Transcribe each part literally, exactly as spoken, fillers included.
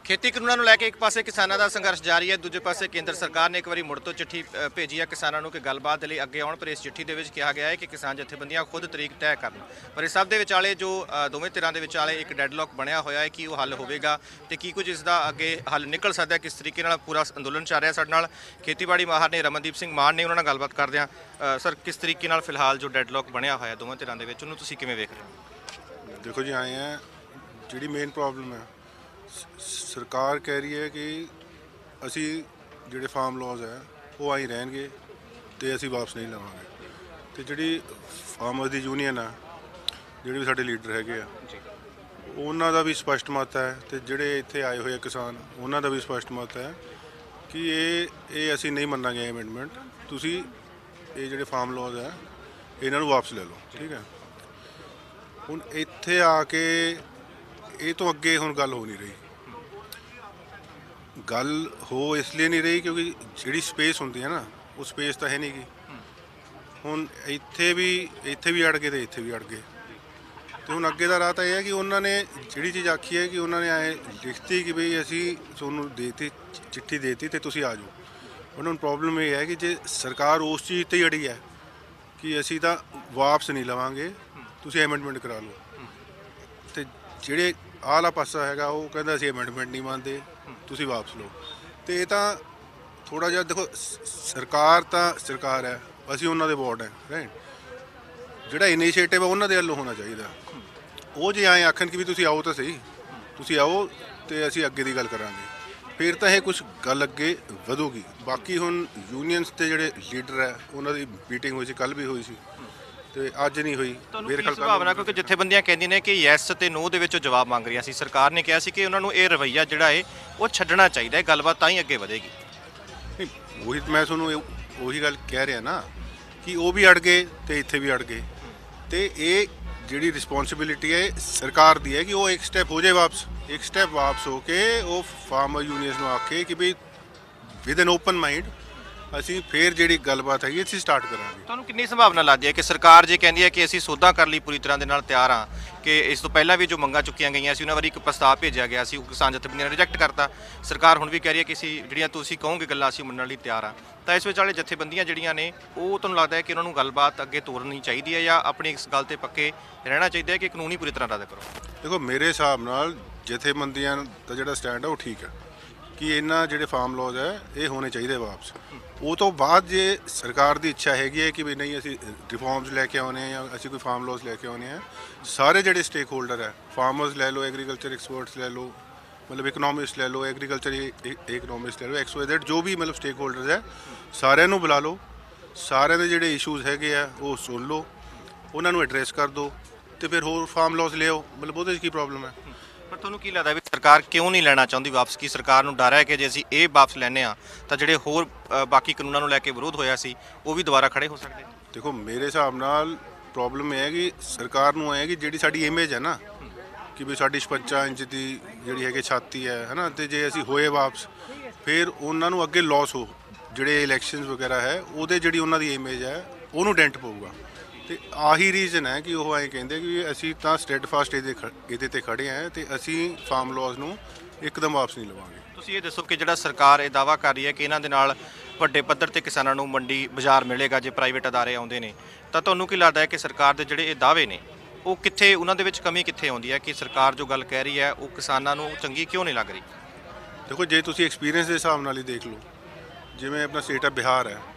खेती कानूनों ਨੂੰ ਲੈ ਕੇ ਇੱਕ ਪਾਸੇ ਕਿਸਾਨਾਂ ਦਾ ਸੰਘਰਸ਼ ਜਾਰੀ ਹੈ, ਦੂਜੇ ਪਾਸੇ ਕੇਂਦਰ ਸਰਕਾਰ ਨੇ ਇੱਕ ਵਾਰੀ ਮੁੜ ਤੋਂ ਚਿੱਠੀ ਅ, ਭੇਜੀ ਹੈ ਕਿਸਾਨਾਂ ਨੂੰ ਕਿ ਗੱਲਬਾਤ ਦੇ ਲਈ ਅੱਗੇ ਆਉਣ। ਪਰ ਇਸ ਚਿੱਠੀ ਦੇ ਵਿੱਚ ਕਿਹਾ ਗਿਆ ਹੈ ਕਿ ਕਿਸਾਨ ਜਥੇਬੰਦੀਆਂ ਖੁਦ ਤਰੀਕ ਤੈਅ ਕਰਨ। ਪਰ ਇਸ ਸਭ ਦੇ ਵਿਚਾਲੇ ਜੋ ਅ, ਦੋਵੇਂ ਧਿਰਾਂ ਦੇ ਵਿਚਾਲੇ ਇੱਕ ਡੈਡਲੌਕ ਬਣਿਆ ਹੋਇਆ ਹੈ ਕਿ ਉਹ ਹੱਲ ਹੋਵੇਗਾ ਤੇ ਕੀ ਕੁਝ ਇਸ ਦਾ ਅੱਗੇ ਹੱਲ ਨਿਕਲ ਸਕਦਾ ਹੈ, ਕਿਸ ਤਰੀਕੇ ਨਾਲ ਪੂਰਾ ਅੰਦੋਲਨ ਚੱਲ ਰਿਹਾ। ਸਾਡੇ ਨਾਲ ਖੇਤੀਬਾੜੀ ਮਾਹਰ ਨੇ ਰਮਨਦੀਪ ਸਿੰਘ ਮਾਨ ਨੇ, ਉਹਨਾਂ ਨਾਲ ਗੱਲਬਾਤ ਕਰਦੇ ਹਾਂ। ਸਰ, ਕਿਸ ਤਰੀਕੇ ਨਾਲ ਫਿਲਹਾਲ ਜੋ ਡੈਡਲੌਕ ਬਣਿਆ ਹੋਇਆ ਦੋਵਾਂ ਧਿਰਾਂ ਦੇ ਵਿੱਚ, ਉਹਨੂੰ ਤੁਸੀਂ ਕਿਵੇਂ ਵੇਖ ਰਹੇ ਹੋ? देखो जी, आए हैं जी मेन प्रॉब्लम है सरकार कह रही है कि असी ਜਿਹੜੇ ਫਾਰਮ ਲੌਜ਼ ਹੈ ਉਹ ਆਈ ਰਹਿਣਗੇ ਤੇ ਅਸੀਂ ਵਾਪਸ ਨਹੀਂ ਲਵਾਂਗੇ। ਤੇ ਜਿਹੜੀ ਫਾਰਮਰਸ ਦੀ ਯੂਨੀਅਨ ਆ, ਜਿਹੜੇ ਵੀ ਸਾਡੇ ਲੀਡਰ ਹੈਗੇ ਆ, ਉਹਨਾਂ ਦਾ ਵੀ ਸਪਸ਼ਟ ਮਤ ਹੈ ਤੇ ਜਿਹੜੇ ਇੱਥੇ ਆਏ ਹੋਏ ਕਿਸਾਨ ਉਹਨਾਂ ਦਾ ਵੀ ਸਪਸ਼ਟ ਮਤ ਹੈ ਕਿ ਇਹ ਇਹ ਅਸੀਂ ਨਹੀਂ ਮੰਨਾਂਗੇ ਅਮੈਂਡਮੈਂਟ। ਤੁਸੀਂ ਇਹ ਜਿਹੜੇ ਫਾਰਮ ਲੌਜ਼ ਹੈ ਇਹਨਾਂ ਨੂੰ ਵਾਪਸ ਲੈ ਲਓ, ਠੀਕ ਹੈ। ਹੁਣ ਇੱਥੇ ਆ ਕੇ ਇਹ ਤੋਂ ਅੱਗੇ ਹੁਣ ਗੱਲ ਹੋ ਨਹੀਂ ਰਹੀ। ਗੱਲ ਹੋ ਇਸ ਲਈ ਨਹੀਂ ਰਹੀ ਕਿਉਂਕਿ ਜਿਹੜੀ ਸਪੇਸ ਹੁੰਦੀ ਹੈ ਨਾ, ਉਹ ਸਪੇਸ ਤਾਂ ਹੈ ਨਹੀਂ ਗੀ। ਹੁਣ ਇੱਥੇ ਵੀ ਇੱਥੇ ਵੀ ਅੜ ਗਏ ਤੇ ਇੱਥੇ ਵੀ ਅੜ ਗਏ। ਤੇ ਹੁਣ ਅੱਗੇ ਦਾ ਰਾਹ ਤਾਂ ਇਹ ਹੈ ਕਿ ਉਹਨਾਂ ਨੇ ਜਿਹੜੀ ਚੀਜ਼ ਆਖੀ ਹੈ ਕਿ ਉਹਨਾਂ ਨੇ ਐ ਲਿਖਤੀ ਕਿ ਬਈ ਅਸੀਂ ਤੁਹਾਨੂੰ ਦੇਤੀ, ਚਿੱਠੀ ਦੇਤੀ ਤੇ ਤੁਸੀਂ ਆ ਜਾਓ। ਉਹਨਾਂ ਨੂੰ ਪ੍ਰੋਬਲਮ ਇਹ ਹੈ ਕਿ ਜੇ ਸਰਕਾਰ ਉਸ ਚੀਜ਼ 'ਤੇ ਹੀ ਅੜੀ ਹੈ ਕਿ ਅਸੀਂ ਤਾਂ ਵਾਪਸ ਨਹੀਂ ਲਵਾਂਗੇ, ਤੁਸੀਂ ਅਮੈਂਡਮੈਂਟ ਕਰਾ ਲਓ। ਤੇ ਜਿਹੜੇ ਆਲਾ ਪਾਸਾ ਹੈਗਾ ਉਹ ਕਹਿੰਦਾ ਅਸੀਂ ਅਮੈਂਡਮੈਂਟ ਨਹੀਂ ਮੰਨਦੇ, ਤੁਸੀਂ ਵਾਪਸ ਲਓ। ਤੇ ਇਹ ਤਾਂ ਥੋੜ੍ਹਾ ਜਿਹਾ ਦੇਖੋ, ਸਰਕਾਰ ਤਾਂ ਸਰਕਾਰ ਹੈ, ਅਸੀਂ ਉਹਨਾਂ ਦੇ ਬੋਰਡ ਹੈ, ਰਾਈਟ। ਜਿਹੜਾ ਇਨੀਸ਼ੀਏਟਿਵ ਹੈ ਉਹਨਾਂ ਦੇ ਵੱਲੋਂ ਹੋਣਾ ਚਾਹੀਦਾ। ਉਹ ਜੇ ਐਂ ਆਖਣ ਕਿ ਵੀ ਤੁਸੀਂ ਆਓ ਤਾਂ ਸਹੀ, ਤੁਸੀਂ ਆਓ ਤੇ ਅਸੀਂ ਅੱਗੇ ਦੀ ਗੱਲ ਕਰਾਂਗੇ, ਫਿਰ ਤਾਂ ਇਹ ਕੁਛ ਗੱਲ ਅੱਗੇ ਵਧੂਗੀ। ਬਾਕੀ ਹੁਣ ਯੂਨੀਅਨਸ ਦੇ ਜਿਹੜੇ ਲੀਡਰ ਹੈ ਉਹਨਾਂ ਦੀ ਮੀਟਿੰਗ ਹੋਈ ਸੀ, ਕੱਲ੍ਹ ਵੀ ਹੋਈ ਸੀ ਤੇ ਅੱਜ ਨਹੀਂ ਹੋਈ। ਮੇਰੇ ਖਿਆਲ ਸੰਭਾਵਨਾ, ਕਿਉਂਕਿ ਜਥੇਬੰਦੀਆਂ ਕਹਿੰਦੀਆਂ ਨੇ ਕਿ ਯੈਸ ਤੇ ਨੋ ਦੇ ਵਿੱਚੋਂ ਜਵਾਬ ਮੰਗ ਰਹੀਆਂ ਸੀ। ਸਰਕਾਰ ਨੇ ਕਿਹਾ ਸੀ ਕਿ ਉਹਨਾਂ ਨੂੰ ਇਹ ਰਵੱਈਆ ਜਿਹੜਾ ਹੈ ਉਹ ਛੱਡਣਾ ਚਾਹੀਦਾ ਹੈ, ਗੱਲਬਾਤ ਤਾਂ ਹੀ ਅੱਗੇ ਵਧੇਗੀ। ਨਹੀਂ, ਉਹੀ ਮੈਂ ਤੁਹਾਨੂੰ ਉਹੀ ਗੱਲ ਕਹਿ ਰਿਹਾ ਨਾ ਕਿ ਉਹ ਵੀ ਅੜ ਗਏ ਤੇ ਇੱਥੇ ਵੀ ਅੜ ਗਏ। ਤੇ ਇਹ ਜਿਹੜੀ ਰਿਸਪੌਂਸਿਬਿਲਿਟੀ ਹੈ ਸਰਕਾਰ ਦੀ ਹੈ ਕਿ ਉਹ ਇੱਕ ਸਟੈਪ ਹੋ ਜਾਏ ਵਾਪਸ, ਇੱਕ ਸਟੈਪ ਵਾਪਸ ਹੋ ਕੇ ਉਹ ਫਾਰਮਰ ਯੂਨੀਅਨਸ ਨੂੰ ਆਖੇ ਕਿ ਵੀ ਵਿਦ ਐਨ ਓਪਨ ਮਾਈਂਡ ਅਸੀਂ ਫਿਰ ਜਿਹੜੀ ਗੱਲਬਾਤ ਹੈਗੀ ਅਸੀਂ ਸਟਾਰਟ ਕਰਾਂਗੇ। ਤੁਹਾਨੂੰ ਕਿੰਨੀ ਸੰਭਾਵਨਾ ਲੱਗਦੀ ਹੈ ਕਿ ਸਰਕਾਰ ਜੇ ਕਹਿੰਦੀ ਹੈ ਕਿ ਅਸੀਂ ਸੌਦਾ ਕਰਨ ਲਈ ਪੂਰੀ ਤਰ੍ਹਾਂ ਦੇ ਨਾਲ ਤਿਆਰ ਹਾਂ, ਕਿ ਇਸ ਤੋਂ ਪਹਿਲਾਂ ਵੀ ਜੋ ਮੰਗਾਂ ਚੁੱਕੀਆਂ ਗਈਆਂ ਸੀ ਉਹਨਾਂ ਵਾਰੀ ਇੱਕ ਪ੍ਰਸਤਾਵ ਭੇਜਿਆ ਗਿਆ ਸੀ, ਉਹ ਕਿਸਾਨ ਜਥੇਬੰਦੀਆਂ ਨੇ ਰਿਜੈਕਟ ਕਰਤਾ। ਸਰਕਾਰ ਹੁਣ ਵੀ ਕਹਿ ਰਹੀ ਹੈ ਕਿ ਅਸੀਂ ਜਿਹੜੀਆਂ ਤੁਸੀਂ ਕਹੋਗੇ ਗੱਲਾਂ ਅਸੀਂ ਮੰਨਣ ਲਈ ਤਿਆਰ ਹਾਂ। ਤਾਂ ਇਸ ਵਿੱਚ ਵਾਲੇ ਜਥੇਬੰਦੀਆਂ ਜਿਹੜੀਆਂ ਨੇ ਉਹ ਤੁਹਾਨੂੰ ਲੱਗਦਾ ਹੈ ਕਿ ਉਹਨਾਂ ਨੂੰ ਗੱਲਬਾਤ ਅੱਗੇ ਤੋਰਨੀ ਚਾਹੀਦੀ ਹੈ ਜਾਂ ਆਪਣੀ ਇਸ ਗੱਲ 'ਤੇ ਪੱਕੇ ਰਹਿਣਾ ਚਾਹੀਦਾ ਹੈ ਕਿ ਕਾਨੂੰਨੀ ਪੂਰੀ ਤਰ੍ਹਾਂ ਰੱਦ ਕਰੋ? ਦੇਖੋ, ਮੇਰੇ ਹਿਸਾਬ ਨਾਲ ਜਥੇਬੰਦੀਆਂ ਦਾ ਜਿਹੜਾ ਸਟੈਂਡ ਹੈ ਉਹ ਠੀਕ ਹੈ ਕਿ ਇਹਨਾਂ ਜਿਹੜੇ ਫਾਰਮ ਲੌਜ਼ ਹੈ ਇਹ ਹੋਣੇ ਚਾਹੀਦੇ ਵਾਪਸ। ਉਹ ਤੋਂ ਬਾਅਦ ਜੇ ਸਰਕਾਰ ਦੀ ਇੱਛਾ ਹੈਗੀ ਹੈ ਕਿ ਵੀ ਨਹੀਂ ਅਸੀਂ ਰਿਫਾਰਮਸ ਲੈ ਕੇ ਆਉਣੇ ਆ ਜਾਂ ਅਸੀਂ ਕੋਈ ਫਾਰਮ ਲੌਜ਼ ਲੈ ਕੇ ਆਉਣੇ ਆ, ਸਾਰੇ ਜਿਹੜੇ ਸਟੇਕ ਹੋਲਡਰ ਹੈ, ਫਾਰਮਰਸ ਲੈ ਲਓ, ਐਗਰੀਕਲਚਰ ਐਕਸਪਰਟਸ ਲੈ ਲਓ, ਮਤਲਬ ਇਕਨੋਮਿਸਟ ਲੈ ਲਓ, ਐਗਰੀਕਲਚਰ ਇਕਨੋਮਿਸਟ ਲੈ ਲਓ, ਐਕਸ ਵਾਈ ਜ਼ੈਡ ਜੋ ਵੀ ਮਤਲਬ ਸਟੇਕ ਹੋਲਡਰਸ ਹੈ, ਸਾਰਿਆਂ ਨੂੰ ਬੁਲਾ ਲਓ, ਸਾਰਿਆਂ ਦੇ ਜਿਹੜੇ ਇਸ਼ੂਜ਼ ਹੈਗੇ ਆ ਉਹ ਸੁਣ ਲਓ, ਉਹਨਾਂ ਨੂੰ ਐਡਰੈਸ ਕਰ ਦਿਓ ਤੇ ਫਿਰ ਹੋਰ ਫਾਰਮ ਲੌਜ਼ ਲਿਆਓ। ਮਤਲਬ ਉਹਦੇ 'ਚ ਕੀ ਪ੍ਰੋਬਲਮ ਹੈ? ਪਰ ਤੁਹਾਨੂੰ ਕੀ ਲੱਗਦਾ ਵੀ ਸਰਕਾਰ ਕਿਉਂ ਨਹੀਂ ਲੈਣਾ ਚਾਹੁੰਦੀ ਵਾਪਸ? ਕੀ ਸਰਕਾਰ ਨੂੰ ਡਰ ਹੈ ਕਿ ਜੇ ਅਸੀਂ ਇਹ ਵਾਪਸ ਲੈਂਦੇ ਹਾਂ ਤਾਂ ਜਿਹੜੇ ਹੋਰ ਅ, ਬਾਕੀ ਕਾਨੂੰਨਾਂ ਨੂੰ ਲੈ ਕੇ ਵਿਰੋਧ ਹੋਇਆ ਸੀ ਉਹ ਵੀ ਦੁਬਾਰਾ ਖੜੇ ਹੋ ਸਕਦੇ? ਦੇਖੋ, ਮੇਰੇ ਹਿਸਾਬ ਨਾਲ ਪ੍ਰੋਬਲਮ ਇਹ ਹੈ ਕਿ ਸਰਕਾਰ ਨੂੰ ਇਹ ਹੈ ਕਿ ਜਿਹੜੀ ਸਾਡੀ ਇਮੇਜ ਹੈ ਨਾ ਕਿ ਵੀ ਸਾਡੀ ਛਪੰਜਾ ਇੰਚ ਦੀ ਜਿਹੜੀ ਹੈਗੀ ਛਾਤੀ ਹੈ ਹੈ ਨਾ, ਤੇ ਜੇ ਅਸੀਂ ਹੋਏ ਵਾਪਸ ਫਿਰ ਉਹਨਾਂ ਨੂੰ ਅੱਗੇ ਲਾਸ ਹੋ, ਜਿਹੜੇ ਇਲੈਕਸ਼ਨਸ ਵਗੈਰਾ ਹੈ ਉਹਦੇ ਜਿਹੜੀ ਉਹਨਾਂ ਦੀ ਇਮੇਜ ਹੈ ਉਹਨੂੰ ਡੈਂਟ ਪਊਗਾ। ਤੇ ਆਹੀ ਰੀਜ਼ਨ ਹੈ ਕਿ ਉਹ ਐਂ ਕਹਿੰਦੇ ਕਿ ਅਸੀਂ ਤਾਂ ਸਟੈਡਫਾਸਟ ਇਹਦੇ ਇਹਦੇ 'ਤੇ ਖੜੇ ਹਾਂ ਤੇ ਅਸੀਂ ਫਾਰਮ ਲੌਜ਼ ਨੂੰ ਇੱਕਦਮ ਵਾਪਸ ਨਹੀਂ ਲਵਾਂਗੇ। ਤੁਸੀਂ ਇਹ ਦੱਸੋ ਕਿ ਜਿਹੜਾ ਸਰਕਾਰ ਇਹ ਦਾਅਵਾ ਕਰ ਰਹੀ ਹੈ ਕਿ ਇਹਨਾਂ ਦੇ ਨਾਲ ਵੱਡੇ ਪੱਧਰ ਤੇ ਕਿਸਾਨਾਂ ਨੂੰ ਮੰਡੀ ਬਾਜ਼ਾਰ ਮਿਲੇਗਾ ਜੇ ਪ੍ਰਾਈਵੇਟ ਅਦਾਰੇ ਆਉਂਦੇ ਨੇ, ਤਾਂ ਤੁਹਾਨੂੰ ਕੀ ਲੱਗਦਾ ਹੈ ਕਿ ਸਰਕਾਰ ਦੇ ਜਿਹੜੇ ਇਹ ਦਾਅਵੇ ਨੇ ਉਹ ਕਿੱਥੇ, ਉਹਨਾਂ ਦੇ ਵਿੱਚ ਕਮੀ ਕਿੱਥੇ ਆਉਂਦੀ ਹੈ ਕਿ ਸਰਕਾਰ ਜੋ ਗੱਲ ਕਹਿ ਰਹੀ ਹੈ ਉਹ ਕਿਸਾਨਾਂ ਨੂੰ ਚੰਗੀ ਕਿਉਂ ਨਹੀਂ ਲੱਗ ਰਹੀ? ਦੇਖੋ, ਜੇ ਤੁਸੀਂ ਐਕਸਪੀਰੀਅੰਸ ਦੇ ਹਿਸਾਬ ਨਾਲ ਹੀ ਦੇਖ ਲਓ, ਜਿਵੇਂ ਆਪਣਾ ਸਟੇਟ ਆ ਬਿਹਾਰ ਹੈ,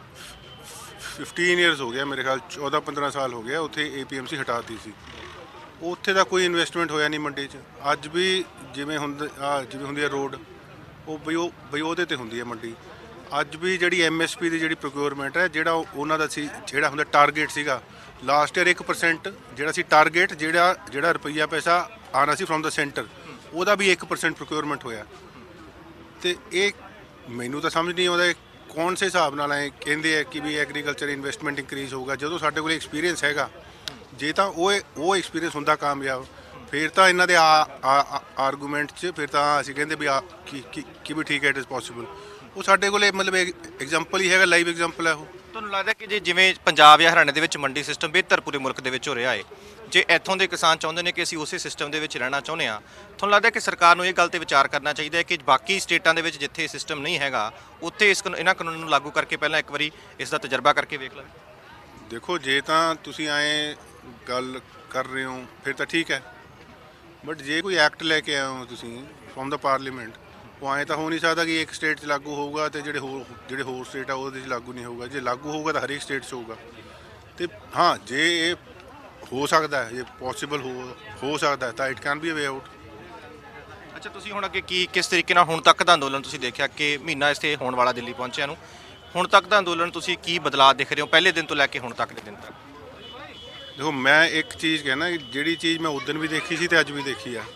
ਫਿਫਟੀਨ ਈਅਰਸ ਹੋ ਗਿਆ ਮੇਰੇ ਖਿਆਲ, ਚੌਦਾਂ ਪੰਦਰਾਂ ਸਾਲ ਹੋ ਗਿਆ, ਉੱਥੇ ਏ ਪੀ ਐਮ ਸੀ ਹਟਾਤੀ ਸੀ। ਉੱਥੇ ਦਾ ਕੋਈ ਇਨਵੈਸਟਮੈਂਟ ਹੋਇਆ ਨਹੀਂ ਮੰਡੀ 'ਚ। ਅੱਜ ਵੀ ਜਿਵੇਂ ਹੁੰਦੇ ਆ ਜਿਵੇਂ ਹੁੰਦੀ ਹੈ ਰੋਡ, ਉਹ ਬਈ ਉਹ ਬਈ ਉਹਦੇ 'ਤੇ ਹੁੰਦੀ ਹੈ ਮੰਡੀ। ਅੱਜ ਵੀ ਜਿਹੜੀ ਐਮ ਐਸ ਪੀ ਦੀ ਜਿਹੜੀ ਪ੍ਰੋਕਿਉਰਮੈਂਟ ਹੈ, ਜਿਹੜਾ ਉਹਨਾਂ ਦਾ ਸੀ ਜਿਹੜਾ ਹੁੰਦਾ ਟਾਰਗੇਟ ਸੀਗਾ ਲਾਸਟ ਈਅਰ ਇੱਕ ਪਰਸੈਂਟ ਜਿਹੜਾ ਸੀ ਟਾਰਗੇਟ, ਜਿਹੜਾ ਜਿਹੜਾ ਰੁਪਈਆ ਪੈਸਾ ਆਉਣਾ ਸੀ ਫਰੋਮ ਦਾ ਸੈਂਟਰ, ਉਹਦਾ ਵੀ ਇੱਕ ਪਰਸੈਂਟ ਪ੍ਰੋਕਿਉਰਮੈਂਟ ਹੋਇਆ। ਤੇ ਇਹ ਮੈਨੂੰ ਤਾਂ ਸਮਝ ਨਹੀਂ ਆਉਂਦਾ ਕੌਣ ਸੇ ਹਿਸਾਬ ਨਾਲ ਐ ਕਹਿੰਦੇ ਆ ਕਿ ਵੀ ਐਗਰੀਕਲਚਰ ਇਨਵੈਸਟਮੈਂਟ ਇੰਕਰੀਜ਼ ਹੋਊਗਾ ਜਦੋਂ ਸਾਡੇ ਕੋਲ ਐਕਸਪੀਰੀਅੰਸ ਹੈਗਾ। ਜੇ ਤਾਂ ਉਹ ਉਹ ਐਕਸਪੀਰੀਅੰਸ ਹੁੰਦਾ ਕਾਮਯਾਬ, ਫਿਰ ਤਾਂ ਇਹਨਾਂ ਦੇ ਆਰਗੂਮੈਂਟ 'ਚ ਫਿਰ ਤਾਂ ਅਸੀਂ ਕਹਿੰਦੇ ਵੀ ਆ ਕਿ ਕਿ ਵੀ ਠੀਕ ਹੈ, ਇਟ ਇਜ਼ ਪੋਸੀਬਲ। ਉਹ ਸਾਡੇ ਕੋਲ ਮਤਲਬ ਐਗਜ਼ਾਮਪਲ ਹੀ ਹੈਗਾ, ਲਾਈਵ ਐਗਜ਼ਾਮਪਲ ਹੈ ਉਹ। ਤੁਹਾਨੂੰ ਲੱਗਦਾ ਕਿ ਜੇ ਜਿਵੇਂ ਪੰਜਾਬ ਜਾਂ ਹਰਿਆਣਾ ਦੇ ਵਿੱਚ ਮੰਡੀ ਸਿਸਟਮ ਬਿਹਤਰ ਪੂਰੇ ਮੁਲਕ ਦੇ ਵਿੱਚ ਹੋ ਰਿਹਾ ਹੈ, ਜੇ ਇੱਥੋਂ ਦੇ ਕਿਸਾਨ ਚਾਹੁੰਦੇ ਨੇ ਕਿ ਅਸੀਂ ਉਸੇ ਸਿਸਟਮ ਦੇ ਵਿੱਚ ਰਹਿਣਾ ਚਾਹੁੰਦੇ ਹਾਂ, ਤੁਹਾਨੂੰ ਲੱਗਦਾ ਕਿ ਸਰਕਾਰ ਨੂੰ ਇਹ ਗੱਲ ਤੇ ਵਿਚਾਰ ਕਰਨਾ ਚਾਹੀਦਾ ਹੈ ਕਿ ਬਾਕੀ ਸਟੇਟਾਂ ਦੇ ਵਿੱਚ ਜਿੱਥੇ ਸਿਸਟਮ ਨਹੀਂ ਹੈਗਾ ਉੱਥੇ ਇਸ ਕਾਨੂੰਨ- ਇਹਨਾਂ ਕਾਨੂੰਨਾਂ ਨੂੰ ਲਾਗੂ ਕਰਕੇ ਪਹਿਲਾਂ ਇੱਕ ਵਾਰੀ ਇਸ ਦਾ ਤਜਰਬਾ ਕਰਕੇ ਵੇਖ ਲਵੇ? ਦੇਖੋ, ਜੇ ਤਾਂ ਤੁਸੀਂ ਐਂ ਗੱਲ ਕਰ ਰਹੇ ਹੋ ਫਿਰ ਤਾਂ ਠੀਕ ਹੈ, ਬਟ ਜੇ ਕੋਈ ਐਕਟ ਲੈ ਕੇ ਆਏ ਹੋ ਤੁਸੀਂ ਫਰੋਮ ਦਾ ਪਾਰਲੀਮੈਂਟ, ਉਹ ਐਂ ਤਾਂ ਹੋ ਨਹੀਂ ਸਕਦਾ ਕਿ ਇੱਕ ਸਟੇਟ 'ਚ ਲਾਗੂ ਹੋਊਗਾ ਤੇ ਜਿਹੜੇ ਹੋਰ ਜਿਹੜੇ ਹੋਰ ਸਟੇਟ ਆ ਉਹਦੇ 'ਚ ਲਾਗੂ ਨਹੀਂ ਹੋਊਗਾ। ਜੇ ਲਾਗੂ ਹੋਊਗਾ ਤਾਂ ਹਰੇਕ ਸਟੇਟ 'ਚ ਹੋਊਗਾ। ਤੇ ਹਾਂ, ਜੇ ਇਹ ਹੋ ਸਕਦਾ ਹੈ, ਜੇ ਪੋਸੀਬਲ ਹੋ ਹੋ ਸਕਦਾ ਹੈ ਤਾਂ it can be a way out. ਅੱਛਾ, ਤੁਸੀਂ ਹੁਣ ਅੱਗੇ ਕੀ ਕਿਸ ਤਰੀਕੇ ਨਾਲ ਹੁਣ ਤੱਕ ਦਾ ਅੰਦੋਲਨ ਤੁਸੀਂ ਦੇਖਿਆ ਕਿ ਮਹੀਨਾ ਇੱਥੇ ਹੋਣ ਵਾਲਾ ਦਿੱਲੀ ਪਹੁੰਚਿਆ ਨੂੰ, ਹੁਣ ਤੱਕ ਦਾ ਅੰਦੋਲਨ ਤੁਸੀਂ ਕੀ ਬਦਲਾਅ ਦੇਖ ਰਹੇ ਹੋ ਪਹਿਲੇ ਦਿਨ ਤੋਂ ਲੈ ਕੇ ਹੁਣ ਤੱਕ ਦੇ ਦਿਨ ਤੱਕ? ਦੇਖੋ, ਮੈਂ ਇੱਕ ਚੀਜ਼ ਕਹਿਣਾ ਕਿ ਜਿਹੜੀ ਚੀਜ਼ ਮੈਂ ਉਦੋਂ ਵੀ ਦੇਖੀ ਸੀ ਤੇ ਅੱਜ ਵੀ ਦੇਖੀ ਆ,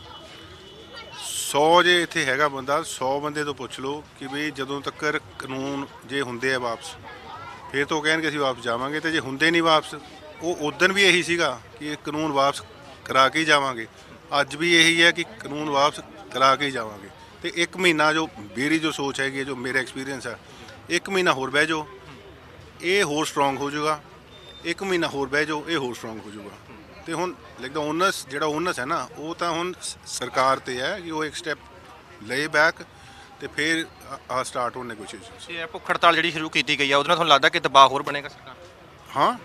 ਸੌ ਜੇ ਇੱਥੇ ਹੈਗਾ ਬੰਦਾ, ਸੌ ਬੰਦੇ ਤੋਂ ਪੁੱਛ ਲਓ ਕਿ ਵੀ ਜਦੋਂ ਤੱਕ ਕਾਨੂੰਨ ਜੇ ਹੁੰਦੇ ਆ ਵਾਪਸ, ਫਿਰ ਤਾਂ ਉਹ ਕਹਿਣਗੇ ਅਸੀਂ ਵਾਪਸ ਜਾਵਾਂਗੇ, ਤੇ ਜੇ ਹੁੰਦੇ ਨਹੀਂ ਵਾਪਸ, ਉਹ ਉਦੋਂ ਵੀ ਇਹੀ ਸੀਗਾ ਕਿ ਇਹ ਕਾਨੂੰਨ ਵਾਪਸ ਕਰਾ ਕੇ ਹੀ ਜਾਵਾਂਗੇ। ਅੱਜ ਵੀ ਇਹੀ ਹੈ ਕਿ ਕਾਨੂੰਨ ਵਾਪਸ ਕਰਾ ਕੇ ਹੀ ਜਾਵਾਂਗੇ। ਤੇ ਇੱਕ ਮਹੀਨਾ ਜੋ ਮੇਰੀ ਜੋ ਸੋਚ ਹੈਗੀ ਹੈ, ਜੋ ਮੇਰਾ ਐਕਸਪੀਰੀਅੰਸ ਹੈ, ਇੱਕ ਮਹੀਨਾ ਹੋਰ ਬਹਿ ਜਾਓ, ਇਹ ਹੋਰ ਸਟਰੋਂਗ ਹੋ ਜਾਊਗਾ। ਇੱਕ ਮਹੀਨਾ ਹੋਰ ਬਹਿ ਜਾਓ, ਇਹ ਹੋਰ ਸਟਰੋਂਗ ਹੋ ਜਾਊਗਾ। ਤੇ ਹੁਣ ਲੱਗਦਾ ਓਨਸ ਜਿਹੜਾ ਓਨਸ ਹੈ ਨਾ, ਉਹ ਤਾਂ ਹੁਣ ਸ- ਸਰਕਾਰ ਤੇ ਹੈ ਕਿ ਉਹ ਇੱਕ ਸਟੈਪ ਲਏ ਬੈਕ ਤੇ ਫਿਰ ਆ ਸਟਾਰਟ ਹੋਣ ਨੈਗੋਸ਼ੀਏਸ਼ਨਸ। ਇਹ ਭੁੱਖ ਹੜਤਾਲ ਜਿਹੜੀ ਸ਼ੁਰੂ ਕੀਤੀ ਗਈ ਆ ਉਹਦੇ ਨਾਲ ਤੁਹਾਨੂੰ ਲੱਗਦਾ ਕਿ ਦਬਾਅ ਹੋਰ ਬਣੇਗਾ ਸਰਕਾਰ? ਹਾਂ,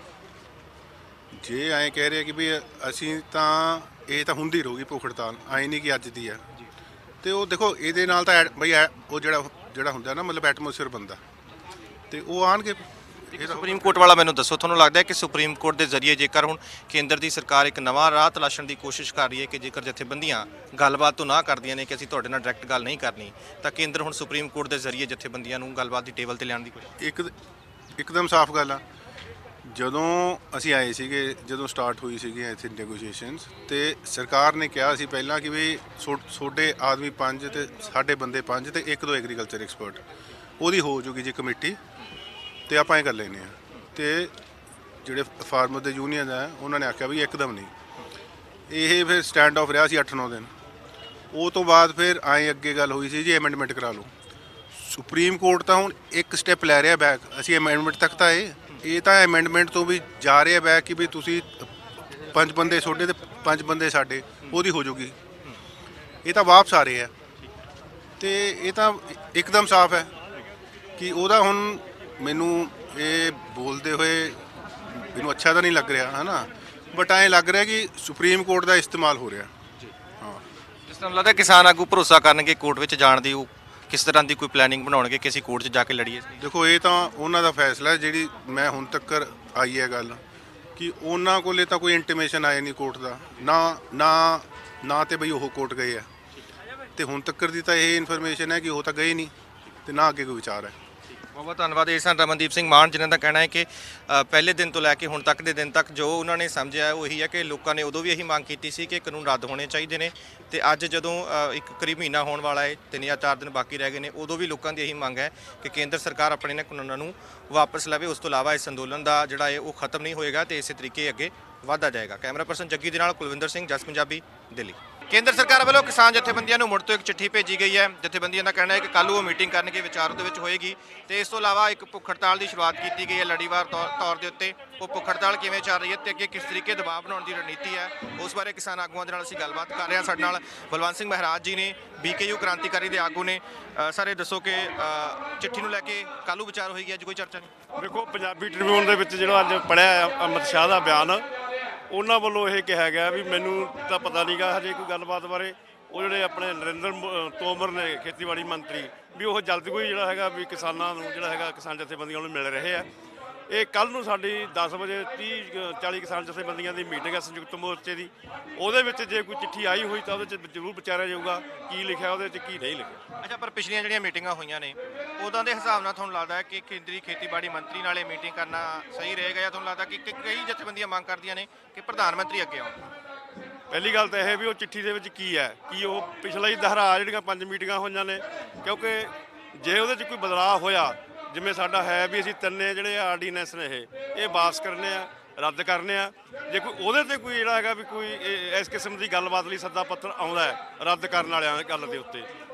ਜੇ ਐਂ ਕਹਿ ਰਹੇ ਕਿ ਵੀ ਅਸੀਂ ਤਾਂ ਇਹ ਤਾਂ ਹੁੰਦੀ ਰਹੂਗੀ ਭੁੱਖ ਹੜਤਾਲ, ਐਂ ਨਹੀਂ ਕਿ ਅੱਜ ਦੀ ਆ। ਤੇ ਉਹ ਦੇਖੋ, ਇਹਦੇ ਨਾਲ ਤਾਂ ਐਡ- ਬਈ ਐ- ਉਹ ਜਿਹੜਾ ਜਿਹੜਾ ਹੁੰਦਾ ਨਾ, ਮਤਲਬ ਐਟਮੋਸਫੇਅਰ ਬੰਦਾ, ਤੇ ਉਹ ਆਣਗੇ। ਇੱਕ ਸੁਪਰੀਮ ਕੋਰਟ ਵਾਲਾ ਮੈਨੂੰ ਦੱਸੋ, ਤੁਹਾਨੂੰ ਲੱਗਦਾ ਹੈ ਕਿ ਸੁਪਰੀਮ ਕੋਰਟ ਦੇ ਜ਼ਰੀਏ ਜੇਕਰ ਹੁਣ ਕੇਂਦਰ ਦੀ ਸਰਕਾਰ ਇੱਕ ਨਵਾਂ ਰਾਹ ਤਲਾਸ਼ਣ ਦੀ ਕੋਸ਼ਿਸ਼ ਕਰ ਰਹੀ ਹੈ ਕਿ ਜੇਕਰ ਜਥੇਬੰਦੀਆਂ ਗੱਲਬਾਤ ਤੋਂ ਨਾ ਕਰਦੀਆਂ ਨੇ ਕਿ ਅਸੀਂ ਤੁਹਾਡੇ ਨਾਲ ਡਾਇਰੈਕਟ ਗੱਲ ਨਹੀਂ ਕਰਨੀ, ਤਾਂ ਕੇਂਦਰ ਹੁਣ ਸੁਪਰੀਮ ਕੋਰਟ ਦੇ ਜ਼ਰੀਏ ਜਥੇਬੰਦੀਆਂ ਨੂੰ ਗੱਲਬਾਤ ਦੀ ਟੇਬਲ ਤੇ ਲਿਆਉਣ ਦੀ ਕੋਸ਼ਿਸ਼? ਇੱਕ ਇੱਕਦਮ ਸਾਫ਼ ਗੱਲ ਆ, ਜਦੋਂ ਅਸੀਂ ਆਏ ਸੀਗੇ, ਜਦੋਂ ਸਟਾਰਟ ਹੋਈ ਸੀਗੀ ਇੱਥੇ ਨੈਗੋਸ਼ੀਏਸ਼ਨਸ, ਤੇ ਸਰਕਾਰ ਨੇ ਕਿਹਾ ਸੀ ਪਹਿਲਾਂ ਕਿ ਵੀ ਤੁਹਾਡੇ ਆਦਮੀ ਪੰਜ ਤੇ ਸਾਡੇ ਬੰਦੇ ਪੰਜ ਤੇ ਇੱਕ ਦੋ ਐਗਰੀਕਲਚਰ ਐਕਸਪਰਟ, ਉਹਦੀ ਹੋ ਜੂਗੀ ਜੀ ਕਮੇਟੀ, ਤੇ ਆਪਾਂ ਇਹ ਕਰ ਲੈਂਦੇ ਹਾਂ। ਤੇ ਜਿਹੜੇ ਫਾਰਮਰ ਦੇ ਯੂਨੀਅਨ ਆ, ਉਹਨਾਂ ਨੇ ਆਖਿਆ ਵੀ ਇੱਕਦਮ ਨਹੀਂ। ਇਹ ਫਿਰ ਸਟੈਂਡ ਆਫ ਰਿਹਾ ਸੀ ਅੱਠ ਨੌ ਦਿਨ। ਉਹ ਤੋਂ ਬਾਅਦ ਫਿਰ ਆਏ ਅੱਗੇ ਗੱਲ ਹੋਈ ਸੀ ਜੀ ਅਮੈਂਡਮੈਂਟ ਕਰਾ ਲਓ। ਸੁਪਰੀਮ ਕੋਰਟ ਤਾਂ ਹੁਣ ਇੱਕ ਸਟੈਪ ਲੈ ਰਿਹਾ ਬੈਕ, ਅਸੀਂ ਅਮੈਂਡਮੈਂਟ ਤੱਕ ਤਾਂ ਇਹ ਇਹ ਤਾਂ ਅਮੈਂਡਮੈਂਟ ਤੋਂ ਵੀ ਜਾ ਰਿਹਾ ਬੈਕ ਕਿ ਵੀ ਤੁਸੀਂ ਪੰਜ ਬੰਦੇ ਤੁਹਾਡੇ ਤੇ ਪੰਜ ਬੰਦੇ ਸਾਡੇ, ਉਹਦੀ ਹੋ ਜੂਗੀ। ਇਹ ਤਾਂ ਵਾਪਸ ਆ ਰਹੇ ਆ, ਤੇ ਇਹ ਤਾਂ ਇੱਕਦਮ ਸਾਫ਼ ਹੈ ਕਿ ਉਹਦਾ ਹੁਣ ਮੈਨੂੰ ਇਹ ਬੋਲਦੇ ਹੋਏ ਮੈਨੂੰ ਅੱਛਾ ਤਾਂ ਨਹੀਂ ਲੱਗ ਰਿਹਾ ਹੈ ਨਾ, ਬਟ ਐਂ ਲੱਗ ਰਿਹਾ ਕਿ ਸੁਪਰੀਮ ਕੋਰਟ ਦਾ ਇਸਤੇਮਾਲ ਹੋ ਰਿਹਾ। ਹਾਂ, ਜਿਸ ਤਰ੍ਹਾਂ ਲੱਗਦਾ ਕਿਸਾਨ ਆਗੂ ਭਰੋਸਾ ਕਰਨਗੇ ਕੋਰਟ ਵਿੱਚ ਜਾਣ ਦੀ, ਉਹ ਕਿਸ ਤਰ੍ਹਾਂ ਦੀ ਕੋਈ ਪਲੈਨਿੰਗ ਬਣਾਉਣਗੇ ਕਿ ਅਸੀਂ ਕੋਰਟ 'ਚ ਜਾ ਕੇ ਲੜੀਏ? ਦੇਖੋ, ਇਹ ਤਾਂ ਉਹਨਾਂ ਦਾ ਫੈਸਲਾ ਹੈ। ਜਿਹੜੀ ਮੈਂ ਹੁਣ ਤੱਕ ਆਈ ਹੈ ਗੱਲ ਕਿ ਉਹਨਾਂ ਕੋਲੇ ਤਾਂ ਕੋਈ ਇੰਟੀਮੇਸ਼ਨ ਆਇਆ ਨਹੀਂ ਕੋਰਟ ਦਾ, ਨਾ ਨਾ ਨਾ ਤੇ ਬਈ ਉਹ ਕੋਰਟ ਗਏ ਆ, ਤੇ ਹੁਣ ਤੱਕ ਦੀ ਤਾਂ ਇਹ ਇਨਫੋਰਮੇਸ਼ਨ ਹੈ ਕਿ ਉਹ ਤਾਂ ਗਏ ਨਹੀਂ, ਤੇ ਨਾ ਅੱਗੇ ਕੋਈ ਵਿਚਾਰ ਹੈ। ਬਹੁਤ ਬਹੁਤ ਧੰਨਵਾਦ। ਇਹ ਸਨ ਰਮਨਦੀਪ ਸਿੰਘ ਮਾਨ, ਜਿਨ੍ਹਾਂ ਦਾ ਕਹਿਣਾ ਹੈ ਕਿ ਅ, ਪਹਿਲੇ ਦਿਨ ਤੋਂ ਲੈ ਕੇ ਹੁਣ ਤੱਕ ਦੇ ਦਿਨ ਤੱਕ ਜੋ ਉਹਨਾਂ ਨੇ ਸਮਝਿਆ ਉਹ ਇਹੀ ਹੈ ਕਿ ਲੋਕਾਂ ਨੇ ਉਦੋਂ ਵੀ ਇਹੀ ਮੰਗ ਕੀਤੀ ਸੀ ਕਿ ਕਾਨੂੰਨ ਰੱਦ ਹੋਣੇ ਚਾਹੀਦੇ ਨੇ, ਤੇ ਅੱਜ ਜਦੋਂ ਅ, ਇੱਕ ਕਰੀਬ ਮਹੀਨਾ ਹੋਣ ਵਾਲਾ ਹੈ, ਤਿੰਨ ਜਾਂ ਚਾਰ ਦਿਨ ਬਾਕੀ ਰਹਿ ਗਏ ਨੇ, ਉਦੋਂ ਵੀ ਲੋਕਾਂ ਦੀ ਇਹੀ ਮੰਗ ਹੈ ਕਿ ਕੇਂਦਰ ਸਰਕਾਰ ਆਪਣੇ ਇਹਨਾਂ ਕਾਨੂੰਨਾਂ ਨੂੰ ਵਾਪਸ ਲਵੇ। ਉਸ ਤੋਂ ਇਲਾਵਾ ਇਸ ਅੰਦੋਲਨ ਦਾ ਜਿਹੜਾ ਹੈ ਉਹ ਖਤਮ ਨਹੀਂ ਹੋਏਗਾ ਤੇ ਇਸੇ ਤਰੀਕੇ ਅੱਗੇ ਵਧਦਾ ਜਾਏਗਾ। ਕੈਮਰਾ ਪਰਸਨ ਜੱਗੀ ਦੇ ਨਾਲ ਕੁਲਵਿੰਦਰ ਸਿੰਘ, ਜਸ ਪੰਜਾਬੀ, ਦਿੱਲੀ। ਕੇਂਦਰ ਸਰਕਾਰ ਵੱਲੋਂ ਕਿਸਾਨ ਜਥੇਬੰਦੀਆਂ ਨੂੰ ਮੁੜ ਤੋਂ ਇੱਕ ਚਿੱਠੀ ਭੇਜੀ ਗਈ ਹੈ। ਜਥੇਬੰਦੀਆਂ ਦਾ ਕਹਿਣਾ ਹੈ ਕਿ ਕੱਲ੍ਹ ਉਹ ਮੀਟਿੰਗ ਕਰਨਗੇ, ਵਿਚਾਰ ਉਹਦੇ ਵਿੱਚ ਹੋਏਗੀ, ਤੇ ਇਸ ਤੋਂ ਇਲਾਵਾ ਇੱਕ ਭੁੱਖ ਹੜਤਾਲ ਦੀ ਸ਼ੁਰੂਆਤ ਕੀਤੀ ਗਈ ਹੈ ਲੜੀਵਾਰ ਤੌਰ ਤੌਰ ਦੇ ਉੱਤੇ। ਉਹ ਭੁੱਖ ਹੜਤਾਲ ਕਿਵੇਂ ਚੱਲ ਰਹੀ ਹੈ ਤੇ ਅੱਗੇ ਕਿਸ ਤਰੀਕੇ ਦਬਾਅ ਬਣਾਉਣ ਦੀ ਰਣਨੀਤੀ ਹੈ, ਉਸ ਬਾਰੇ ਕਿਸਾਨ ਆਗੂਆਂ ਦੇ ਨਾਲ ਅਸੀਂ ਗੱਲਬਾਤ ਕਰ ਰਹੇ ਹਾਂ। ਸਾਡੇ ਨਾਲ ਬਲਵੰਤ ਸਿੰਘ ਮਹਾਰਾਜ ਜੀ ਨੇ, ਬੀਕੇਯੂ ਕ੍ਰਾਂਤੀਕਾਰੀ ਦੇ ਆਗੂ ਨੇ। ਅ, ਸਰ ਇਹ ਦੱਸੋ ਕਿ ਅ, ਚਿੱਠੀ ਨੂੰ ਲੈ ਕੇ ਕੱਲ੍ਹ ਨੂੰ ਵਿਚਾਰ ਹੋਏਗੀ, ਅੱਜ ਕੋਈ ਚਰਚਾ ਨਹੀਂ? ਦੇਖੋ, ਪੰਜਾਬੀ ਟ੍ਰਿਬਿਊਨ ਦੇ ਵਿੱਚ ਜਿਹੜਾ ਅੱਜ ਪੜ੍ਹਿਆ ਅਮਿਤ ਸ਼ਾਹ ਦਾ ਬਿਆਨ, ਉਹਨਾਂ ਵੱਲੋਂ ਇਹ ਕਿਹਾ ਗਿਆ ਵੀ ਮੈਨੂੰ ਤਾਂ ਪਤਾ ਨਹੀਂਗਾ ਹਜੇ ਕੋਈ ਗੱਲਬਾਤ ਬਾਰੇ। ਉਹ ਜਿਹੜੇ ਆਪਣੇ ਨਰਿੰਦਰ ਮ- ਤੋਮਰ ਨੇ ਖੇਤੀਬਾੜੀ ਮੰਤਰੀ, ਵੀ ਉਹ ਜਲਦੀ ਕੋਈ ਜਿਹੜਾ ਹੈਗਾ ਵੀ ਕਿਸਾਨਾਂ ਨੂੰ ਜਿਹੜਾ ਹੈਗਾ ਕਿਸਾਨ ਜਥੇਬੰਦੀਆਂ ਨੂੰ ਮਿਲ ਰਹੇ ਆ। ਇਹ ਕੱਲ੍ਹ ਨੂੰ ਸਾਡੀ ਦਸ ਵਜੇ ਤੀਹ ਚਾਲੀ ਕਿਸਾਨ ਜਥੇਬੰਦੀਆਂ ਦੀ ਮੀਟਿੰਗ ਹੈ ਸੰਯੁਕਤ ਮੋਰਚੇ ਦੀ। ਉਹਦੇ ਵਿੱਚ ਜੇ ਕੋਈ ਚਿੱਠੀ ਆਈ ਹੋਈ ਤਾਂ ਉਹਦੇ 'ਚ ਜ਼ਰੂਰ ਵਿਚਾਰਿਆ ਜਾਊਗਾ ਕੀ ਲਿਖਿਆ ਉਹਦੇ 'ਚ, ਕੀ ਨਹੀਂ ਲਿਖਿਆ। ਅੱਛਾ, ਪਰ ਪਿਛਲੀਆਂ ਜਿਹੜੀਆਂ ਮੀਟਿੰਗਾਂ ਹੋਈਆਂ ਨੇ ਉਦੋਂ ਦੇ ਹਿਸਾਬ ਨਾਲ ਤੁਹਾਨੂੰ ਲੱਗਦਾ ਹੈ ਕਿ ਕੇਂਦਰੀ ਖੇਤੀਬਾੜੀ ਮੰਤਰੀ ਨਾਲ ਇਹ ਮੀਟਿੰਗ ਕਰਨਾ ਸਹੀ ਰਹੇਗਾ, ਜਾਂ ਤੁਹਾਨੂੰ ਲੱਗਦਾ ਕਿ ਕਿ ਕਈ ਜਥੇਬੰਦੀਆਂ ਮੰਗ ਕਰਦੀਆਂ ਨੇ ਕਿ ਪ੍ਰਧਾਨ ਮੰਤਰੀ ਅੱਗੇ ਆਉਣ? ਪਹਿਲੀ ਗੱਲ ਤਾਂ ਇਹ ਵੀ ਉਹ ਚਿੱਠੀ ਦੇ ਵਿੱਚ ਕੀ ਹੈ, ਕੀ ਉਹ ਪਿਛਲਾ ਹੀ ਦੁਹਰਾ ਜਿਹੜੀਆਂ ਪੰਜ ਮੀਟਿੰਗਾਂ ਹੋਈਆਂ ਨੇ, ਕਿਉਂਕਿ ਜੇ ਉਹਦੇ 'ਚ ਕੋਈ ਬਦਲਾਅ ਹੋਇਆ, ਜਿਵੇਂ ਸਾਡਾ ਹੈ ਵੀ ਅਸੀਂ ਤਿੰਨੇ ਜਿਹੜੇ ਆਰਡੀਨੈਂਸ ਨੇ ਇਹ ਇਹ ਵਾਪਸ ਕਰਨੇ ਆ, ਰੱਦ ਕਰਨੇ ਆ, ਜੇ ਕੋਈ ਉਹਦੇ ਤੇ ਕੋਈ ਜਿਹੜਾ ਹੈਗਾ ਵੀ ਕੋਈ ਇਹ- ਇਸ ਕਿਸਮ ਦੀ ਗੱਲਬਾਤ ਲਈ ਸੱਦਾ ਪੱਤਰ ਆਉਂਦਾ ਹੈ ਰੱਦ ਕਰਨ ਵਾਲਿਆਂ ਦੀ ਗੱਲ ਦੇ ਉੱਤੇ,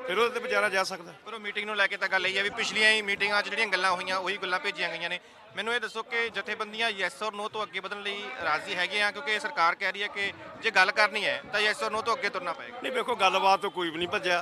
ਫਿਰ ਉਹਦੇ ਤੇ ਵਿਚਾਰਾ ਜਾ ਸਕਦਾ। ਪਰ ਉਹ ਮੀਟਿੰਗ ਨੂੰ ਲੈ ਕੇ ਤਾਂ ਗੱਲ ਇਹ ਹੈ ਵੀ ਪਿਛਲੀਆਂ ਹੀ ਮੀਟਿੰਗਾਂ 'ਚ ਜਿਹੜੀਆਂ ਗੱਲਾਂ ਹੋਈਆਂ ਉਹੀ ਗੱਲਾਂ ਭੇਜੀਆਂ ਗਈਆਂ ਨੇ। ਮੈਨੂੰ ਇਹ ਦੱਸੋ ਕਿ ਜਥੇਬੰਦੀਆਂ ਯੈਸ ਔਰ ਨੋ ਤੋਂ ਅੱਗੇ ਵਧਣ ਲਈ ਰਾਜ਼ੀ ਹੈਗੇ ਆ, ਕਿਉਂਕਿ ਸਰਕਾਰ ਕਹਿ ਰਹੀ ਹੈ ਕਿ ਜੇ ਗੱਲ ਕਰਨੀ ਹੈ ਤਾਂ ਯੈਸ ਔਰ ਨੋ ਤੋਂ ਅੱਗੇ ਤੁਰਨਾ ਪਏਗਾ। ਨਹੀਂ ਵੇਖੋ, ਗੱਲਬਾਤ ਤੋਂ ਕੋਈ ਵੀ ਨਹੀਂ ਭੱਜਿਆ।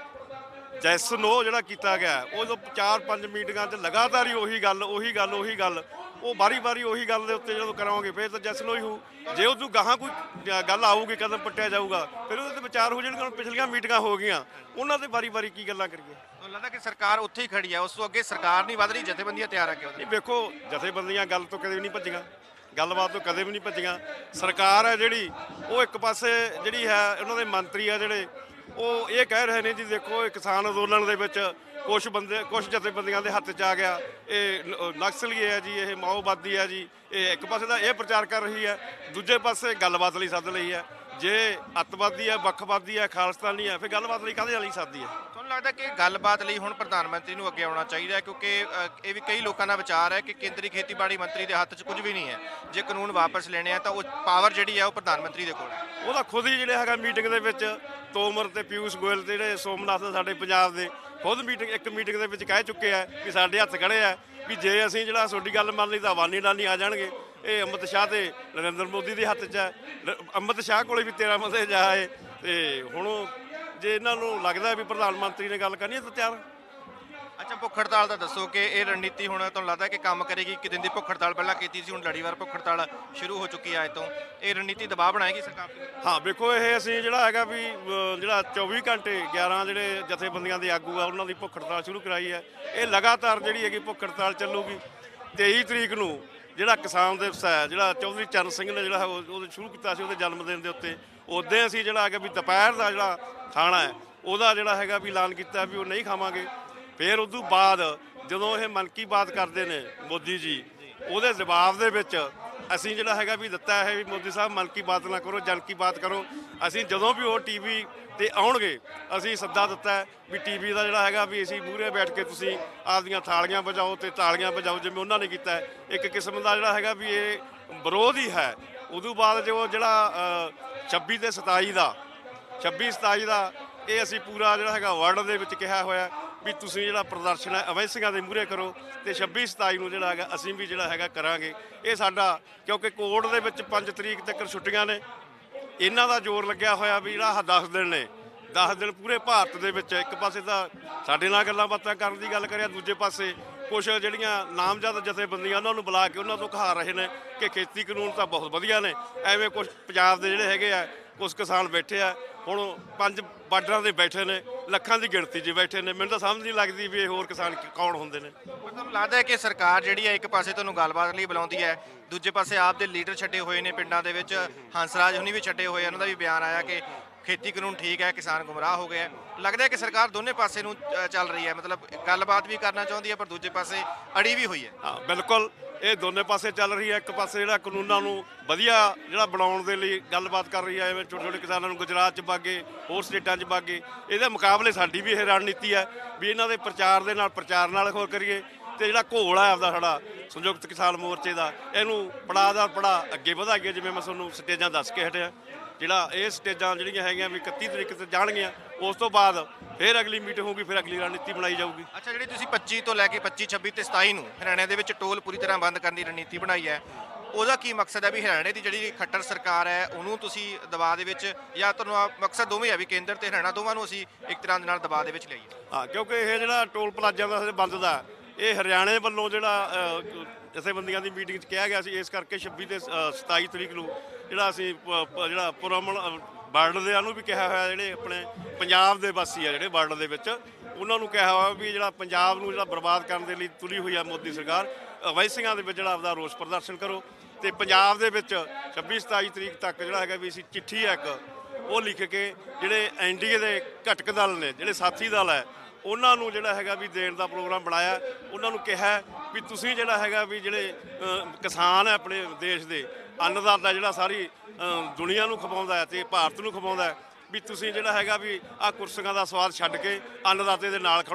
ਜੈਸ ਨੋ ਜਿਹੜਾ ਕੀਤਾ ਗਿਆ ਉਹ ਜਦੋਂ ਚਾਰ ਪੰਜ ਮੀਟਿੰਗਾਂ 'ਚ ਲਗਾਤਾਰ ਹੀ ਉਹੀ ਗੱਲ ਉਹੀ ਗੱਲ ਉਹੀ ਗੱਲ ਉਹ ਵਾਰੀ ਵਾਰੀ ਉਹੀ ਗੱਲ ਦੇ ਉੱਤੇ ਜਦੋਂ ਕਰਾਂਗੇ ਫਿਰ ਤਾਂ ਜੈਸ ਨੋ ਹੀ ਹੋਊ। ਜੇ ਉਹ ਤੋਂ ਗਾਹਾਂ ਕੋਈ ਗੱਲ ਆਊਗੀ, ਕਦਮ ਪੱਟਿਆ ਜਾਊਗਾ, ਫਿਰ ਉਹਦੇ ਤੇ ਵਿਚਾਰ ਹੋ ਜਾਣਗੇ। ਹੁਣ ਪਿਛਲੀਆਂ ਮੀਟਿੰਗਾਂ ਹੋ ਗਈਆਂ, ਉਹਨਾਂ ਤੇ ਵਾਰੀ ਵਾਰੀ ਕੀ ਗੱਲਾਂ ਕਰੀਏ। ਮੈਨੂੰ ਲੱਗਦਾ ਕਿ ਸਰਕਾਰ ਉੱਥੇ ਹੀ ਖੜੀ ਹੈ, ਉਸ ਤੋਂ ਅੱਗੇ ਸਰਕਾਰ ਨਹੀਂ ਵਧ ਰਹੀ, ਜਥੇਬੰਦੀਆਂ ਤਿਆਰ ਆ ਕੇ ਉਹਦੇ। ਨਹੀਂ ਵੇਖੋ, ਜਥੇਬੰਦੀਆਂ ਗੱਲ ਤੋਂ ਕਦੇ ਵੀ ਨਹੀਂ ਭੱਜੀਆਂ, ਗੱਲਬਾਤ ਤੋਂ ਕਦੇ ਵੀ ਨਹੀਂ ਭੱਜੀਆਂ। ਸਰਕਾਰ ਹੈ ਜਿਹੜੀ ਉਹ ਇੱਕ ਪਾਸੇ ਜਿਹੜੀ ਹੈ ਉਹਨਾਂ ਦੇ ਮੰਤਰੀ ਆ ਜਿਹੜੇ ਉਹ ਇਹ ਕਹਿ ਰਹੇ ਨੇ ਜੀ ਦੇਖੋ ਇਹ ਕਿਸਾਨ ਅੰਦੋਲਨ ਦੇ ਵਿੱਚ ਕੁਝ ਬੰਦੇ ਕੁਝ ਜਥੇਬੰਦੀਆਂ ਦੇ ਹੱਥ 'ਚ ਆ ਗਿਆ, ਇਹ ਨ- ਨਕਸਲੀ ਹੈ ਜੀ, ਇਹ ਮਾਓਵਾਦੀ ਹੈ ਜੀ। ਇਹ ਇੱਕ ਪਾਸੇ ਦਾ ਇਹ ਪ੍ਰਚਾਰ ਕਰ ਰਹੀ ਹੈ, ਦੂਜੇ ਪਾਸੇ ਗੱਲਬਾਤ ਲਈ ਸੱਦ ਲਈ ਹੈ। ਜੇ ਅੱਤਵਾਦੀ ਹੈ, ਵੱਖਵਾਦੀ ਹੈ, ਖਾਲਿਸਤਾਨੀ ਹੈ, ਫਿਰ ਗੱਲਬਾਤ ਲਈ ਕਾਹਦੇ ਲਈ ਸੱਦਦੀ ਹੈ? ਤੁਹਾਨੂੰ ਲੱਗਦਾ ਕਿ ਗੱਲਬਾਤ ਲਈ ਹੁਣ ਪ੍ਰਧਾਨ ਮੰਤਰੀ ਨੂੰ ਅੱਗੇ ਆਉਣਾ ਚਾਹੀਦਾ ਹੈ, ਕਿਉਂਕਿ ਅ, ਇਹ ਵੀ ਕਈ ਲੋਕਾਂ ਦਾ ਵਿਚਾਰ ਹੈ ਕਿ ਕੇਂਦਰੀ ਖੇਤੀਬਾੜੀ ਮੰਤਰੀ ਦੇ ਹੱਥ 'ਚ ਕੁਝ ਵੀ ਨਹੀਂ ਹੈ। ਜੇ ਕਾਨੂੰਨ ਵਾਪਸ ਲੈਣੇ ਆ ਤਾਂ ਉਹ ਪਾਵਰ ਜਿਹੜੀ ਹੈ ਉਹ ਪ੍ਰਧਾਨ ਮੰਤਰੀ ਦੇ ਕੋਲ ਹੈ। ਉਹਦਾ ਖੁਦ ਹੀ ਜਿਹੜੇ ਹੈਗਾ ਮੀਟਿੰਗ ਦੇ ਵਿੱਚ ਤੋਮਰ ਤੇ ਪਿਊਸ਼ ਗੋਇਲ ਤੇ ਜਿਹੜੇ ਸੋਮਨਾਥ ਸਾਡੇ ਪੰਜਾਬ ਦੇ ਖੁਦ ਮੀਟਿੰਗ ਇੱਕ ਮੀਟਿੰਗ ਦੇ ਵਿੱਚ ਕਹਿ ਚੁੱਕੇ ਆ ਵੀ ਸਾਡੇ ਹੱਥ ਖੜੇ ਆ ਵੀ ਜੇ ਅਸੀਂ ਜਿਹੜਾ ਤੁਹਾਡੀ ਗੱਲ ਮੰਨ ਲਈ ਤਾਂ ਅਵਾਨੀ ਨਾਨੀ ਆ ਜਾਣਗੇ। ਇਹ ਅਮਿਤ ਸ਼ਾਹ ਤੇ ਨਰਿੰਦਰ ਮੋਦੀ ਦੇ ਹੱਥ 'ਚ ਹੈ। ਨ- ਅਮਿਤ ਸ਼ਾਹ ਕੋਲੇ ਵੀ ਤੇਰਾਂ ਮਤੇ ਜਾਏ ਤੇ ਹੁਣ ਜੇ ਇਹਨਾਂ ਨੂੰ ਲੱਗਦਾ ਵੀ ਪ੍ਰਧਾਨ ਮੰਤਰੀ ਨੇ ਗੱਲ ਕਰਨੀ ਹੈ ਤਾਂ ਤਿਆਰ। ਅੱਛਾ, ਭੁੱਖ ਹੜਤਾਲ ਦਾ ਦੱਸੋ ਕਿ ਇਹ ਰਣਨੀਤੀ ਹੁਣ ਤੁਹਾਨੂੰ ਲੱਗਦਾ ਕਿ ਕੰਮ ਕਰੇਗੀ? ਇੱਕ ਦਿਨ ਦੀ ਭੁੱਖ ਹੜਤਾਲ ਪਹਿਲਾਂ ਕੀਤੀ ਸੀ, ਹੁਣ ਲੜੀਵਾਰ ਭੁੱਖ ਹੜਤਾਲ ਸ਼ੁਰੂ ਹੋ ਚੁੱਕੀ ਹੈ ਅੱਜ ਤੋਂ। ਇਹ ਰਣਨੀਤੀ ਦਬਾਅ ਬਣਾਏਗੀ ਸਰਕਾਰ ਤੇ? ਹਾਂ ਵੇਖੋ, ਇਹ ਅਸੀਂ ਜਿਹੜਾ ਹੈਗਾ ਵੀ ਅ, ਜਿਹੜਾ ਚੌਵੀ ਘੰਟੇ ਗਿਆਰਾਂ ਜਿਹੜੇ ਜਥੇਬੰਦੀਆਂ ਦੇ ਆਗੂ ਆ ਉਹਨਾਂ ਦੀ ਭੁੱਖ ਹੜਤਾਲ ਸ਼ੁਰੂ ਕਰਾਈ ਹੈ। ਇਹ ਲਗਾਤਾਰ ਜਿਹੜੀ ਹੈਗੀ ਭੁੱਖ ਹੜਤਾਲ ਚੱਲੂਗੀ। ਤੇਈ ਤਰੀਕ ਨੂੰ ਜਿਹੜਾ ਕਿਸਾਨ ਦਿਵਸ ਹੈ, ਜਿਹੜਾ ਚੌਧਰੀ ਚਰਨ ਸਿੰਘ ਨੇ ਜਿਹੜਾ ਉਹ ਉਹ ਸ਼ੁਰੂ ਕੀਤਾ ਸੀ ਉਹਦੇ ਜਨਮ ਦਿਨ ਦੇ ਉੱਤੇ, ਉਦੋਂ ਅਸੀਂ ਜਿਹੜਾ ਹੈਗਾ ਵੀ ਦੁਪਹਿਰ ਦਾ ਜਿਹੜਾ ਖਾਣਾ ਹੈ ਉਹਦਾ ਜਿਹੜਾ ਹੈਗਾ ਵੀ ਐਲਾਨ ਕੀਤਾ ਵੀ ਉਹ ਨਹੀਂ ਖਾਵਾਂਗੇ। ਫਿਰ ਉਸ ਤੋਂ ਬਾਅਦ ਜਦੋਂ ਇਹ ਮਨ ਕੀ ਬਾਤ ਕਰਦੇ ਨੇ ਮੋਦੀ ਜੀ, ਉਹਦੇ ਜਵਾਬ ਦੇ ਵਿੱਚ ਅਸੀਂ ਜਿਹੜਾ ਹੈਗਾ ਵੀ ਦਿੱਤਾ ਹੈ ਵੀ ਮੋਦੀ ਸਾਹਿਬ ਮਨ ਕੀ ਬਾਤ ਨਾ ਕਰੋ, ਜਨ ਕੀ ਬਾਤ ਕਰੋ। ਅਸੀਂ ਜਦੋਂ ਵੀ ਉਹ ਟੀਵੀ ਤੇ ਆਉਣਗੇ ਅਸੀਂ ਸੱਦਾ ਦਿੱਤਾ ਹੈ ਵੀ ਟੀਵੀ ਦਾ ਜਿਹੜਾ ਹੈਗਾ ਵੀ ਅਸੀਂ ਮੂਹਰੇ ਬੈਠ ਕੇ ਤੁਸੀਂ ਆਪਦੀਆਂ ਥਾਲੀਆਂ ਵਜਾਓ ਤੇ ਤਾਲੀਆਂ ਵਜਾਓ ਜਿਵੇਂ ਉਹਨਾਂ ਨੇ ਕੀਤਾ ਹੈ। ਇੱਕ ਕਿਸਮ ਦਾ ਜਿਹੜਾ ਹੈਗਾ ਵੀ ਇਹ ਵਿਰੋਧ ਹੀ ਹੈ। ਉਦੋਂ ਬਾਅਦ ਜੋ ਜਿਹੜਾ ਅ, ਛੱਬੀ ਤੇ ਸਤਾਈ ਦਾ ਛੱਬੀ ਸਤਾਈ ਦਾ ਇਹ ਅਸੀਂ ਪੂਰਾ ਜਿਹੜਾ ਹੈਗਾ ਵਰਲਡ ਦੇ ਵਿੱਚ ਕਿਹਾ ਹੋਇਆ ਵੀ ਤੁਸੀਂ ਜਿਹੜਾ ਪ੍ਰਦਰਸ਼ਨ ਹੈ ਅਵੈਸੀਆਂ ਦੇ ਮੂਹਰੇ ਕਰੋ ਤੇ ਛੱਬੀ ਸਤਾਈ ਨੂੰ ਜਿਹੜਾ ਹੈਗਾ ਅਸੀਂ ਵੀ ਜਿਹੜਾ ਹੈਗਾ ਕਰਾਂਗੇ। ਇਹ ਸਾਡਾ ਕਿਉਂਕਿ ਕੋਰਟ ਦੇ ਵਿੱਚ ਪੰਜ ਤਰੀਕ ਤੱਕ ਛੁੱਟੀਆਂ ਨੇ, ਇਹਨਾਂ ਦਾ ਜ਼ੋਰ ਲੱਗਿਆ ਹੋਇਆ ਵੀ ਜਿਹੜਾ ਦਸ ਦਿਨ ਨੇ ਦਸ ਦਿਨ ਪੂਰੇ ਭਾਰਤ ਦੇ ਵਿੱਚ ਇੱਕ ਪਾਸੇ ਤਾਂ ਸਾਡੇ ਨਾਲ ਗੱਲਾਂ ਬਾਤਾਂ ਕਰਨ ਦੀ ਗੱਲ ਕਰਿਆ, ਦੂਜੇ ਪਾਸੇ ਕੁਛ ਜਿਹੜੀਆਂ ਨਾਮਜ਼ਦ ਜਥੇਬੰਦੀਆਂ ਉਹਨਾਂ ਨੂੰ ਬੁਲਾ ਕੇ ਉਹਨਾਂ ਤੋਂ ਕਹਾ ਰਹੇ ਨੇ ਕਿ ਖੇਤੀ ਕਾਨੂੰਨ ਤਾਂ ਬਹੁਤ ਵਧੀਆ ਨੇ। ਐਵੇਂ ਕੁਛ ਪੰਜਾਬ ਦੇ ਜਿਹੜੇ ਹੈਗੇ ਆ ਕੁਛ ਕਿਸਾਨ ਬੈਠੇ ਆ, ਹੁਣ ਪੰਜ ਬਾਰਡਰਾਂ ਦੇ ਬੈਠੇ ਨੇ, ਲੱਖਾਂ ਦੀ ਗਿਣਤੀ 'ਚ ਬੈਠੇ ਨੇ। ਮੈਨੂੰ ਤਾਂ ਸਮਝ ਨਹੀਂ ਲੱਗਦੀ ਵੀ ਇਹ ਹੋਰ ਕਿਸਾਨ ਕੀ- ਕੌਣ ਹੁੰਦੇ ਨੇ। ਤੁਹਾਨੂੰ ਲੱਗਦਾ ਹੈ ਕਿ ਸਰਕਾਰ ਜਿਹੜੀ ਹੈ ਇੱਕ ਪਾਸੇ ਤੁਹਾਨੂੰ ਗੱਲਬਾਤ ਲਈ ਬੁਲਾਉਂਦੀ ਹੈ, ਦੂਜੇ ਪਾਸੇ ਆਪ ਦੇ ਲੀਡਰ ਛੱਡੇ ਹੋਏ ਨੇ ਪਿੰਡਾਂ ਦੇ ਵਿੱਚ, ਹੰਸਰਾਜ ਹੁਣੀ ਵੀ ਛੱਡੇ ਹੋਏ, ਉਹਨਾਂ ਦਾ ਵੀ ਬਿਆਨ ਆਇਆ ਕਿ ਖੇਤੀ ਕਾਨੂੰਨ ਠੀਕ ਹੈ, ਕਿਸਾਨ ਗੁੰਮਰਾਹ ਹੋ ਗਿਆ। ਲੱਗਦਾ ਹੈ ਕਿ ਸਰਕਾਰ ਦੋਨੇ ਪਾਸੇ ਨੂੰ ਅ, ਚੱਲ ਰਹੀ ਹੈ, ਮਤਲਬ ਗੱਲਬਾਤ ਵੀ ਕਰਨਾ ਚਾਹੁੰਦੀ ਹੈ ਪਰ ਦੂਜੇ ਪਾਸੇ ਅੜੀ ਵੀ ਹੋਈ ਹੈ। ਹਾਂ ਬਿਲਕੁਲ, ਇਹ ਦੋਨੇ ਪਾਸੇ ਚੱਲ ਰਹੀ ਹੈ। ਇੱਕ ਪਾਸੇ ਜਿਹੜਾ ਕਾਨੂੰਨਾਂ ਨੂੰ ਵਧੀਆ ਜਿਹੜਾ ਬਣਾਉਣ ਦੇ ਲਈ ਗੱਲਬਾਤ ਕਰ ਰਹੀ ਹੈ, ਐਵੇਂ ਛੋਟੇ ਛੋਟੇ ਕਿਸਾਨਾਂ ਨੂੰ ਗੁਜਰਾਤ 'ਚ ਬਾਗੇ, ਹੋਰ ਸਟੇਟਾਂ 'ਚ ਬਾਗੇ। ਇਹਦੇ ਮੁਕਾਬਲੇ ਸਾਡੀ ਵੀ ਇਹ ਰਣਨੀਤੀ ਹੈ ਵੀ ਇਹਨਾਂ ਦੇ ਪ੍ਰਚਾਰ ਦੇ ਨਾਲ ਪ੍ਰਚਾਰ ਨਾਲ ਹੋਰ ਕਰੀਏ ਤੇ ਜਿਹੜਾ ਘੋਲ ਹੈ ਆਪਦਾ ਸਾਡਾ ਸੰਯੁਕਤ ਕਿਸਾਨ ਮੋਰਚੇ ਦਾ, ਇਹਨੂੰ ਪੜਾਅ ਦਾ ਪੜਾਅ ਅੱਗੇ ਵਧਾਈਏ। ਜਿਵੇਂ ਮੈਂ ਤੁਹਾਨੂੰ ਸਟੇਜਾਂ ਦੱਸ ਕੇ ਹਟਿਆ, ਜਿਹੜਾ ਇਹ ਸਟੇਜਾਂ ਜਿਹੜੀਆਂ ਹੈਗੀਆਂ ਵੀ ਇਕੱਤੀ ਤਰੀਕ ਤੇ ਜਾਣਗੀਆਂ, ਉਸ ਤੋਂ ਬਾਅਦ ਫਿਰ ਅਗਲੀ ਮੀਟਿੰਗ ਹੋਊਗੀ, ਫਿਰ ਅਗਲੀ ਰਣਨੀਤੀ ਬਣਾਈ ਜਾਊਗੀ। ਅੱਛਾ, ਜਿਹੜੀ ਤੁਸੀਂ ਪੱਚੀ ਤੋਂ ਲੈ ਕੇ ਪੱਚੀ, ਛੱਬੀ ਤੇ ਸਤਾਈ ਨੂੰ ਹਰਿਆਣੇ ਦੇ ਵਿੱਚ ਟੋਲ ਪੂਰੀ ਤਰ੍ਹਾਂ ਬੰਦ ਕਰਨ ਦੀ ਰਣਨੀਤੀ ਬਣਾਈ ਹੈ, ਉਹਦਾ ਕੀ ਮਕਸਦ ਹੈ? ਵੀ ਹਰਿਆਣੇ ਦੀ ਜਿਹੜੀ ਖੱਟਰ ਸਰਕਾਰ ਹੈ ਉਹਨੂੰ ਤੁਸੀਂ ਦਬਾਅ ਦੇ ਵਿੱਚ, ਜਾਂ ਤੁਹਾਨੂੰ ਆ ਮਕਸਦ ਦੋਵੇਂ ਹੈ ਵੀ ਕੇਂਦਰ ਤੇ ਹਰਿਆਣਾ ਦੋਵਾਂ ਨੂੰ ਅਸੀਂ ਇੱਕ ਤਰ੍ਹਾਂ ਦੇ ਨਾਲ ਦਬਾਅ ਦੇ ਵਿੱਚ ਲਿਆਈਏ? ਹਾਂ, ਕਿਉਂਕਿ ਇਹ ਜਿਹੜਾ ਟੋਲ ਪਲਾਜ਼ਾ ਦਾ ਬੰਦ ਦਾ ਇਹ ਹਰਿਆਣੇ ਵੱਲੋਂ ਜਿਹੜਾ ਅ, ਜਥੇਬੰਦੀਆਂ ਦੀ ਮੀਟਿੰਗ 'ਚ ਕਿਹਾ ਗਿਆ ਸੀ, ਇਸ ਕਰਕੇ ਛੱਬੀ ਤੇ ਅ, ਸਤਾਈ ਤਰੀਕ ਨੂੰ ਜਿਹੜਾ ਅਸੀਂ ਪ- ਪ- ਜਿਹੜਾ ਪੁਰਮਨ ਬਾਰਡਰ ਦੇ ਨੂੰ ਵੀ ਕਿਹਾ ਹੋਇਆ, ਜਿਹੜੇ ਆਪਣੇ ਪੰਜਾਬ ਦੇ ਵਾਸੀ ਆ ਜਿਹੜੇ ਬਾਰਡਰ ਦੇ ਵਿੱਚ, ਉਹਨਾਂ ਨੂੰ ਕਿਹਾ ਹੋਇਆ ਵੀ ਜਿਹੜਾ ਪੰਜਾਬ ਨੂੰ ਜਿਹੜਾ ਬਰਬਾਦ ਕਰਨ ਦੇ ਲਈ ਤੁਲੀ ਹੋਈ ਆ ਮੋਦੀ ਸਰਕਾਰ, ਅਵੈਸੀਆਂ ਦੇ ਵਿੱਚ ਜਿਹੜਾ ਆਪਦਾ ਰੋਸ ਪ੍ਰਦਰਸ਼ਨ ਕਰੋ। ਤੇ ਪੰਜਾਬ ਦੇ ਵਿੱਚ ਛੱਬੀ ਸਤਾਈ ਤਰੀਕ ਤੱਕ ਜਿਹੜਾ ਹੈਗਾ ਵੀ ਅਸੀਂ ਚਿੱਠੀ ਹੈ ਇੱਕ ਉਹ ਲਿਖ ਕੇ ਜਿਹੜੇ ਐਨ ਡੀ ਏ ਦੇ ਘਟਕ ਦਲ ਨੇ, ਜਿਹੜੇ ਸਾਥੀ ਦਲ ਹੈ, ਉਹਨਾਂ ਨੂੰ ਜਿਹੜਾ ਹੈਗਾ ਵੀ ਦੇਣ ਦਾ ਪ੍ਰੋਗਰਾਮ ਬਣਾਇਆ। ਉਹਨਾਂ ਨੂੰ ਕਿਹਾ ਵੀ ਤੁਸੀਂ ਜਿਹੜਾ ਹੈਗਾ ਵੀ ਜਿਹੜੇ ਅ, ਕਿਸਾਨ ਹੈ ਆਪਣੇ ਦੇਸ਼ ਦੇ, ਅੰਨਦਾਤਾ ਜਿਹੜਾ ਸਾਰੀ ਅ, ਦੁਨੀਆ ਨੂੰ ਖਵਾਉਂਦਾ ਹੈ ਤੇ ਭਾਰਤ ਨੂੰ ਖਵਾਉਂਦਾ ਹੈ, ਵੀ ਤੁਸੀਂ ਜਿਹੜਾ ਹੈਗਾ ਵੀ ਆਹ ਕੁਰਸੀਆਂ ਦਾ ਸਵਾਦ ਛੱਡ ਕੇ ਅੰਨਦਾਤੇ ਦੇ ਨਾਲ ਖੜੋ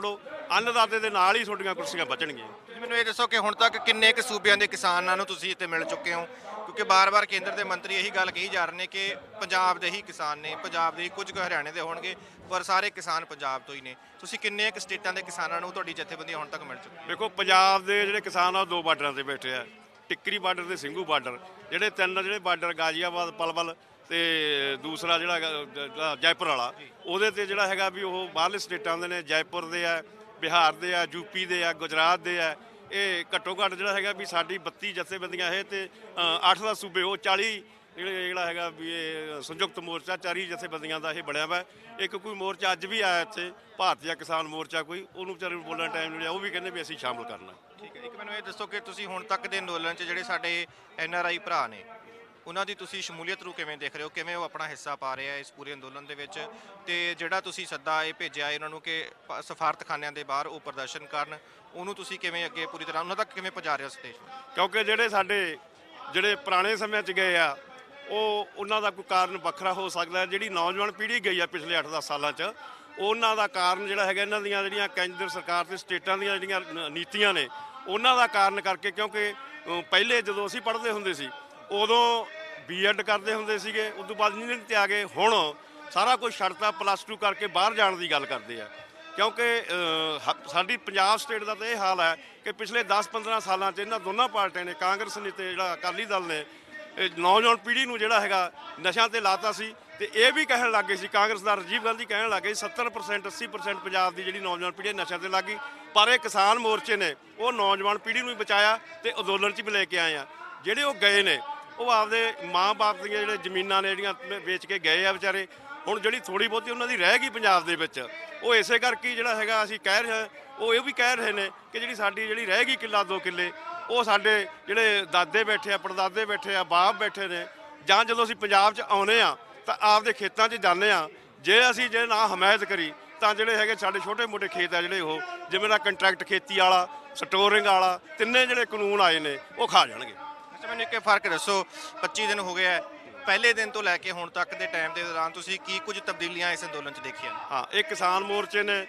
ਅੰਨਦਾਤੇ ਦੇ ਨਾਲ ਹੀ ਤੁਹਾਡੀਆਂ ਕੁਰਸੀਆਂ ਬਚਣਗੀਆਂ। ਤੁਸੀਂ ਮੈਨੂੰ ਇਹ ਦੱਸੋ ਕਿ ਹੁਣ ਤੱਕ ਕਿੰਨੇ ਕੁ ਸੂਬਿਆਂ ਦੇ ਕਿਸਾਨਾਂ ਨੂੰ ਤੁਸੀਂ ਇੱਥੇ ਮਿਲ ਚੁੱਕੇ ਹੋ, ਕਿਉਂਕਿ ਬਾਰ-ਬਾਰ ਕੇਂਦਰ ਦੇ ਮੰਤਰੀ ਇਹੀ ਗੱਲ ਕਹੀ ਜਾ ਰਹੇ ਨੇ ਕਿ ਪੰਜਾਬ ਦੇ ਹੀ ਕਿਸਾਨ ਨੇ, ਪੰਜਾਬ ਦੇ ਹੀ ਕੁਝ ਕੁ ਹਰਿਆਣੇ ਦੇ ਹੋਣਗੇ, ਪਰ ਸਾਰੇ ਕਿਸਾਨ ਪੰਜਾਬ ਤੋਂ ਹੀ ਨੇ। ਤੁਸੀਂ ਕਿੰਨੇ ਕੁ ਸਟੇਟਾਂ ਦੇ ਕਿਸਾਨਾਂ ਨੂੰ ਤੁਹਾਡੀ ਜਥੇਬੰਦੀਆਂ ਹੁਣ ਤੱਕ ਮਿਲ ਚੁੱਕੀਆਂ? ਦੇਖੋ ਪੰਜਾਬ ਦੇ ਜਿਹੜੇ ਕਿਸਾਨ ਆ ਉਹ ਦੋ ਬਾਰਡਰਾਂ ਤੇ ਬੈਠੇ ਆ, ਟਿੱਕਰੀ ਬਾਰਡਰ ਤੇ ਸਿੰਘੂ ਬਾਰਡਰ। ਜਿਹੜੇ ਤਿੰਨ ਜਿਹੜੇ ਬਾਰਡਰ ਗਾਜ਼ੀਆਬਾਦ, ਪਲਵਲ ਤੇ ਦੂਸਰਾ ਜਿਹੜਾ ਹੈਗਾ ਜੈਪੁਰ ਵਾਲਾ, ਉਹਦੇ ਤੇ ਜਿਹੜਾ ਹੈਗਾ ਵੀ ਉਹ ਬਾਹਰਲੇ ਸਟੇਟਾਂ ਦੇ ਨੇ, ਜੈਪੁਰ ਦੇ ਆ, ਬਿਹਾਰ ਦੇ ਆ, ਯੂਪੀ ਦੇ ਆ, ਗੁਜਰਾਤ ਦੇ ਆ। ਇਹ ਘੱਟੋ ਘੱਟ ਜਿਹੜਾ ਹੈਗਾ ਵੀ ਸਾਡੀ ਬੱਤੀ ਜਥੇਬੰਦੀਆਂ ਇਹ ਤੇ ਅੱਠ ਦਾ ਸੂਬੇ, ਉਹ ਚਾਲੀ ਜਿਹੜੇ ਜਿਹੜਾ ਹੈਗਾ ਵੀ ਇਹ ਸੰਯੁਕਤ ਮੋਰਚਾ ਚਾਰੀ ਜਥੇਬੰਦੀਆਂ ਦਾ ਇਹ ਬਣਿਆ ਵਾ। ਇੱਕ ਕੋਈ ਮੋਰਚਾ ਅੱਜ ਵੀ ਆਇਆ ਇੱਥੇ, ਭਾਰਤੀ ਕਿਸਾਨ ਮੋਰਚਾ, ਕੋਈ ਉਹਨੂੰ ਵਿਚਾਰੇ ਨੂੰ ਬੋਲਣ ਟਾਈਮ ਨਹੀਂ ਲਿਆ, ਉਹ ਵੀ ਕਹਿੰਦੇ ਵੀ ਅਸੀਂ ਸ਼ਾਮਲ ਕਰਨਾ। ਠੀਕ ਹੈ, ਇੱਕ ਮੈਨੂੰ ਇਹ ਦੱਸੋ ਕਿ ਤੁਸੀਂ ਹੁਣ ਤੱਕ ਦੇ ਅੰਦੋਲਨ 'ਚ ਜਿਹੜੇ ਸਾਡੇ ਐਨ ਆਰ ਆਈ ਭਰਾ ਨੇ, ਉਹਨਾਂ ਦੀ ਤੁਸੀਂ ਸ਼ਮੂਲੀਅਤ ਨੂੰ ਕਿਵੇਂ ਦੇਖ ਰਹੇ ਹੋ? ਕਿਵੇਂ ਉਹ ਆਪਣਾ ਹਿੱਸਾ ਪਾ ਰਹੇ ਆ ਇਸ ਪੂਰੇ ਅੰਦੋਲਨ ਦੇ ਵਿੱਚ? ਤੇ ਜਿਹੜਾ ਤੁਸੀਂ ਸੱਦਾ ਇਹ ਭੇਜਿਆ ਇਹਨਾਂ ਨੂੰ ਕਿ ਪ- ਸਫਾਰਤਖਾਨਿਆਂ ਦੇ ਬਾਹਰ ਉਹ ਪ੍ਰਦਰਸ਼ਨ ਕਰਨ, ਉਹਨੂੰ ਤੁਸੀਂ ਕਿਵੇਂ ਅੱਗੇ ਪੂਰੀ ਤਰ੍ਹਾਂ ਉਹਨਾਂ ਤੱਕ ਕਿਵੇਂ ਪਹੁੰਚਾ ਰਹੇ ਹੋ ਸੰਦੇਸ਼? ਕਿਉਂਕਿ ਜਿਹੜੇ ਸਾਡੇ ਜਿਹੜੇ ਪੁਰਾਣੇ ਸਮਿਆਂ 'ਚ ਗਏ ਆ, ਉਹ ਉਹਨਾਂ ਦਾ ਕੋਈ ਕਾਰਨ ਵੱਖਰਾ ਹੋ ਸਕਦਾ। ਜਿਹੜੀ ਨੌਜਵਾਨ ਪੀੜ੍ਹੀ ਗਈ ਆ ਪਿਛਲੇ ਅੱਠ ਦਸ ਸਾਲਾਂ 'ਚ, ਉਹਨਾਂ ਦਾ ਕਾਰਨ ਜਿਹੜਾ ਹੈਗਾ ਇਹਨਾਂ ਦੀਆਂ ਜਿਹੜੀਆਂ ਕੇਂਦਰ ਸਰਕਾਰ ਤੇ ਸਟੇਟਾਂ ਦੀਆਂ ਜਿਹੜੀਆਂ ਨ- ਨੀਤੀਆਂ ਨੇ, ਉਹਨਾਂ ਦਾ ਕਾਰਨ ਕਰਕੇ। ਕਿਉਂਕਿ ਅ, ਪਹਿਲੇ ਜਦੋਂ ਅਸੀਂ ਪੜ੍ਹਦੇ ਹੁੰਦੇ ਸੀ ਉਦੋਂ ਬੀ ਐਡ ਕਰਦੇ ਹੁੰਦੇ ਸੀਗੇ, ਉਸ ਤੋਂ ਬਾਅਦ ਇੰਜੀਨੀਅਰਿੰਗ ਤੇ ਆ ਗਏ, ਹੁਣ ਸਾਰਾ ਕੁਝ ਛੱਡਤਾ, ਪਲੱਸ ਟੂ ਕਰਕੇ ਬਾਹਰ ਜਾਣ ਦੀ ਗੱਲ ਕਰਦੇ ਆ। ਕਿਉਂਕਿ ਅ, ਹ- ਸਾਡੀ ਪੰਜਾਬ ਸਟੇਟ ਦਾ ਤਾਂ ਇਹ ਹਾਲ ਹੈ ਕਿ ਪਿਛਲੇ ਦਸ ਪੰਦਰਾਂ ਸਾਲਾਂ 'ਚ ਇਹਨਾਂ ਦੋਨਾਂ ਪਾਰਟੀਆਂ ਨੇ, ਕਾਂਗਰਸ ਨੇ ਤੇ ਜਿਹੜਾ ਅਕਾਲੀ ਦਲ ਨੇ, ਇਹ ਨੌਜਵਾਨ ਪੀੜ੍ਹੀ ਨੂੰ ਜਿਹੜਾ ਹੈਗਾ ਨਸ਼ਿਆਂ ਤੇ ਲਾਤਾ ਸੀ। ਤੇ ਇਹ ਵੀ ਕਹਿਣ ਲੱਗੇ ਸੀ, ਕਾਂਗਰਸ ਦਾ ਰਾਜੀਵ ਗਾਂਧੀ ਕਹਿਣ ਲੱਗੇ ਸੀ ਸੱਤਰ ਪਰਸੈਂਟ ਅੱਸੀ ਪਰਸੈਂਟ ਪੰਜਾਬ ਦੀ ਜਿਹੜੀ ਨੌਜਵਾਨ ਪੀੜ੍ਹੀ ਨਸ਼ਿਆਂ ਤੇ ਲੱਗ ਗਈ। ਪਰ ਇਹ ਕਿਸਾਨ ਮੋਰਚੇ ਨੇ ਉਹ ਨੌਜਵਾਨ ਪੀੜ੍ਹੀ ਨੂੰ ਵੀ ਬਚਾਇਆ ਤੇ ਅੰਦੋਲਨ 'ਚ ਵੀ ਲੈ ਕੇ ਆਏ ਆ। ਜਿਹੜੇ ਉਹ ਗਏ ਨੇ ਉਹ ਆਪਦੇ ਮਾਂ-ਬਾਪ ਦੀਆਂ ਜਿਹੜੇ ਜ਼ਮੀਨਾਂ ਨੇ ਜਿਹੜੀਆਂ ਵੇਚ ਕੇ ਗਏ ਆ ਵਿਚਾਰੇ। ਹੁਣ ਜਿਹੜੀ ਥੋੜ੍ਹੀ ਬਹੁਤੀ ਉਹਨਾਂ ਦੀ ਰਹਿ ਗਈ ਪੰਜਾਬ ਦੇ ਵਿੱਚ, ਉਹ ਇਸੇ ਕਰਕੇ ਜਿਹੜਾ ਹੈਗਾ ਅਸੀਂ ਕਹਿ ਰਹੇ, ਉਹ ਇਹ ਵੀ ਕਹਿ ਰਹੇ ਨੇ ਕਿ ਜਿਹੜੀ ਸਾਡੀ ਜਿਹੜੀ ਰਹਿ ਗਈ ਕਿੱਲਾ ਦੋ ਕਿੱਲੇ, ਉਹ ਸਾਡੇ ਜਿਹੜੇ ਦਾਦੇ ਬੈਠੇ ਆ, ਪੜਦਾਦੇ ਬੈਠੇ ਆ, ਬਾਪ ਬੈਠੇ ਨੇ। ਜਾਂ ਜਦੋਂ ਅਸੀਂ ਪੰਜਾਬ 'ਚ ਆਉਨੇ ਆ ਤਾਂ ਆਪਦੇ ਖੇਤਾਂ 'ਚ ਜਾਂਦੇ ਆ, ਜੇ ਅਸੀਂ ਜੇ ਨਾ ਹਮਾਇਤ ਕਰੀ ਤਾਂ ਜਿਹੜੇ ਹੈਗੇ ਸਾਡੇ ਛੋਟੇ ਮੋਟੇ ਖੇਤ ਆ ਜਿਹੜੇ, ਉਹ ਜਿਵੇਂ ਦਾ ਕੰਟਰੈਕਟ ਖੇਤੀ ਵਾਲਾ, ਸਟੋਰਿੰਗ ਵਾਲਾ, ਤਿੰਨੇ ਜਿਹੜੇ ਕਾਨੂੰਨ ਆਏ ਨੇ ਉਹ ਖਾ ਜਾਣਗੇ। ਅੱਛਾ, ਮੈਨੂੰ ਇੱਕ ਫਰਕ ਦੱਸੋ, ਪੱਚੀ ਦਿਨ ਹੋ ਗਏ ਹੈ, ਪਹਿਲੇ ਦਿਨ ਤੋਂ ਲੈ ਕੇ ਹੁਣ ਤੱਕ ਦੇ ਟਾਈਮ ਦੇ ਦੌਰਾਨ ਤੁਸੀਂ ਕੀ ਕੁਝ ਤਬਦੀਲੀਆਂ ਇਸ ਅੰਦੋਲਨ 'ਚ ਦੇਖੀਆਂ? ਹਾਂ, ਇਹ ਕਿਸਾਨ ਮੋਰਚੇ ਨੇ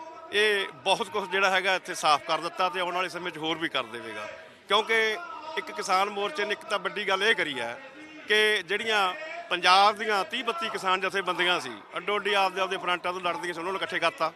ਇਹ ਬਹੁਤ ਕੁਝ ਜਿਹੜਾ ਹੈਗਾ ਇੱਥੇ ਸਾਫ਼ ਕਰ ਦਿੱਤਾ ਤੇ ਆਉਣ ਵਾਲੇ ਸਮੇਂ 'ਚ ਹੋਰ ਵੀ ਕਰ ਦੇਵੇਗਾ। ਕਿਉਂਕਿ ਇੱਕ ਕਿਸਾਨ ਮੋਰਚੇ ਨੇ ਇੱਕ ਤਾਂ ਵੱਡੀ ਗੱਲ ਇਹ ਕਰੀ ਹੈ ਕਿ ਜਿਹੜੀਆਂ ਪੰਜਾਬ ਦੀਆਂ ਤੀਹ ਬੱਤੀ ਕਿਸਾਨ ਜਥੇਬੰਦੀਆਂ ਸੀ, ਅੱਡੋ ਅੱਡੀ ਆਪਦੇ ਆਪਦੇ ਫਰੰਟਾਂ ਤੋਂ ਲੜਦੀਆਂ ਸੀ, ਉਹਨਾਂ ਨੂੰ ਇਕੱਠੇ ਕਰਤਾ।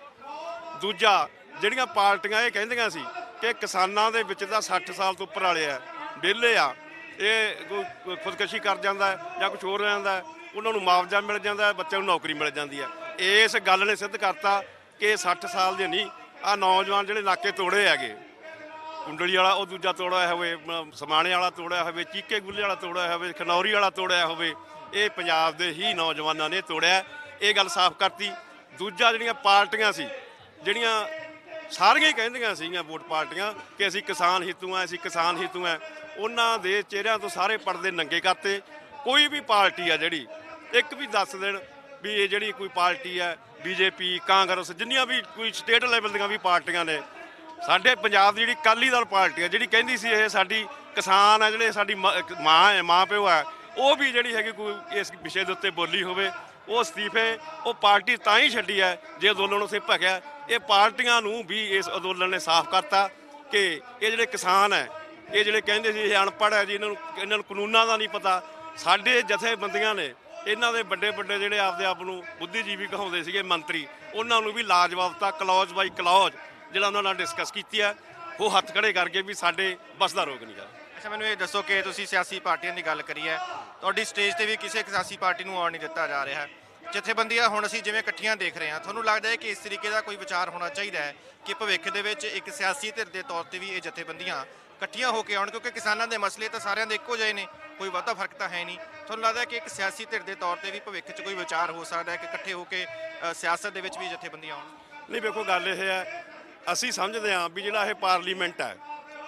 ਦੂਜਾ, ਜਿਹੜੀਆਂ ਪਾਰਟੀਆਂ ਇਹ ਕਹਿੰਦੀਆਂ ਸੀ ਕਿ ਕਿਸਾਨਾਂ ਦੇ ਵਿੱਚ ਤਾਂ ਸੱਠ ਸਾਲ ਤੋਂ ਉੱਪਰ ਵਾਲੇ ਆ, ਵਿਹਲੇ ਆ, ਇਹ ਕੋਈ ਖੁਦਕੁਸ਼ੀ ਕਰ ਜਾਂਦਾ ਹੈ ਜਾਂ ਕੁਛ ਹੋਰ ਹੋ ਜਾਂਦਾ ਹੈ, ਉਹਨਾਂ ਨੂੰ ਮੁਆਵਜ਼ਾ ਮਿਲ ਜਾਂਦਾ ਹੈ, ਬੱਚਿਆਂ ਨੂੰ ਨੌਕਰੀ ਮਿਲ ਜਾਂਦੀ ਹੈ। ਇਸ ਗੱਲ ਨੇ ਸਿੱਧ ਕਰਤਾ ਕਿ ਸੱਠ ਸਾਲ ਦੇ ਨਹੀਂ, ਆਹ ਨੌਜਵਾਨ ਜਿਹੜੇ ਨਾਕੇ ਤੋੜੇ ਹੈਗੇ, ਕੁੰਡਲੀ ਵਾਲਾ ਉਹ ਦੂਜਾ ਤੋੜਿਆ ਹੋਵੇ, ਮ- ਸਮਾਣੇ ਵਾਲਾ ਤੋੜਿਆ ਹੋਵੇ, ਚੀਕੇ ਗੁੱਲੇ ਵਾਲਾ ਤੋੜਿਆ ਹੋਵੇ, ਖਨੌਰੀ ਵਾਲਾ ਤੋੜਿਆ ਹੋਵੇ, ਇਹ ਪੰਜਾਬ ਦੇ ਹੀ ਨੌਜਵਾਨਾਂ ਨੇ ਤੋੜਿਆ। ਇਹ ਗੱਲ ਸਾਫ਼ ਕਰਤੀ। ਦੂਜਾ, ਜਿਹੜੀਆਂ ਪਾਰਟੀਆਂ ਸੀ, ਜਿਹੜੀਆਂ ਸਾਰੀਆਂ ਹੀ ਕਹਿੰਦੀਆਂ ਸੀਗੀਆਂ ਵੋਟ ਪਾਰਟੀਆਂ ਕਿ ਅਸੀਂ ਕਿਸਾਨ ਹਿੱਤੂ ਆ, ਅਸੀਂ ਕਿਸਾਨ ਹਿੱਤੂ ਆ, ਉਹਨਾਂ ਦੇ ਚਿਹਰਿਆਂ ਤੋਂ ਸਾਰੇ ਪਰਦੇ ਨੰਗੇ ਕਰਤੇ। ਕੋਈ ਵੀ ਪਾਰਟੀ ਆ ਜਿਹੜੀ ਇੱਕ ਵੀ ਦੱਸ ਦੇਣ ਵੀ ਇਹ ਜਿਹੜੀ ਕੋਈ ਪਾਰਟੀ ਹੈ, ਬੀਜੇਪੀ, ਕਾਂਗਰਸ, ਜਿੰਨੀਆਂ ਵੀ ਕੋਈ ਸਟੇਟ ਲੈਵਲ ਦੀਆਂ ਵੀ ਪਾਰਟੀਆਂ ਨੇ, ਸਾਡੇ ਪੰਜਾਬ ਦੀ ਜਿਹੜੀ ਅਕਾਲੀ ਦਲ ਪਾਰਟੀ ਹੈ ਜਿਹੜੀ ਕਹਿੰਦੀ ਸੀ ਇਹ ਸਾਡੀ ਕਿਸਾਨ ਹੈ, ਜਿਹੜੇ ਸਾਡੀ ਮ- ਮਾਂ ਹੈ, ਮਾਂ ਪਿਓ ਹੈ, ਉਹ ਵੀ ਜਿਹੜੀ ਹੈਗੀ ਕੋਈ ਇਸ ਵਿਸ਼ੇ ਦੇ ਉੱਤੇ ਬੋਲੀ ਹੋਵੇ, ਉਹ ਅਸਤੀਫੇ ਉਹ ਪਾਰਟੀ ਤਾਂ ਹੀ ਛੱਡੀ ਹੈ ਜੇ ਅੰਦੋਲਨ ਉੱਥੇ ਭਖਿਆ। ਇਹ ਪਾਰਟੀਆਂ ਨੂੰ ਵੀ ਇਸ ਅੰਦੋਲਨ ਨੇ ਸਾਫ਼ ਕਰਤਾ ਕਿ ਇਹ ਜਿਹੜੇ ਕਿਸਾਨ ਹੈ, ਇਹ ਜਿਹੜੇ ਕਹਿੰਦੇ ਸੀ ਇਹ ਅਨਪੜ੍ਹ ਹੈ ਜੀ, ਇਹਨਾਂ ਨੂੰ ਇਹਨਾਂ ਨੂੰ ਕਾਨੂੰਨਾਂ ਦਾ ਨਹੀਂ ਪਤਾ। ਸਾਡੇ ਜਥੇਬੰਦੀਆਂ ਨੇ ਇਹਨਾਂ ਦੇ ਵੱਡੇ ਵੱਡੇ ਜਿਹੜੇ ਆਪਦੇ ਆਪ ਨੂੰ ਬੁੱਧੀਜੀਵੀ ਕਹਾਉਂਦੇ ਸੀਗੇ ਮੰਤਰੀ, ਉਹਨਾਂ ਨੂੰ ਵੀ ਲਾਜਵਾਬਤਾ ਕਲੌਜ ਬਾਈ ਕਲੌਜ ਜਿਹੜਾ ਉਹਨਾਂ ਨਾਲ ਡਿਸਕਸ ਕੀਤੀ ਹੈ, ਉਹ ਹੱਥ ਖੜੇ ਕਰਕੇ ਵੀ ਸਾਡੇ ਬਸ ਦਾ ਰੋਕ ਨਹੀਂ ਗਾ। ਅੱਛਾ, ਮੈਨੂੰ ਇਹ ਦੱਸੋ ਕਿ ਤੁਸੀਂ ਸਿਆਸੀ ਪਾਰਟੀਆਂ ਦੀ ਗੱਲ ਕਰੀ ਹੈ, ਤੁਹਾਡੀ ਸਟੇਜ ਤੇ ਵੀ ਕਿਸੇ ਸਿਆਸੀ ਪਾਰਟੀ ਨੂੰ ਆਉਣ ਨਹੀਂ ਦਿੱਤਾ ਜਾ ਰਿਹਾ ਹੈ। ਜਥੇਬੰਦੀਆਂ ਹੁਣ ਅਸੀਂ ਜਿਵੇਂ ਇਕੱਠੀਆਂ ਦੇਖ ਰਹੇ ਹਾਂ, ਤੁਹਾਨੂੰ ਲੱਗਦਾ ਹੈ ਕਿ ਇਸ ਤਰੀਕੇ ਦਾ ਕੋਈ ਵਿਚਾਰ ਹੋਣਾ ਚਾਹੀਦਾ ਹੈ ਕਿ ਭਵਿੱਖ ਦੇ ਵਿੱਚ ਇੱਕ ਸਿਆਸੀ ਧਿਰ ਦੇ ਤੌਰ ਤੇ ਵੀ ਇਹ ਜਥੇਬੰਦੀਆਂ ਇਕੱਠੀਆਂ ਹੋ ਕੇ ਆਉਣ? ਕਿਉਂਕਿ ਕਿਸਾਨਾਂ ਦੇ ਮਸਲੇ ਤਾਂ ਸਾਰਿਆਂ ਦੇ ਇੱਕੋ ਜਿਹੇ ਨੇ, ਕੋਈ ਬਹੁਤਾ ਫਰਕ ਤਾਂ ਹੈ ਨਹੀਂ। ਤੁਹਾਨੂੰ ਲੱਗਦਾ ਹੈ ਕਿ ਇੱਕ ਸਿਆਸੀ ਧਿਰ ਦੇ ਤੌਰ ਤੇ ਵੀ ਭਵਿੱਖ 'ਚ ਕੋਈ ਵਿਚਾਰ ਹੋ ਸਕਦਾ ਹੈ ਕਿ ਇਕੱਠੇ ਹੋ ਕੇ ਅ, ਸਿਆਸਤ ਦੇ ਵਿੱਚ ਵੀ ਜਥੇਬੰਦੀਆਂ ਆਉਣ? ਨਹੀਂ, ਵੇਖੋ ਗੱਲ ਇਹ ਹੈ, ਅਸੀਂ ਸਮਝਦੇ ਹਾਂ ਵੀ ਜਿਹੜਾ ਇਹ ਪਾਰਲੀਮੈਂਟ ਹੈ,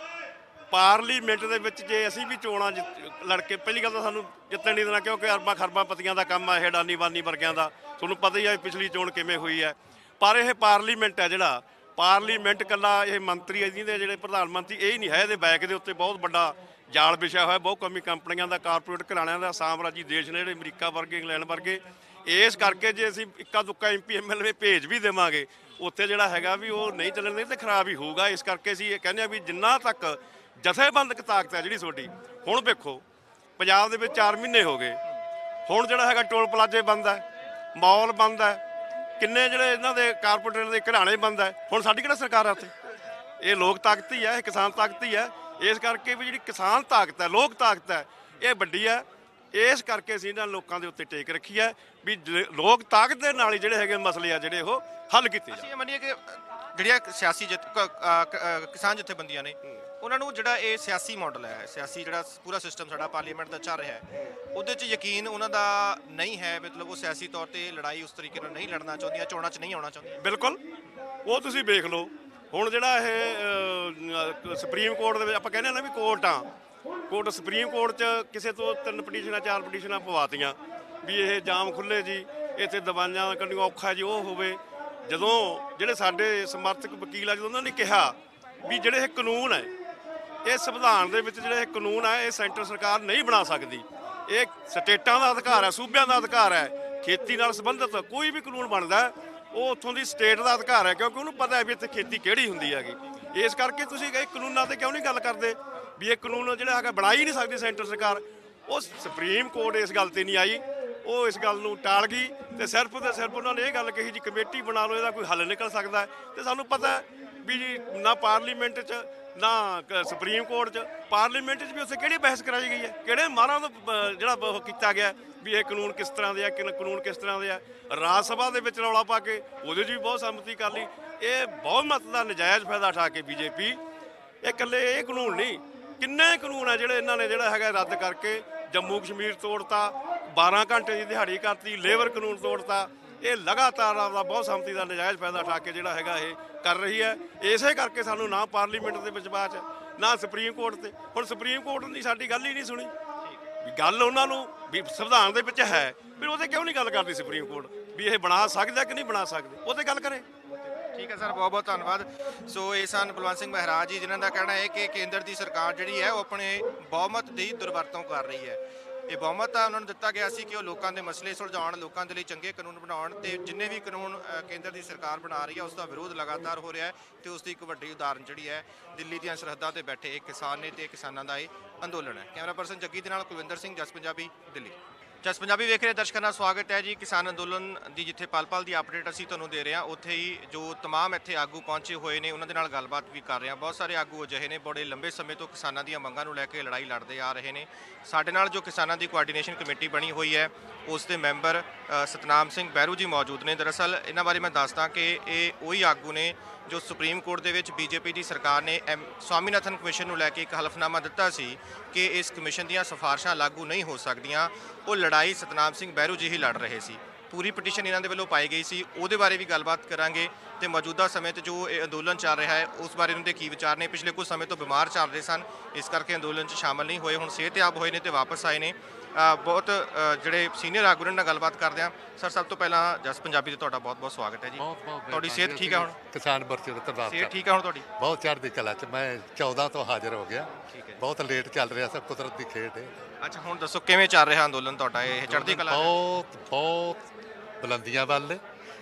ਪਾਰਲੀਮੈਂਟ ਦੇ ਵਿੱਚ ਜੇ ਅਸੀਂ ਵੀ ਚੋਣਾਂ ਜਿੱਤ- ਲੜ ਕੇ, ਪਹਿਲੀ ਗੱਲ ਤਾਂ ਸਾਨੂੰ ਜਿੱਤਣ ਨਹੀਂ ਦੇਣਾ, ਕਿਉਂਕਿ ਅਰਬਾਂ ਖਰਬਾਂ ਪਤੀਆਂ ਦਾ ਕੰਮ ਆ ਇਹ ਅਡਾਨੀ ਬਾਨੀ ਵਰਗਿਆਂ ਦਾ। ਤੁਹਾਨੂੰ ਪਤਾ ਹੀ ਹੈ ਪਿਛਲੀ ਚੋਣ ਕਿਵੇਂ ਹੋਈ ਹੈ। ਪਰ ਇਹ ਪਾਰਲੀਮੈਂਟ ਹੈ ਜਿਹੜਾ, ਪਾਰਲੀਮੈਂਟ ਇਕੱਲਾ ਇਹ ਮੰਤਰੀ ਇਹਦੇ ਜਿਹੜੇ ਪ੍ਰਧਾਨ ਮੰਤਰੀ ਇਹ ਹੀ ਨਹੀਂ ਹੈ, ਇਹਦੇ ਬੈਕ ਦੇ ਉੱਤੇ ਬਹੁਤ ਵੱਡਾ ਜਾਲ ਵਿਛਿਆ ਹੋਇਆ, ਬਹੁਤ ਕੌਮੀ ਕੰਪਨੀਆਂ ਦਾ, ਕਾਰਪੋਰੇਟ ਘਰਾਣਿਆਂ ਦਾ, ਸਾਮਰਾਜੀ ਦੇਸ਼ ਨੇ ਜਿਹੜੇ ਅਮਰੀਕਾ ਵਰਗੇ, ਇੰਗਲੈਂਡ ਵਰਗੇ। ਇਸ ਕਰਕੇ ਜੇ ਅਸੀਂ ਇੱਕਾ ਦੁੱਕਾ M P M L A ਭੇਜ ਵੀ ਦੇਵਾਂਗੇ, ਉੱਥੇ ਜਿਹੜਾ ਹੈਗਾ ਵੀ ਉਹ ਨਹੀਂ ਚੱਲਣ ਦੇ ਤੇ ਖਰਾਬ ਹੀ ਹੋਊਗਾ। ਇਸ ਕਰਕੇ ਅਸੀਂ ਇਹ ਕਹਿੰਦੇ ਆ ਵੀ ਜਿੰਨਾ ਤੱਕ ਜਥੇਬੰਦਕ ਤਾਕਤ ਹੈ ਜਿਹੜੀ ਤੁਹਾਡੀ, ਹੁਣ ਵੇਖੋ ਪੰਜਾਬ ਦੇ ਵਿੱਚ ਚਾਰ ਮਹੀਨੇ ਹੋ ਗਏ, ਹੁਣ ਜਿਹੜਾ ਹੈਗਾ ਟੋਲ ਪਲਾਜ਼ੇ ਬੰਦ ਹੈ, ਮਾਲ ਬੰਦ ਹੈ, ਕਿੰਨੇ ਜਿਹੜੇ ਇਹਨਾਂ ਦੇ ਕਾਰਪੋਰੇਟਰ ਦੇ ਘਰਾਣੇ ਬੰਦ ਹੈ। ਹੁਣ ਸਾਡੀ ਕਿਹੜਾ ਸਰਕਾਰ ਆ ਉੱਥੇ? ਇਹ ਲੋਕ ਤਾਕਤ ਹੀ ਹੈ, ਇਹ ਕਿਸਾਨ ਤਾਕਤ ਹੀ ਹੈ। ਇਸ ਕਰਕੇ ਵੀ ਜਿਹੜੀ ਕਿਸਾਨ ਤਾਕਤ ਹੈ, ਲੋਕ ਤਾਕਤ ਹੈ, ਇਹ ਵੱਡੀ ਹੈ। ਇਸ ਕਰਕੇ ਅਸੀਂ ਇਹਨਾਂ ਲੋਕਾਂ ਦੇ ਉੱਤੇ ਟੇਕ ਰੱਖੀ ਹੈ ਵੀ ਲੋਕ ਤਾਕਤ ਦੇ ਨਾਲ ਹੀ ਜਿਹੜੇ ਹੈਗੇ ਮਸਲੇ ਆ ਜਿਹੜੇ ਉਹ ਹੱਲ ਕੀਤੇ ਜਾਣ। ਅਸੀਂ ਇਹ ਮੰਨੀਏ ਕਿ ਜਿਹੜੀਆਂ ਸਿਆਸੀ ਜਥ ਕ- ਅ, ਕ- ਅ, ਕਿਸਾਨ ਜਥੇਬੰਦੀਆਂ ਨੇ, ਉਹਨਾਂ ਨੂੰ ਜਿਹੜਾ ਇਹ ਸਿਆਸੀ ਮਾਡਲ ਹੈ, ਸਿਆਸੀ ਜਿਹੜਾ ਪੂਰਾ ਸਿਸਟਮ ਸਾਡਾ ਪਾਰਲੀਮੈਂਟ ਦਾ ਚੱਲ ਰਿਹਾ ਹੈ, ਉਹਦੇ 'ਚ ਯਕੀਨ ਉਹਨਾਂ ਦਾ ਨਹੀਂ ਹੈ। ਮਤਲਬ ਉਹ ਸਿਆਸੀ ਤੌਰ ਤੇ ਲੜਾਈ ਉਸ ਤਰੀਕੇ ਨਾਲ ਨਹੀਂ ਲੜਨਾ ਚਾਹੁੰਦੀਆਂ, ਚੋਣਾਂ 'ਚ ਨਹੀਂ ਆਉਣਾ ਚਾਹੁੰਦੀਆਂ। ਬਿਲਕੁਲ, ਉਹ ਤੁਸੀਂ ਵੇਖ ਲਓ ਹੁਣ ਜਿਹੜਾ ਇਹ ਅ, ਸੁਪਰੀਮ ਕੋਰਟ ਦੇ ਵਿੱਚ ਆਪਾਂ ਕਹਿੰਦੇ ਨਾ ਵੀ ਕੋਰਟ ਆ, ਕੋਰਟ ਸੁਪਰੀਮ ਕੋਰਟ 'ਚ ਕਿਸੇ ਤੋਂ ਤਿੰਨ ਪਟੀਸ਼ਨਾਂ ਚਾਰ ਪਟੀਸ਼ਨਾਂ ਪਵਾਤੀਆਂ ਵੀ ਇਹ ਜਾਮ ਖੁੱਲੇ ਜੀ, ਇੱਥੇ ਦਵਾਈਆਂ ਕੱਢਣੀਆਂ ਔਖਾ ਜੀ, ਉਹ ਹੋਵੇ। ਜਦੋਂ ਜਿਹੜੇ ਸਾਡੇ ਸਮਰਥਕ ਵਕੀਲ ਆ, ਜਦੋਂ ਉਹਨਾਂ ਨੇ ਕਿਹਾ ਵੀ ਜਿਹੜੇ ਇਹ ਕਾਨੂੰਨ ਹੈ, ਇਹ ਸੰਵਿਧਾਨ ਦੇ ਵਿੱਚ ਜਿਹੜੇ ਇਹ ਕਾਨੂੰਨ ਹੈ, ਇਹ ਸੈਂਟਰ ਸਰਕਾਰ ਨਹੀਂ ਬਣਾ ਸਕਦੀ, ਇਹ ਸਟੇਟਾਂ ਦਾ ਅਧਿਕਾਰ ਹੈ, ਸੂਬਿਆਂ ਦਾ ਅਧਿਕਾਰ ਹੈ। ਖੇਤੀ ਨਾਲ ਸੰਬੰਧਿਤ ਕੋਈ ਵੀ ਕਾਨੂੰਨ ਬਣਦਾ ਉਹ ਉੱਥੋਂ ਦੀ ਸਟੇਟ ਦਾ ਅਧਿਕਾਰ ਹੈ, ਕਿਉਂਕਿ ਉਹਨੂੰ ਪਤਾ ਹੈ ਵੀ ਇੱਥੇ ਖੇਤੀ ਕਿਹੜੀ ਹੁੰਦੀ ਹੈਗੀ। ਇਸ ਕਰਕੇ ਤੁਸੀਂ ਇਹ ਕਾਨੂੰਨਾਂ ਤੇ ਕਿਉਂ ਨਹੀਂ ਗੱਲ ਕਰਦੇ ਵੀ ਇਹ ਕਾਨੂੰਨ ਜਿਹੜਾ ਹੈਗਾ ਬਣਾ ਹੀ ਨਹੀਂ ਸਕਦੀ ਸੈਂਟਰ ਸਰਕਾਰ। ਉਹ ਸੁਪਰੀਮ ਕੋਰਟ ਇਸ ਗੱਲ ਤੇ ਨਹੀਂ ਆਈ, ਉਹ ਇਸ ਗੱਲ ਨੂੰ ਟਾਲ ਗਈ ਤੇ ਸਿਰਫ ਤੇ ਸਿਰਫ ਉਹਨਾਂ ਨੇ ਇਹ ਗੱਲ ਕਹੀ ਜੀ ਕਮੇਟੀ ਬਣਾ ਲਓ, ਇਹਦਾ ਕੋਈ ਹੱਲ ਨਿਕਲ ਸਕਦਾ ਹੈ। ਤੇ ਸਾਨੂੰ ਪਤਾ ਹੈ ਵੀ ਜੀ ਨਾ ਪਾਰਲੀਮੈਂਟ 'ਚ ਨਾ ਕ- ਸੁਪਰੀਮ ਕੋਰਟ 'ਚ, ਪਾਰਲੀਮੈਂਟ 'ਚ ਵੀ ਉੱਥੇ ਕਿਹੜੀ ਬਹਿਸ ਕਰਾਈ ਗਈ ਹੈ, ਕਿਹੜੇ ਮਾਹਰਾਂ ਤੋਂ ਬ- ਜਿਹੜਾ ਉਹ ਕੀਤਾ ਗਿਆ ਵੀ ਇਹ ਕਾਨੂੰਨ ਕਿਸ ਤਰ੍ਹਾਂ ਦੇ ਆ, ਕਿ ਕਾਨੂੰਨ ਕਿਸ ਤਰ੍ਹਾਂ ਦੇ ਆ। ਰਾਜ ਸਭਾ ਦੇ ਵਿੱਚ ਰੌਲਾ ਪਾ ਕੇ ਉਹਦੇ 'ਚ ਵੀ ਬਹੁਤ ਸੰਮਤੀ ਕਰ ਲਈ। ਇਹ ਬਹੁਮਤ ਦਾ ਨਜਾਇਜ਼ ਫਾਇਦਾ ਉਠਾ ਕੇ ਬੀਜੇਪੀ, ਇਹ ਇਕੱਲੇ ਇਹ ਕਾਨੂੰਨ ਨਹੀਂ, ਕਿੰਨੇ ਕਾਨੂੰਨ ਆ ਜਿਹੜੇ ਇਹਨਾਂ ਨੇ ਜਿਹੜਾ ਹੈਗਾ ਰੱਦ ਕਰਕੇ ਜੰਮੂ ਕਸ਼ਮੀਰ ਤੋੜਤਾ, ਬਾਰਾਂ ਘੰਟੇ ਦੀ ਦਿਹਾੜੀ ਕਰਤੀ, ਲੇਬਰ ਕਾਨੂੰਨ ਤੋੜਤਾ। ਇਹ ਲਗਾਤਾਰ ਆਪਦਾ ਬਹੁਤ ਸੰਮਤੀ ਦਾ ਨਜਾਇਜ਼ ਫਾਇਦਾ ਉਠਾ ਕੇ ਜਿਹੜਾ ਹੈਗਾ ਇਹ ਕਰ ਰਹੀ ਹੈ। ਇਸੇ ਕਰਕੇ ਸਾਨੂੰ ਨਾ ਪਾਰਲੀਮੈਂਟ ਦੇ ਵਿਸ਼ਵਾਸ ਹੈ, ਨਾ ਸੁਪਰੀਮ ਕੋਰਟ ਤੇ। ਹੁਣ ਸੁਪਰੀਮ ਕੋਰਟ ਨੇ ਸਾਡੀ ਗੱਲ ਹੀ ਨਹੀਂ ਸੁਣੀ ਵੀ ਗੱਲ ਉਹਨਾਂ ਨੂੰ ਵੀ ਸੰਵਿਧਾਨ ਦੇ ਵਿੱਚ ਹੈ, ਫਿਰ ਉਹਦੇ ਕਿਉਂ ਨਹੀਂ ਗੱਲ ਕਰਦੀ ਸੁਪਰੀਮ ਕੋਰਟ ਵੀ ਇਹ ਬਣਾ ਸਕਦਾ ਕਿ ਨਹੀਂ ਬਣਾ ਸਕਦੇ, ਉਹਦੇ ਗੱਲ ਕਰੇ। ਠੀਕ ਹੈ ਸਰ, ਬਹੁਤ ਬਹੁਤ ਧੰਨਵਾਦ। ਸੋ ਇਹ ਸਨ ਬਲਵੰਤ ਸਿੰਘ ਮਹਿਰਾਜ ਜੀ, ਜਿਨ੍ਹਾਂ ਦਾ ਕਹਿਣਾ ਹੈ ਕਿ ਕੇਂਦਰ ਦੀ ਸਰਕਾਰ ਜਿਹੜੀ ਹੈ ਉਹ ਆਪਣੇ ਬਹੁਮਤ ਦੀ ਦੁਰਵਰਤੋਂ ਕਰ ਰਹੀ ਹੈ। ਇਹ ਬਹੁਮਤ ਆ ਉਹਨਾਂ ਨੂੰ ਦਿੱਤਾ ਗਿਆ ਸੀ ਕਿ ਉਹ ਲੋਕਾਂ ਦੇ ਮਸਲੇ ਸੁਲਝਾਉਣ, ਲੋਕਾਂ ਦੇ ਲਈ ਚੰਗੇ ਕਾਨੂੰਨ ਬਣਾਉਣ, ਤੇ ਜਿੰਨੇ ਵੀ ਕਾਨੂੰਨ ਅ, ਕੇਂਦਰ ਦੀ ਸਰਕਾਰ ਬਣਾ ਰਹੀ ਹੈ ਉਸ ਦਾ ਵਿਰੋਧ ਲਗਾਤਾਰ ਹੋ ਰਿਹਾ ਹੈ। ਤੇ ਉਸ ਦੀ ਇੱਕ ਵੱਡੀ ਉਦਾਹਰਨ ਜਿਹੜੀ ਹੈ ਦਿੱਲੀ ਦੀਆਂ ਸਰਹੱਦਾਂ ਤੇ ਬੈਠੇ ਇੱਕ ਕਿਸਾਨ ਨੇ ਤੇ ਕਿਸਾਨਾਂ ਦਾ ਇਹ ਅੰਦੋਲਨ ਹੈ। ਕੈਮਰਾ ਪਰਸਨ ਜੱਗੀ ਦੇ ਨਾਲ ਕੁਲਵਿੰਦਰ ਸਿੰਘ, ਜਸ ਪੰਜਾਬੀ, ਦਿੱਲੀ। ਜਸ ਪੰਜਾਬੀ ਵੇਖ ਰਹੇ ਦਰਸ਼ਕਾਂ ਦਾ ਸਵਾਗਤ ਹੈ ਜੀ। ਕਿਸਾਨ ਅੰਦੋਲਨ ਦੀ ਜਿੱਥੇ ਪਲ ਪਲ ਦੀ ਅਪਡੇਟ ਅਸੀਂ ਤੁਹਾਨੂੰ ਦੇ ਰਹੇ ਹਾਂ, ਉੱਥੇ ਹੀ ਜੋ ਤਮਾਮ ਇੱਥੇ ਆਗੂ ਪਹੁੰਚੇ ਹੋਏ ਨੇ ਉਹਨਾਂ ਦੇ ਨਾਲ ਗੱਲਬਾਤ ਵੀ ਕਰ ਰਹੇ ਹਾਂ। ਬਹੁਤ ਸਾਰੇ ਆਗੂ ਅਜਿਹੇ ਨੇ ਬੜੇ ਲੰਬੇ ਸਮੇਂ ਤੋਂ ਕਿਸਾਨਾਂ ਦੀਆਂ ਮੰਗਾਂ ਨੂੰ ਲੈ ਕੇ ਲੜਾਈ ਲੜਦੇ ਆ ਰਹੇ ਨੇ। ਸਾਡੇ ਨਾਲ ਜੋ ਕਿਸਾਨਾਂ ਦੀ ਕੋਆਰਡੀਨੇਸ਼ਨ ਕਮੇਟੀ ਬਣੀ ਹੋਈ ਹੈ ਉਸ ਦੇ ਮੈਂਬਰ ਅ, ਸਤਨਾਮ ਸਿੰਘ ਬਹਿਰੂ ਜੀ ਮੌਜੂਦ ਨੇ। ਦਰਅਸਲ ਇਹਨਾਂ ਬਾਰੇ ਮੈਂ ਦੱਸਦਾ ਕਿ ਇਹ ਉਹੀ ਆਗੂ ਨੇ ਜੋ ਸੁਪਰੀਮ ਕੋਰਟ ਦੇ ਵਿੱਚ ਬੀਜੇਪੀ ਦੀ ਸਰਕਾਰ ਨੇ ਐਮ ਸਵਾਮੀਨਾਥਨ ਕਮਿਸ਼ਨ ਨੂੰ ਲੈ ਕੇ ਇੱਕ ਹਲਫਨਾਮਾ ਦਿੱਤਾ ਸੀ ਕਿ ਇਸ ਕਮਿਸ਼ਨ ਦੀਆਂ ਸਿਫਾਰਸ਼ਾਂ ਲਾਗੂ ਨਹੀਂ ਹੋ ਸਕਦੀਆਂ। ਉਹ ਲੜਾਈ ਸਤਨਾਮ ਸਿੰਘ ਬਹਿਰੂ ਜੀ ਹੀ ਲੜ ਰਹੇ ਸੀ। ਪੂਰੀ ਪਟੀਸ਼ਨ ਇਹਨਾਂ ਦੇ ਵੱਲੋਂ ਪਾਈ ਗਈ ਸੀ, ਉਹਦੇ ਬਾਰੇ ਵੀ ਗੱਲਬਾਤ ਕਰਾਂਗੇ। ਤੇ ਮੌਜੂਦਾ ਸਮੇਂ 'ਤੇ ਜੋ ਇਹ ਅੰਦੋਲਨ ਚੱਲ ਰਿਹਾ ਹੈ ਉਸ ਬਾਰੇ ਉਹਨਾਂ ਦੇ ਕੀ ਵਿਚਾਰ ਨੇ। ਪਿਛਲੇ ਕੁਝ ਸਮੇਂ ਤੋਂ ਬਿਮਾਰ ਚੱਲ ਰਹੇ ਸਨ, ਇਸ ਕਰਕੇ ਅੰਦੋਲਨ 'ਚ ਸ਼ਾਮਲ ਨਹੀਂ ਹੋਏ, ਹੁਣ ਸਿਹਤਯਾਬ ਹੋਏ ਨੇ ਤੇ ਵਾਪਸ ਆਏ ਨੇ। ਅ, ਬਹੁਤ ਅ, ਜਿਹੜੇ ਸੀਨੀਅਰ ਆਗੂ ਨੇ ਨਾਲ ਗੱਲਬਾਤ ਕਰਦੇ ਹਾਂ। ਸਰ, ਸਭ ਤੋਂ ਪਹਿਲਾਂ ਜਸ ਪੰਜਾਬੀ ਤੇ ਤੁਹਾਡਾ ਬਹੁਤ ਬਹੁਤ ਸਵਾਗਤ ਹੈ ਜੀ। ਬਹੁਤ ਬਹੁਤ ਤੁਹਾਡੀ ਸਿਹਤ ਠੀਕ ਹੈ ਹੁਣ? ਕਿਸਾਨ ਮੋਰਚੇ ਦਾ ਧੰਨਵਾਦ ਸਿਹਤ ਠੀਕ ਹੈ ਹੁਣ ਤੁਹਾਡੀ? ਬਹੁਤ ਚੜ੍ਹਦੀ ਕਲਾ ਚ। ਮੈਂ ਚੌਦਾਂ ਤੋਂ ਹਾਜ਼ਰ ਹੋ ਗਿਆ। ਠੀਕ ਹੈ ਜੀ। ਬਹੁਤ ਲੇਟ ਚੱਲ ਰਿਹਾ ਸਭ, ਕੁਦਰਤ ਦੀ ਖੇਡ ਹੈ। ਅੱਛਾ, ਹੁਣ ਦੱਸੋ ਕਿਵੇਂ ਚੱਲ ਰਿਹਾ ਅੰਦੋਲਨ ਤੁਹਾਡਾ? ਇਹ ਚੜ੍ਹਦੀ ਕਲਾ 'ਚ? ਬਹੁਤ ਬਹੁਤ ਬੁਲੰਦੀਆਂ ਵੱਲ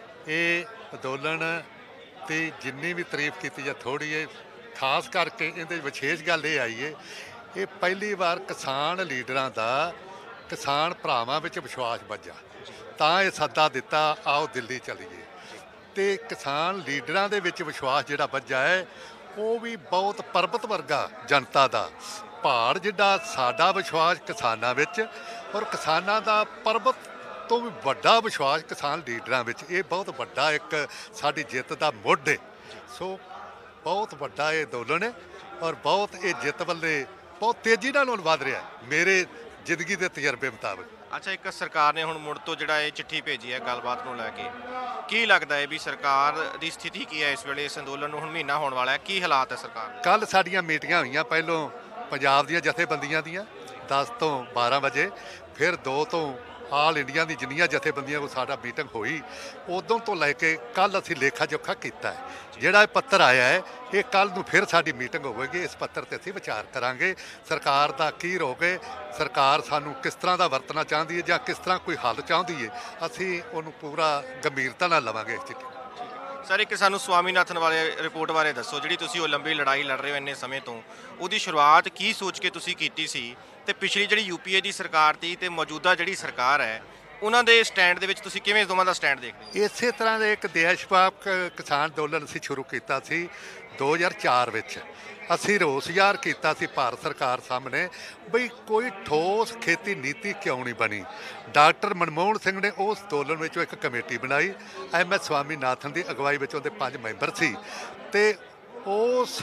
ਇਹ ਅੰਦੋਲਨ ਤੇ ਜਿੰਨੀ ਵੀ ਤਾਰੀਫ ਕੀਤੀ ਜਾਂ ਥੋੜੀ ਹੈ, ਖਾਸ ਕਰਕੇ ਇਹਦੇ ਵਿਸ਼ੇਸ਼ ਗੱਲ ਇਹ ਆਈ ਹੈ, ਇਹ ਪਹਿਲੀ ਵਾਰ ਕਿਸਾਨ ਲੀਡਰਾਂ ਦਾ ਕਿਸਾਨ ਭਰਾਵਾਂ ਵਿੱਚ ਵਿਸ਼ਵਾਸ ਵੱਜਾ, ਤਾਂ ਇਹ ਸੱਦਾ ਦਿੱਤਾ ਆਓ ਦਿੱਲੀ ਚੱਲੀਏ। ਤੇ ਕਿਸਾਨ ਲੀਡਰਾਂ ਦੇ ਵਿੱਚ ਵਿਸ਼ਵਾਸ ਜਿਹੜਾ ਵੱਜਾ ਹੈ ਉਹ ਵੀ ਬਹੁਤ ਪਰਬਤ ਵਰਗਾ ਜਨਤਾ ਦਾ ਪਹਾੜ ਜਿੱਡਾ ਸਾਡਾ ਵਿਸ਼ਵਾਸ ਕਿਸਾਨਾਂ ਵਿੱਚ, ਔਰ ਕਿਸਾਨਾਂ ਦਾ ਪਰਬਤ ਤੋਂ ਵੀ ਵੱਡਾ ਵਿਸ਼ਵਾਸ ਕਿਸਾਨ ਲੀਡਰਾਂ ਵਿੱਚ। ਇਹ ਬਹੁਤ ਵੱਡਾ ਇੱਕ ਸਾਡੀ ਜਿੱਤ ਦਾ ਮੁੱਢ ਹੈ। ਸੋ ਬਹੁਤ ਵੱਡਾ ਇਹ ਅੰਦੋਲਨ ਹੈ ਔਰ ਬਹੁਤ ਇਹ ਜਿੱਤ ਵੱਲੇ ਬਹੁਤ ਤੇਜ਼ੀ ਨਾਲ ਹੁਣ ਵੱਧ ਰਿਹਾ ਹੈ ਮੇਰੇ ਜ਼ਿੰਦਗੀ ਦੇ ਤਜਰਬੇ ਮੁਤਾਬਕ। ਅੱਛਾ, ਇੱਕ ਸਰਕਾਰ ਨੇ ਹੁਣ ਮੁੜ ਤੋਂ ਜਿਹੜਾ ਇਹ ਚਿੱਠੀ ਭੇਜੀ ਹੈ ਗੱਲਬਾਤ ਨੂੰ ਲੈ ਕੇ, ਕੀ ਲੱਗਦਾ ਹੈ ਵੀ ਸਰਕਾਰ ਦੀ ਸਥਿਤੀ ਕੀ ਹੈ ਇਸ ਵੇਲੇ? ਇਸ ਅੰਦੋਲਨ ਨੂੰ ਹੁਣ ਮਹੀਨਾ ਹੋਣ ਵਾਲਾ ਹੈ, ਕੀ ਹਾਲਾਤ ਹੈ ਸਰਕਾਰ ਦੇ? ਕੱਲ੍ਹ ਸਾਡੀਆਂ ਮੀਟਿੰਗਾਂ ਹੋਈਆਂ, ਪਹਿਲੋਂ ਪੰਜਾਬ ਦੀਆਂ ਜਥੇਬੰਦੀਆਂ ਦੀਆਂ ਦਸ ਤੋਂ ਬਾਰਾਂ ਵਜੇ, ਫਿਰ ਦੋ ਤੋਂ ਆਲ ਇੰਡੀਆ ਦੀ ਜਿੰਨੀਆਂ ਜਥੇਬੰਦੀਆਂ ਕੋਲ ਸਾਡਾ ਮੀਟਿੰਗ ਹੋਈ, ਉਦੋਂ ਤੋਂ ਲੈ ਕੇ ਕੱਲ੍ਹ ਅਸੀਂ ਲੇਖਾ ਜੋਖਾ ਕੀਤਾ ਹੈ। ਜਿਹੜਾ ਇਹ ਪੱਤਰ ਆਇਆ ਹੈ ਇਹ ਕੱਲ੍ਹ ਨੂੰ ਫਿਰ ਸਾਡੀ ਮੀਟਿੰਗ ਹੋਵੇਗੀ। ਇਸ ਪੱਤਰ 'ਤੇ ਅਸੀਂ ਵਿਚਾਰ ਕਰਾਂਗੇ ਸਰਕਾਰ ਦਾ ਕੀ ਰੋਗੇ, ਸਰਕਾਰ ਸਾਨੂੰ ਕਿਸ ਤਰ੍ਹਾਂ ਦਾ ਵਰਤਣਾ ਚਾਹੁੰਦੀ ਹੈ ਜਾਂ ਕਿਸ ਤਰ੍ਹਾਂ ਕੋਈ ਹੱਲ ਚਾਹੁੰਦੀ ਹੈ। ਅਸੀਂ ਉਹਨੂੰ ਪੂਰਾ ਗੰਭੀਰਤਾ ਨਾਲ ਲਵਾਂਗੇ ਇਸ ਚਿੱਠੀ। ਸਰ ਇੱਕ ਸਾਨੂੰ ਸਵਾਮੀਨਾਥਨ ਵਾਲੇ ਰਿਪੋਰਟ ਬਾਰੇ ਦੱਸੋ, ਜਿਹੜੀ ਤੁਸੀਂ ਉਹ ਲੰਬੀ ਲੜਾਈ ਲੜ ਰਹੇ ਹੋ ਇੰਨੇ ਸਮੇਂ ਤੋਂ, ਉਹਦੀ ਸ਼ੁਰੂਆਤ ਕੀ ਸੋਚ ਕੇ ਤੁਸੀਂ ਕੀਤੀ ਸੀ, ਤੇ ਪਿਛਲੀ ਜਿਹੜੀ ਯੂਪੀਏ ਦੀ ਸਰਕਾਰ ਸੀ ਤੇ ਮੌਜੂਦਾ ਜਿਹੜੀ ਸਰਕਾਰ ਹੈ ਉਹਨਾਂ ਦੇ ਸਟੈਂਡ ਦੇ ਵਿੱਚ ਤੁਸੀਂ ਕਿਵੇਂ ਦੋਵਾਂ ਦਾ ਸਟੈਂਡ ਦੇਖਦੇ ਹੋ? ਇਸੇ ਤਰ੍ਹਾਂ ਦੇ ਇੱਕ ਦੇਸ਼ ਵਿਆਪਕ ਕਿਸਾਨ ਅੰਦੋਲਨ ਅਸੀਂ ਸ਼ੁਰੂ ਕੀਤਾ ਸੀ ਦੋ ਹਜ਼ਾਰ ਚਾਰ ਵਿੱਚ। ਅਸੀਂ ਰੋਸ ਜ਼ਾਹਰ ਕੀਤਾ ਸੀ ਭਾਰਤ ਸਰਕਾਰ ਸਾਹਮਣੇ ਬਈ ਕੋਈ ਠੋਸ ਖੇਤੀ ਨੀਤੀ ਕਿਉਂ ਨਹੀਂ ਬਣੀ। ਡਾਕਟਰ ਮਨਮੋਹਨ ਸਿੰਘ ਨੇ ਉਸ ਅੰਦੋਲਨ ਵਿੱਚੋਂ ਇੱਕ ਕਮੇਟੀ ਬਣਾਈ, ਐਮ ਐਸ ਸਵਾਮੀਨਾਥਨ ਦੀ ਅਗਵਾਈ ਵਿੱਚ ਉਹਦੇ ਪੰਜ ਮੈਂਬਰ ਸੀ, ਤੇ ਉਸ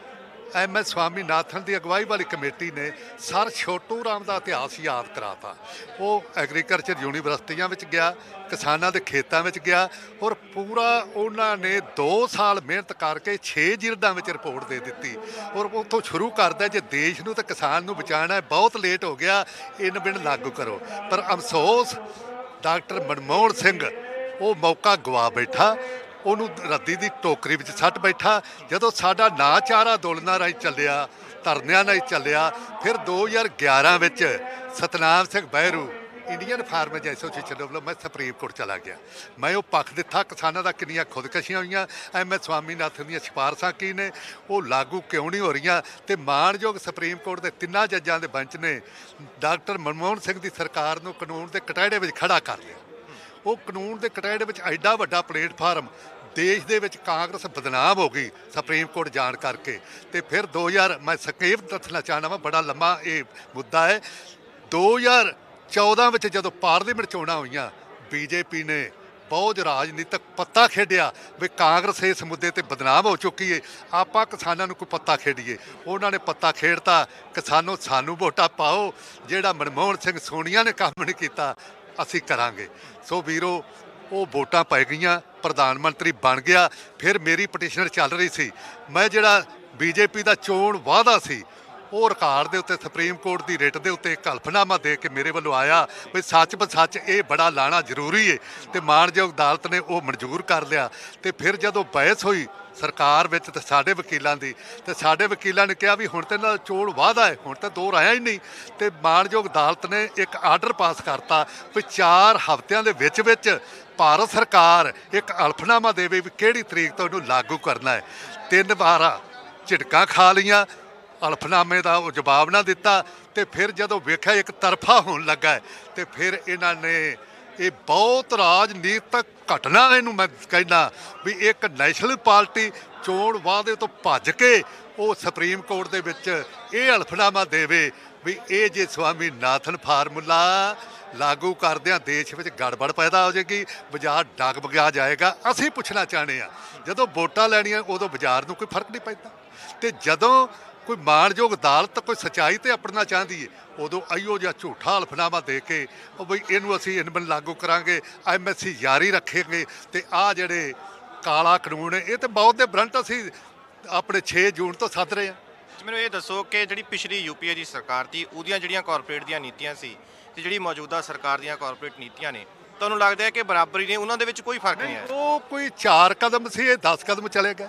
ਐਮ ਐਸ ਸਵਾਮੀਨਾਥਨ ਦੀ ਅਗਵਾਈ ਵਾਲੀ ਕਮੇਟੀ ਨੇ ਸਰ ਛੋਟੂ ਰਾਮ ਦਾ ਇਤਿਹਾਸ ਯਾਦ ਕਰਾਤਾ। ਉਹ ਐਗਰੀਕਲਚਰ ਯੂਨੀਵਰਸਿਟੀਆਂ ਵਿੱਚ ਗਿਆ, ਕਿਸਾਨਾਂ ਦੇ ਖੇਤਾਂ ਵਿੱਚ ਗਿਆ, ਔਰ ਪੂਰਾ ਉਹਨਾਂ ਨੇ ਦੋ ਸਾਲ ਮਿਹਨਤ ਕਰਕੇ ਛੇ ਜਿਲਦਾਂ ਵਿੱਚ ਰਿਪੋਰਟ ਦੇ ਦਿੱਤੀ। ਔਰ ਉੱਥੋਂ ਸ਼ੁਰੂ ਕਰਦਾ ਜੇ ਦੇਸ਼ ਨੂੰ ਤੇ ਕਿਸਾਨ ਨੂੰ ਬਚਾਉਣਾ ਹੈ, ਬਹੁਤ ਲੇਟ ਹੋ ਗਿਆ, ਇਨ ਬਿਨ ਲਾਗੂ ਕਰੋ। ਪਰ ਅਫਸੋਸ ਡਾਕਟਰ ਮਨਮੋਹਨ ਸਿੰਘ ਉਹ ਮੌਕਾ ਗਵਾ ਬੈਠਾ, ਉਹਨੂੰ ਰੱਦੀ ਦੀ ਟੋਕਰੀ ਵਿੱਚ ਸੱਟ ਬੈਠਾ। ਜਦੋਂ ਸਾਡਾ ਨਾ ਚਾਰਾ ਅੰਦੋਲਨਾਂ ਰਾਹੀਂ ਚੱਲਿਆ, ਧਰਨਿਆਂ ਨਾਲ ਚੱਲਿਆ, ਫਿਰ ਦੋ ਹਜ਼ਾਰ ਗਿਆਰਾਂ ਵਿੱਚ Satnam Singh Behru Indian farmers association ਵੱਲੋਂ ਮੈਂ ਸੁਪਰੀਮ ਕੋਰਟ ਚਲਾ ਗਿਆ। ਮੈਂ ਉਹ ਪੱਖ ਦਿੱਤਾ ਕਿਸਾਨਾਂ ਦਾ ਕਿੰਨੀਆਂ ਖੁਦਕਸ਼ੀਆਂ ਹੋਈਆਂ, ਐਮ ਐਸ ਸਵਾਮੀਨਾਥਨ ਦੀਆਂ ਸਿਫਾਰਸ਼ਾਂ ਕੀ ਨੇ, ਉਹ ਲਾਗੂ ਕਿਉਂ ਨਹੀਂ ਹੋ ਰਹੀਆਂ। ਤੇ ਮਾਣਯੋਗ ਸੁਪਰੀਮ ਕੋਰਟ ਦੇ ਤਿੰਨਾਂ ਜੱਜਾਂ ਦੇ ਬੈਂਚ ਨੇ ਡਾਕਟਰ ਮਨਮੋਹਨ ਸਿੰਘ ਦੀ ਸਰਕਾਰ ਨੂੰ ਕਾਨੂੰਨ ਦੇ ਕਟਹਿਰੇ ਵਿੱਚ ਖੜਾ ਕਰ ਲਿਆ। ਉਹ ਕਾਨੂੰਨ ਦੇ ਕਟਹਿਰੇ ਵਿੱਚ ਐਡਾ ਵੱਡਾ ਪਲੇਟਫਾਰਮ, ਦੇਸ਼ ਦੇ ਵਿੱਚ ਕਾਂਗਰਸ ਬਦਨਾਮ ਹੋ ਗਈ ਸੁਪਰੀਮ ਕੋਰਟ ਜਾਣ ਕਰਕੇ। ਤੇ ਫਿਰ ਦੋ ਹਜ਼ਾਰ ਮੈਂ ਸੰਖੇਪ ਦੱਸਣਾ ਚਾਹੁੰਦਾ ਵਾਂ, ਬੜਾ ਲੰਮਾ ਇਹ ਮੁੱਦਾ ਹੈ। ਦੋ ਹਜ਼ਾਰ ਚੌਦਾਂ ਵਿੱਚ ਜਦੋਂ ਪਾਰਲੀਮੈਂਟ ਚੋਣਾਂ ਹੋਈਆਂ, ਬੀਜੇਪੀ ਨੇ ਬਹੁਤ ਰਾਜਨੀਤਿਕ ਪੱਤਾ ਖੇਡਿਆ ਵੀ ਕਾਂਗਰਸ ਇਸ ਮੁੱਦੇ ਤੇ ਬਦਨਾਮ ਹੋ ਚੁੱਕੀ ਹੈ, ਆਪਾਂ ਕਿਸਾਨਾਂ ਨੂੰ ਕੋਈ ਪੱਤਾ ਖੇਡੀਏ। ਉਹਨਾਂ ਨੇ ਪੱਤਾ ਖੇਡਤਾ, ਕਿਸਾਨੋ ਸਾਨੂੰ ਵੋਟਾਂ ਪਾਓ, ਜਿਹੜਾ ਮਨਮੋਹਨ ਸਿੰਘ ਸੋਨੀਆ ਨੇ ਕੰਮ ਨਹੀਂ ਕੀਤਾ ਅਸੀਂ ਕਰਾਂਗੇ। ਸੋ ਵੀਰੋ, ਉਹ ਵੋਟਾਂ ਪੈ ਗਈਆਂ, ਪ੍ਰਧਾਨ ਮੰਤਰੀ ਬਣ ਗਿਆ। ਫਿਰ ਮੇਰੀ ਪਟੀਸ਼ਨ ਚੱਲ ਰਹੀ ਸੀ, ਮੈਂ ਜਿਹੜਾ ਬੀਜੇਪੀ ਦਾ ਚੋਣ ਵਾਅਦਾ ਸੀ ਉਹ ਰਿਕਾਰਡ ਦੇ ਉੱਤੇ ਸੁਪਰੀਮ ਕੋਰਟ ਦੀ ਰਿਟ ਦੇ ਉੱਤੇ ਇੱਕ ਹਲਫਨਾਮਾ ਦੇ ਕੇ ਮੇਰੇ ਵੱਲੋਂ ਆਇਆ ਵੀ ਸੱਚ ਬਸੱਚ ਇਹ ਬੜਾ ਲਾਣਾ ਜ਼ਰੂਰੀ ਹੈ, ਤੇ ਮਾਣਯੋਗ ਅਦਾਲਤ ਨੇ ਉਹ ਮਨਜ਼ੂਰ ਕਰ ਲਿਆ। ਤੇ ਫਿਰ ਜਦੋਂ ਬਹਿਸ ਹੋਈ ਸਰਕਾਰ ਵਿੱਚ ਤੇ ਸਾਡੇ ਵਕੀਲਾਂ ਦੀ, ਤੇ ਸਾਡੇ ਵਕੀਲਾਂ ਨੇ ਕਿਹਾ ਵੀ ਹੁਣ ਤੇ ਨਾਲ ਚੋਣ ਵਾਅਦਾ ਹੈ, ਹੁਣ ਤਾਂ ਦੋ ਰਾਇਆ ਹੀ ਨਹੀਂ। ਤੇ ਮਾਣਯੋਗ ਅਦਾਲਤ ਨੇ ਇੱਕ ਆਰਡਰ ਪਾਸ ਕਰਤਾ ਵੀ ਚਾਰ ਹਫ਼ਤਿਆਂ ਦੇ ਵਿੱਚ ਵਿੱਚ ਭਾਰਤ ਸਰਕਾਰ ਇੱਕ ਹਲਫਨਾਮਾ ਦੇਵੇ ਵੀ ਕਿਹੜੀ ਤਰੀਕ ਤੋਂ ਇਹਨੂੰ ਲਾਗੂ ਕਰਨਾ ਹੈ। ਤਿੰਨ ਵਾਰ ਝਿੜਕਾਂ ਖਾ ਲਈਆਂ, ਹਲਫਨਾਮੇ ਦਾ ਉਹ ਜਵਾਬ ਨਾ ਦਿੱਤਾ। ਤੇ ਫਿਰ ਜਦੋਂ ਵੇਖਿਆ ਇੱਕ ਤਰਫਾ ਹੋਣ ਲੱਗਾ, ਤੇ ਫਿਰ ਇਹਨਾਂ ਨੇ ਇਹ ਬਹੁਤ ਰਾਜਨੀਤਿਕ ਘਟਨਾ ਇਹਨੂੰ ਮੈਂ ਕਹਿੰਦਾ ਵੀ ਇੱਕ ਨੈਸ਼ਨਲ ਪਾਰਟੀ ਚੋਣ ਵਾਅਦੇ ਤੋਂ ਭੱਜ ਕੇ ਉਹ ਸੁਪਰੀਮ ਕੋਰਟ ਦੇ ਵਿੱਚ ਇਹ ਹਲਫਨਾਮਾ ਦੇਵੇ ਵੀ ਇਹ ਜੇ ਸਵਾਮੀਨਾਥਨ ਫਾਰਮੂਲਾ ਲਾਗੂ ਕਰਦਿਆਂ ਦੇਸ਼ ਵਿੱਚ ਗੜਬੜ ਪੈਦਾ ਹੋ ਜਾਏਗੀ, ਬਾਜ਼ਾਰ ਡਗਮਗਾ ਜਾਏਗਾ। ਅਸੀਂ ਪੁੱਛਣਾ ਚਾਹੁੰਦੇ ਹਾਂ, ਜਦੋਂ ਵੋਟਾਂ ਲੈਣੀਆਂ ਉਦੋਂ ਬਾਜ਼ਾਰ ਨੂੰ ਕੋਈ ਫਰਕ ਨਹੀਂ ਪੈਂਦਾ, ਤੇ ਜਦੋਂ ਕੋਈ ਮਾਣਯੋਗ ਅਦਾਲਤ ਕੋਈ ਸੱਚਾਈ ਤੇ ਆਪਣਾ ਚਾਹੁੰਦੀ ਹੈ ਉਦੋਂ ਇਹੋ ਜਿਹਾ ਝੂਠਾ ਹਲਫਨਾਮਾ ਦੇ ਕੇ ਉਹ ਬਈ ਇਹਨੂੰ ਅਸੀਂ ਇਨਬਨ ਲਾਗੂ ਕਰਾਂਗੇ, ਐਮ ਐਸ ਸੀ ਜਾਰੀ ਰੱਖਾਂਗੇ। ਤੇ ਆਹ ਜਿਹੜੇ ਕਾਲਾ ਕਾਨੂੰਨ ਹੈ ਇਹ ਤੇ ਬਹੁਤ ਦੇ ਬਰੰਟ ਅਸੀਂ ਆਪਣੇ ਛੇ ਜੂਨ ਤੋਂ ਸੱਦ ਰਹੇ ਹਾਂ। ਮੈਨੂੰ ਇਹ ਦੱਸੋ ਕਿ ਜਿਹੜੀ ਪਿਛਲੀ ਯੂਪੀਏ ਦੀ ਸਰਕਾਰ ਸੀ ਉਹਦੀਆਂ ਜਿਹੜੀਆਂ ਕਾਰਪੋਰੇਟ ਦੀਆਂ ਨੀਤੀਆਂ ਸੀ ਤੇ ਜਿਹੜੀ ਮੌਜੂਦਾ ਸਰਕਾਰ ਦੀਆਂ ਕਾਰਪੋਰੇਟ ਨੀਤੀਆਂ ਨੇ, ਤੁਹਾਨੂੰ ਲੱਗਦਾ ਹੈ ਕਿ ਬਰਾਬਰੀ ਨੇ, ਉਹਨਾਂ ਦੇ ਵਿੱਚ ਕੋਈ ਫਰਕ ਨਹੀਂ ਹੈ? ਉਹ ਕੋਈ ਚਾਰ ਕਦਮ ਸੀ, ਇਹ ਦਸ ਕਦਮ ਚਲੇ ਗਏ।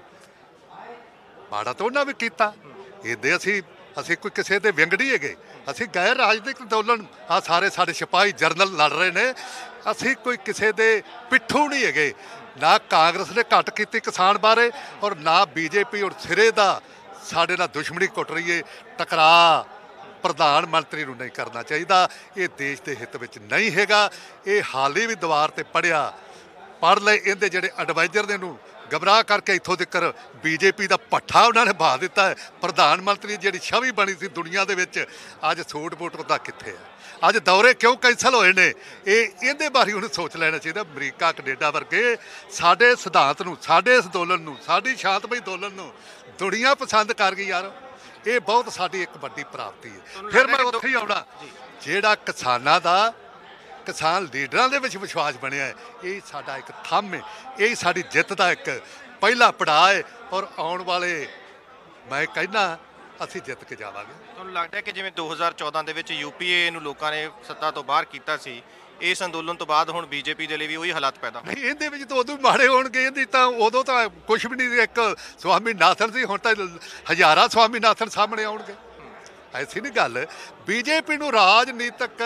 ਮਾੜਾ ਤਾਂ ਉਹਨਾਂ ਵੀ ਕੀਤਾ, ਇਹਦੇ ਅਸੀਂ ਅਸੀਂ ਕੋਈ ਕਿਸੇ ਦੇ ਵਿੰਗ ਨਹੀਂ ਹੈਗੇ, ਅਸੀਂ ਗੈਰ ਰਾਜਨੀਤਿਕ ਅੰਦੋਲਨ, ਆ ਸਾਰੇ ਸਾਡੇ ਸਿਪਾਹੀ ਜਰਨਲ ਲੜ ਰਹੇ ਨੇ, ਅਸੀਂ ਕੋਈ ਕਿਸੇ ਦੇ ਪਿੱਠੂ ਨਹੀਂ ਹੈਗੇ। ਨਾ ਕਾਂਗਰਸ ਨੇ ਘੱਟ ਕੀਤੀ ਕਿਸਾਨ ਬਾਰੇ, ਔਰ ਨਾ ਬੀਜੇਪੀ ਔਰ ਸਿਰੇ ਦਾ ਸਾਡੇ ਨਾਲ ਦੁਸ਼ਮਣੀ ਕੁੱਟ ਰਹੀ ਹੈ। ਟਕਰਾਅ ਪ੍ਰਧਾਨ ਮੰਤਰੀ ਨੂੰ ਨਹੀਂ ਕਰਨਾ ਚਾਹੀਦਾ, ਇਹ ਦੇਸ਼ ਦੇ ਹਿੱਤ ਵਿੱਚ ਨਹੀਂ ਹੈਗਾ। ਇਹ ਹਾਲੇ ਵੀ ਦੀਵਾਰ ਤੇ ਪੜ੍ਹਿਆ ਪੜ੍ਹ ਲਏ, ਇਹਦੇ ਜਿਹੜੇ ਐਡਵਾਈਜ਼ਰ ਨੇ ਇਹਨੂੰ ਗਮਰਾਹ ਕਰਕੇ ਇੱਥੋਂ ਤੱਕ ਬੀਜੇਪੀ ਦਾ ਭੱਠਾ ਉਹਨਾਂ ਨੇ ਬਹਾ ਦਿੱਤਾ ਹੈ। ਪ੍ਰਧਾਨ ਮੰਤਰੀ ਜਿਹੜੀ ਛਵੀ ਬਣੀ ਸੀ ਦੁਨੀਆ ਦੇ ਵਿੱਚ, ਅੱਜ ਸੂਟ ਬੂਟ ਉਹਦਾ ਕਿੱਥੇ ਹੈ? ਅੱਜ ਦੌਰੇ ਕਿਉਂ ਕੈਂਸਲ ਹੋਏ ਨੇ? ਇਹ ਇਹਦੇ ਬਾਰੇ ਉਹਨੂੰ ਸੋਚ ਲੈਣਾ ਚਾਹੀਦਾ। ਅਮਰੀਕਾ ਕੈਨੇਡਾ ਵਰਗੇ ਸਾਡੇ ਸਿਧਾਂਤ ਨੂੰ, ਸਾਡੇ ਇਸ ਅੰਦੋਲਨ ਨੂੰ, ਸਾਡੀ ਸ਼ਾਂਤਮਈ ਅੰਦੋਲਨ ਨੂੰ ਦੁਨੀਆ ਪਸੰਦ ਕਰ ਗਈ ਯਾਰ। ਇਹ ਬਹੁਤ ਸਾਡੀ ਇੱਕ ਵੱਡੀ ਪ੍ਰਾਪਤੀ ਹੈ। ਫਿਰ ਮੈਂ ਉੱਥੇ ਹੀ ਆਉਣਾ, ਜਿਹੜਾ ਕਿਸਾਨਾਂ ਦਾ, ਕਿਸਾਨ ਲੀਡਰਾਂ ਦੇ ਵਿੱਚ ਵਿਸ਼ਵਾਸ ਬਣਿਆ ਹੈ, ਇਹ ਸਾਡਾ ਇੱਕ ਥੰਮ ਹੈ, ਇਹ ਸਾਡੀ ਜਿੱਤ ਦਾ ਇੱਕ ਪਹਿਲਾ ਪੜਾਅ ਹੈ। ਔਰ ਆਉਣ ਵਾਲੇ ਮੈਂ ਕਹਿੰਦਾ ਅਸੀਂ ਜਿੱਤ ਕੇ ਜਾਵਾਂਗੇ। ਤੁਹਾਨੂੰ ਲੱਗਦਾ ਹੈ ਕਿ ਜਿਵੇਂ ਦੋ ਹਜ਼ਾਰ ਚੌਦਾਂ ਦੇ ਵਿੱਚ ਯੂਪੀਏ ਨੂੰ ਲੋਕਾਂ ਨੇ ਸੱਤਾ ਤੋਂ ਬਾਹਰ ਕੀਤਾ ਸੀ, ਇਸ ਅੰਦੋਲਨ ਤੋਂ ਬਾਅਦ ਹੁਣ ਬੀਜੇਪੀ ਦੇ ਲਈ ਵੀ ਉਹੀ ਹਾਲਾਤ ਪੈਦਾ? ਨਹੀਂ, ਇਹਦੇ ਵਿੱਚ ਤਾਂ ਉਦੋਂ ਵੀ ਮਾੜੇ ਹੋਣਗੇ, ਇਹਦੀ ਤਾਂ ਉਦੋਂ ਤਾਂ ਕੁਛ ਵੀ ਨਹੀਂ, ਇੱਕ ਸਵਾਮੀਨਾਥਨ ਸੀ, ਹੁਣ ਤਾਂ ਹਜ਼ਾਰਾਂ ਸਵਾਮੀਨਾਥਨ ਸਾਹਮਣੇ ਆਉਣਗੇ। ਐਸੀ ਨਹੀਂ ਗੱਲ। ਬੀਜੇਪੀ ਨੂੰ ਰਾਜਨੀਤਿਕ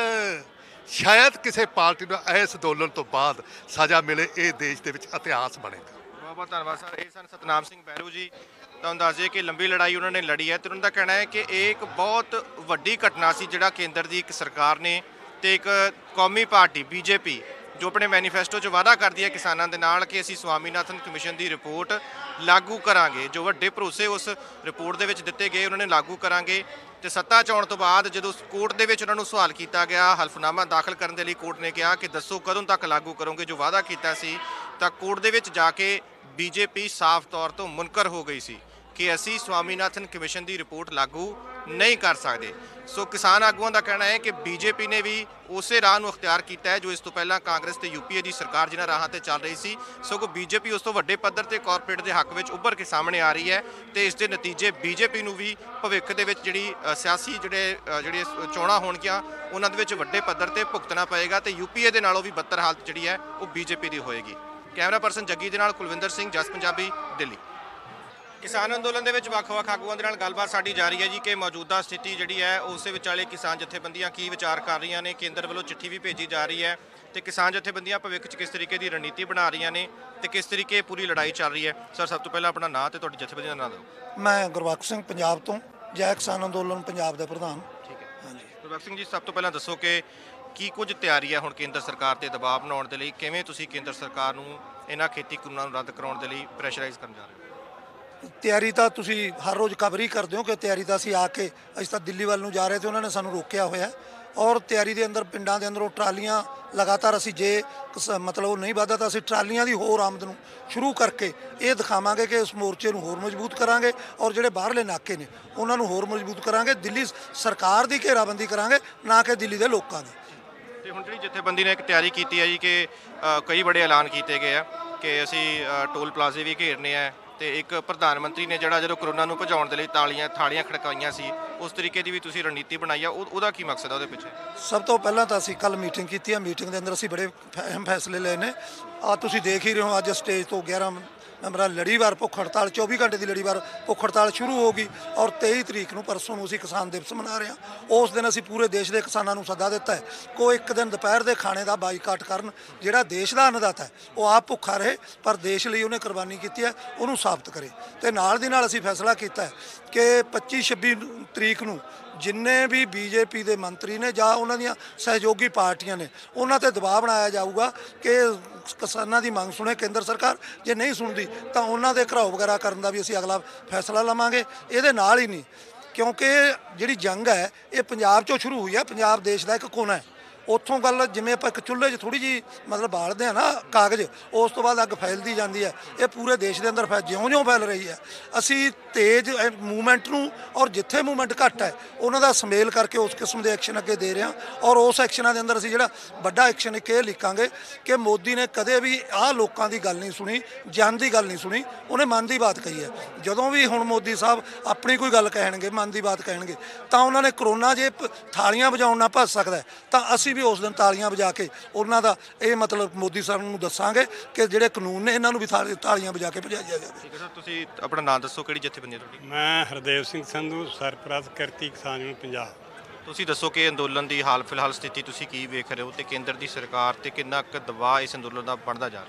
ਸ਼ਾਇਦ ਕਿਸੇ ਪਾਰਟੀ ਨੂੰ ਇਸ ਅੰਦੋਲਨ ਤੋਂ ਬਾਅਦ ਸਜ਼ਾ ਮਿਲੇ, ਇਹ ਦੇਸ਼ ਦੇ ਵਿੱਚ ਇਤਿਹਾਸ ਬਣੇਗਾ। ਬਹੁਤ ਬਹੁਤ ਧੰਨਵਾਦ ਸਰ। ਇਹ ਸਨ ਸਤਨਾਮ ਸਿੰਘ ਬਹਿਰੂ ਜੀ। ਤੁਹਾਨੂੰ ਦੱਸ ਦਈਏ ਕਿ ਲੰਬੀ ਲੜਾਈ ਉਹਨਾਂ ਨੇ ਲੜੀ ਹੈ ਤੇ ਉਹਨਾਂ ਦਾ ਕਹਿਣਾ ਹੈ ਕਿ ਇਹ ਇੱਕ ਬਹੁਤ ਵੱਡੀ ਘਟਨਾ ਸੀ ਜਿਹੜਾ ਕੇਂਦਰ ਦੀ ਇੱਕ ਸਰਕਾਰ ਨੇ ਤੇ ਇੱਕ ਕੌਮੀ ਪਾਰਟੀ ਬੀਜੇਪੀ ਜੋ ਆਪਣੇ ਮੈਨੀਫੈਸਟੋ 'ਚ ਵਾਅਦਾ ਕਰਦੀ ਹੈ ਕਿਸਾਨਾਂ ਦੇ ਨਾਲ ਕਿ ਅਸੀਂ ਸਵਾਮੀਨਾਥਨ ਕਮਿਸ਼ਨ ਦੀ ਰਿਪੋਰਟ ਲਾਗੂ ਕਰਾਂਗੇ। ਜੋ ਵੱਡੇ ਭਰੋਸੇ ਉਸ ਰਿਪੋਰਟ ਦੇ ਵਿੱਚ ਦਿੱਤੇ ਗਏ ਉਹਨਾਂ ਨੇ ਲਾਗੂ ਕਰਾਂਗੇ। ਤੇ ਸੱਤਾ 'ਚ ਆਉਣ ਤੋਂ ਬਾਅਦ ਜਦੋਂ ਕੋਰਟ ਦੇ ਵਿੱਚ ਉਹਨਾਂ ਨੂੰ ਸਵਾਲ ਕੀਤਾ ਗਿਆ, ਹਲਫਨਾਮਾ ਦਾਖਲ ਕਰਨ ਦੇ ਲਈ ਕੋਰਟ ਨੇ ਕਿਹਾ ਕਿ ਦੱਸੋ ਕਦੋਂ ਤੱਕ ਲਾਗੂ ਕਰੋਗੇ ਜੋ ਵਾਅਦਾ ਕੀਤਾ ਸੀ, ਤਾਂ ਕੋਰਟ ਦੇ ਵਿੱਚ ਜਾ ਕੇ ਬੀਜੇਪੀ ਸਾਫ਼ ਤੌਰ ਤੋਂ ਮੁਨਕਰ ਹੋ ਗਈ ਸੀ ਕਿ ਅਸੀਂ ਸਵਾਮੀਨਾਥਨ ਕਮਿਸ਼ਨ ਦੀ ਰਿਪੋਰਟ ਲਾਗੂ ਨਹੀਂ ਕਰ ਸਕਦੇ। ਸੋ ਕਿਸਾਨ ਆਗੂਆਂ ਦਾ ਕਹਿਣਾ ਹੈ ਕਿ ਬੀਜੇਪੀ ਨੇ ਵੀ ਉਸੇ ਰਾਹ ਨੂੰ ਅਖਤਿਆਰ ਕੀਤਾ ਹੈ ਜੋ ਇਸ ਤੋਂ ਪਹਿਲਾਂ ਕਾਂਗਰਸ ਤੇ ਯੂਪੀਏ ਦੀ ਸਰਕਾਰ ਜਿਨ੍ਹਾਂ ਰਾਹਾਂ ਤੇ ਚੱਲ ਰਹੀ ਸੀ। ਸਗੋਂ ਬੀਜੇਪੀ ਉਸ ਤੋਂ ਵੱਡੇ ਪੱਧਰ ਤੇ ਕਾਰਪੋਰੇਟ ਦੇ ਹੱਕ ਵਿੱਚ ਉੱਭਰ ਕੇ ਸਾਹਮਣੇ ਆ ਰਹੀ ਹੈ ਤੇ ਇਸ ਦੇ ਨਤੀਜੇ ਬੀਜੇਪੀ ਨੂੰ ਵੀ ਭਵਿੱਖ ਦੇ ਵਿੱਚ ਜਿਹੜੀ ਅ, ਸਿਆਸੀ ਜਿਹੜੇ ਅ, ਜਿਹੜੇ ਚੋਣਾਂ ਹੋਣਗੀਆਂ ਉਹਨਾਂ ਦੇ ਵਿੱਚ ਵੱਡੇ ਪੱਧਰ ਤੇ ਭੁਗਤਣਾ ਪਏਗਾ ਤੇ ਯੂਪੀਏ ਦੇ ਨਾਲੋਂ ਵੀ ਬੱਤਰ ਹਾਲਤ ਜਿਹੜੀ ਹੈ ਉਹ ਬੀਜੇਪੀ ਦੀ ਹੋਏਗੀ। ਕੈਮਰਾ ਪਰਸਨ ਜੱਗੀ ਦੇ ਨਾਲ ਕੁਲਵਿੰਦਰ ਸਿੰਘ, ਜਸ ਪੰਜਾਬੀ, ਦਿੱਲੀ। ਕਿਸਾਨ ਅੰਦੋਲਨ ਦੇ ਵਿੱਚ ਵੱਖ-ਵੱਖ ਆਗੂਆਂ ਦੇ ਨਾਲ ਗੱਲਬਾਤ ਸਾਡੀ ਜਾਰੀ ਹੈ ਜੀ ਕਿ ਮੌਜੂਦਾ ਸਥਿਤੀ ਜਿਹੜੀ ਹੈ ਉਸ ਦੇ ਵਿਚਾਲੇ ਕਿਸਾਨ ਜਥੇਬੰਦੀਆਂ ਕੀ ਵਿਚਾਰ ਕਰ ਰਹੀਆਂ ਨੇ। ਕੇਂਦਰ ਵੱਲੋਂ ਚਿੱਠੀ ਵੀ ਭੇਜੀ ਜਾ ਰਹੀ ਹੈ ਤੇ ਕਿਸਾਨ ਜਥੇਬੰਦੀਆਂ ਭਵਿੱਖ 'ਚ ਕਿਸ ਤਰੀਕੇ ਦੀ ਰਣਨੀਤੀ ਬਣਾ ਰਹੀਆਂ ਨੇ ਤੇ ਕਿਸ ਤਰੀਕੇ ਪੂਰੀ ਲੜਾਈ ਚੱਲ ਰਹੀ ਹੈ। ਸਰ, ਸਭ ਤੋਂ ਪਹਿਲਾਂ ਆਪਣਾ ਨਾਂ ਤੇ ਤੁਹਾਡੀ ਜਥੇਬੰਦੀ ਦਾ ਨਾਂ ਦਿਓ। ਮੈਂ ਗੁਰਬਖਸ਼ ਸਿੰਘ ਪੰਜਾਬ ਤੋਂ, ਜੈ ਕਿਸਾਨ ਅੰਦੋਲਨ ਪੰਜਾਬ ਦੇ ਪ੍ਰਧਾਨ। ਠੀਕ ਹੈ ਹਾਂਜੀ, ਗੁਰਬਖਸ਼ ਸਿੰਘ ਜੀ, ਸਭ ਤੋਂ ਪਹਿਲਾਂ ਦੱਸੋ ਕਿ ਕੀ ਕੁਝ ਤਿਆਰੀ ਹੈ ਹੁਣ ਕੇਂਦਰ ਸਰਕਾਰ ਤੇ ਦਬਾਅ ਬਣਾਉਣ ਦੇ ਲਈ? ਕਿਵੇਂ ਤੁਸੀਂ ਕੇਂਦਰ ਸਰਕਾਰ ਨੂੰ ਇਹਨਾਂ ਖੇਤੀ ਕਾਨੂੰਨਾਂ ਨੂੰ ਰੱਦ ਕਰਾਉਣ ਦੇ ਲਈ ਪ੍ਰੈਸ਼ਰਾਈਜ਼ ਕਰਨ ਜਾ ਰਹੇ ਹੋ? ਤਿਆਰੀ ਤਾਂ ਤੁਸੀਂ ਹਰ ਰੋਜ਼ ਖਬਰ ਹੀ ਕਰਦੇ ਹੋ ਕਿ ਤਿਆਰੀ ਤਾਂ ਅਸੀਂ ਆ ਕੇ ਅਸੀਂ ਤਾਂ ਦਿੱਲੀ ਵੱਲ ਨੂੰ ਜਾ ਰਹੇ ਤੇ ਉਹਨਾਂ ਨੇ ਸਾਨੂੰ ਰੋਕਿਆ ਹੋਇਆ ਔਰ ਤਿਆਰੀ ਦੇ ਅੰਦਰ ਪਿੰਡਾਂ ਦੇ ਅੰਦਰੋਂ ਟਰਾਲੀਆਂ ਲਗਾਤਾਰ ਅਸੀਂ ਜੇ ਕਿਸ- ਮਤਲਬ ਉਹ ਨਹੀਂ ਵੱਧਦਾ ਤਾਂ ਅਸੀਂ ਟਰਾਲੀਆਂ ਦੀ ਹੋਰ ਆਮਦ ਨੂੰ ਸ਼ੁਰੂ ਕਰਕੇ ਇਹ ਦਿਖਾਵਾਂਗੇ ਕਿ ਇਸ ਮੋਰਚੇ ਨੂੰ ਹੋਰ ਮਜ਼ਬੂਤ ਕਰਾਂਗੇ ਔਰ ਜਿਹੜੇ ਬਾਹਰਲੇ ਨਾਕੇ ਨੇ ਉਹਨਾਂ ਨੂੰ ਹੋਰ ਮਜ਼ਬੂਤ ਕਰਾਂਗੇ। ਦਿੱਲੀ ਸਰਕਾਰ ਦੀ ਘੇਰਾਬੰਦੀ ਕਰਾਂਗੇ, ਨਾ ਕਿ ਦਿੱਲੀ ਦੇ ਲੋਕਾਂ ਦੀ। ਤੇ ਹੁਣ ਜਿਹੜੀ ਜਥੇਬੰਦੀ ਨੇ ਇੱਕ ਤਿਆਰੀ ਕੀਤੀ ਹੈ ਜੀ ਕਿ ਅ, ਕਈ ਬੜੇ ਐਲਾਨ ਕੀਤੇ ਗਏ ਆ ਕਿ ਅਸੀਂ ਅ, ਟੋਲ ਪਲਾਜ਼ੇ ਵੀ ਘੇਰਨੇ ਆ ਤੇ ਇੱਕ ਪ੍ਰਧਾਨ ਮੰਤਰੀ ਨੇ ਜਿਹੜਾ ਜਦੋਂ ਕਰੋਨਾ ਨੂੰ ਭਜਾਉਣ ਦੇ ਲਈ ਤਾਲੀਆਂ ਥਾਲੀਆਂ ਖੜਕਾਈਆਂ ਸੀ ਉਸ ਤਰੀਕੇ ਦੀ ਵੀ ਤੁਸੀਂ ਰਣਨੀਤੀ ਬਣਾਈ ਆ। ਉਹ- ਉਹਦਾ ਕੀ ਮਕਸਦ ਆ ਉਹਦੇ ਪਿੱਛੇ? ਸਭ ਤੋਂ ਪਹਿਲਾਂ ਤਾਂ ਅਸੀਂ ਕੱਲ ਮੀਟਿੰਗ ਕੀਤੀ ਹੈ। ਮੀਟਿੰਗ ਦੇ ਅੰਦਰ ਅਸੀਂ ਬੜੇ ਅਹਿਮ ਫੈਸਲੇ ਲਏ ਨੇ। ਆ ਤੁਸੀਂ ਦੇਖ ਹੀ ਰਹੇ ਹੋ ਅੱਜ ਸਟੇਜ ਤੋਂ ਗਿਆਰਾਂ ਮੈਂਬਰਾਂ ਲੜੀਵਾਰ ਭੁੱਖ ਹੜਤਾਲ, ਚੌਵੀ ਘੰਟੇ ਦੀ ਲੜੀਵਾਰ ਭੁੱਖ ਹੜਤਾਲ ਸ਼ੁਰੂ ਹੋ ਗਈ ਔਰ ਤੇਈ ਤਰੀਕ ਨੂੰ ਪਰਸੋਂ ਨੂੰ ਅਸੀਂ ਕਿਸਾਨ ਦਿਵਸ ਮਨਾ ਰਹੇ ਹਾਂ। ਉਸ ਦਿਨ ਅਸੀਂ ਪੂਰੇ ਦੇਸ਼ ਦੇ ਕਿਸਾਨਾਂ ਨੂੰ ਸੱਦਾ ਦਿੱਤਾ ਹੈ ਕੋਈ ਇੱਕ ਦਿਨ ਦੁਪਹਿਰ ਦੇ ਖਾਣੇ ਦਾ ਬਾਈਕਾਟ ਕਰਨ। ਜਿਹੜਾ ਦੇਸ਼ ਦਾ ਅੰਨਦਾਤਾ ਹੈ ਉਹ ਆਪ ਭੁੱਖਾ ਰਹੇ ਪਰ ਦੇਸ਼ ਲਈ ਉਹਨੇ ਕੁਰਬਾਨੀ ਕੀਤੀ ਹੈ ਉਹਨੂੰ ਸਾਬਤ ਕਰੇ। ਤੇ ਨਾਲ ਦੀ ਨਾਲ ਅਸੀਂ ਫੈਸਲਾ ਕੀਤਾ ਹੈ ਕਿ ਪੱਚੀ ਛੱਬੀ ਤਰੀਕ ਨੂੰ ਜਿੰਨੇ ਵੀ ਬੀਜੇਪੀ ਦੇ ਮੰਤਰੀ ਨੇ ਜਾਂ ਉਹਨਾਂ ਦੀਆਂ ਸਹਿਯੋਗੀ ਪਾਰਟੀਆਂ ਨੇ ਉਹਨਾਂ ਤੇ ਦਬਾਅ ਬਣਾਇਆ ਜਾਊਗਾ ਕਿ ਕਿਸਾਨਾਂ ਦੀ ਮੰਗ ਸੁਣੇ ਕੇਂਦਰ ਸਰਕਾਰ। ਜੇ ਨਹੀਂ ਸੁਣਦੀ ਤਾਂ ਉਹਨਾਂ ਦੇ ਘਰਾਓ ਵਗੈਰਾ ਕਰਨ ਦਾ ਵੀ ਅਸੀਂ ਅਗਲਾ ਫੈਸਲਾ ਲਵਾਂਗੇ। ਇਹਦੇ ਨਾਲ ਹੀ ਨਹੀਂ, ਕਿਉਂਕਿ ਜਿਹੜੀ ਜੰਗ ਹੈ ਇਹ ਪੰਜਾਬ 'ਚੋਂ ਸ਼ੁਰੂ ਹੋਈ ਹੈ। ਪੰਜਾਬ ਦੇਸ਼ ਦਾ ਇੱਕ ਕੋਨਾ ਹੈ। ਉੱਥੋਂ ਗੱਲ ਜਿਵੇਂ ਆਪਾਂ ਇੱਕ ਚੁੱਲ੍ਹੇ 'ਚ ਥੋੜ੍ਹੀ ਜਿਹੀ ਮਤਲਬ ਬਾਲਦੇ ਆ ਨਾ ਕਾਗਜ਼, ਉਸ ਤੋਂ ਬਾਅਦ ਅੱਗ ਫੈਲਦੀ ਜਾਂਦੀ ਹੈ। ਇਹ ਪੂਰੇ ਦੇਸ਼ ਦੇ ਅੰਦਰ ਫੈ ਜਿਉਂ-ਜਿਉਂ ਫੈਲ ਰਹੀ ਹੈ ਅਸੀਂ ਤੇਜ਼ ਮੂਵਮੈਂਟ ਨੂੰ ਔਰ ਜਿੱਥੇ ਮੂਵਮੈਂਟ ਘੱਟ ਹੈ ਉਹਨਾਂ ਦਾ ਸਮੇਲ ਕਰਕੇ ਉਸ ਕਿਸਮ ਦੇ ਐਕਸ਼ਨ ਅੱਗੇ ਦੇ ਰਹੇ ਹਾਂ। ਔਰ ਉਸ ਐਕਸ਼ਨਾਂ ਦੇ ਅੰਦਰ ਅਸੀਂ ਜਿਹੜਾ ਵੱਡਾ ਐਕਸ਼ਨ ਇੱਕ ਇਹ ਲਿਖਾਂਗੇ ਕਿ ਮੋਦੀ ਨੇ ਕਦੇ ਵੀ ਆਹ ਲੋਕਾਂ ਦੀ ਗੱਲ ਨਹੀਂ ਸੁਣੀ, ਜਨ ਦੀ ਗੱਲ ਨਹੀਂ ਸੁਣੀ, ਉਹਨੇ ਮਨ ਦੀ ਬਾਤ ਕਹੀ ਹੈ। ਜਦੋਂ ਵੀ ਹੁਣ ਮੋਦੀ ਸਾਹਿਬ ਆਪਣੀ ਕੋਈ ਗੱਲ ਕਹਿਣਗੇ, ਮਨ ਦੀ ਬਾਤ ਕਹਿਣਗੇ, ਤਾਂ ਉਹਨਾਂ ਨੇ ਕਰੋਨਾ ਜੇ ਪ- ਥਾਲੀਆਂ ਵਜਾਉਣ ਨਾਲ ਭੱਜ ਸਕਦਾ ਹੈ ਤਾਂ ਅਸੀਂ ਵੀ ਉਸ ਦਿਨ ਤਾਲੀਆਂ ਵਜਾ ਕੇ ਉਹਨਾਂ ਦਾ ਇਹ ਮਤਲਬ ਮੋਦੀ ਸਾਹਿਬ ਨੂੰ ਦੱਸਾਂਗੇ ਕਿ ਜਿਹੜੇ ਕਾਨੂੰਨ ਨੇ ਇਹਨਾਂ ਨੂੰ ਵੀ ਥਾਲੀ- ਤਾਲੀਆਂ ਵਜਾ ਕੇ ਭਜਾਇਆ ਜਾਵੇ। ਠੀਕ ਹੈ ਸਰ, ਤੁਸੀਂ ਆਪਣਾ ਨਾਮ ਦੱਸੋ, ਕਿਹੜੀ ਜਥੇਬੰਦੀ ਹੈ ਤੁਹਾਡੀ? ਮੈਂ ਹਰਦੇਵ ਸਿੰਘ ਸੰਧੂ, ਸਰਪ੍ਰਸਤ ਕਿਰਤੀ ਕਿਸਾਨ ਯੂਨੀਅਨ ਪੰਜਾਬ। ਤੁਸੀਂ ਦੱਸੋ ਕਿ ਅੰਦੋਲਨ ਦੀ ਹਾਲ ਫਿਲਹਾਲ ਸਥਿਤੀ ਤੁਸੀਂ ਕੀ ਵੇਖ ਰਹੇ ਹੋ ਤੇ ਕੇਂਦਰ ਦੀ ਸਰਕਾਰ ਤੇ ਕਿੰਨਾ ਕੁ ਦਬਾਅ ਇਸ ਅੰਦੋਲਨ ਦਾ ਬਣਦਾ ਜਾ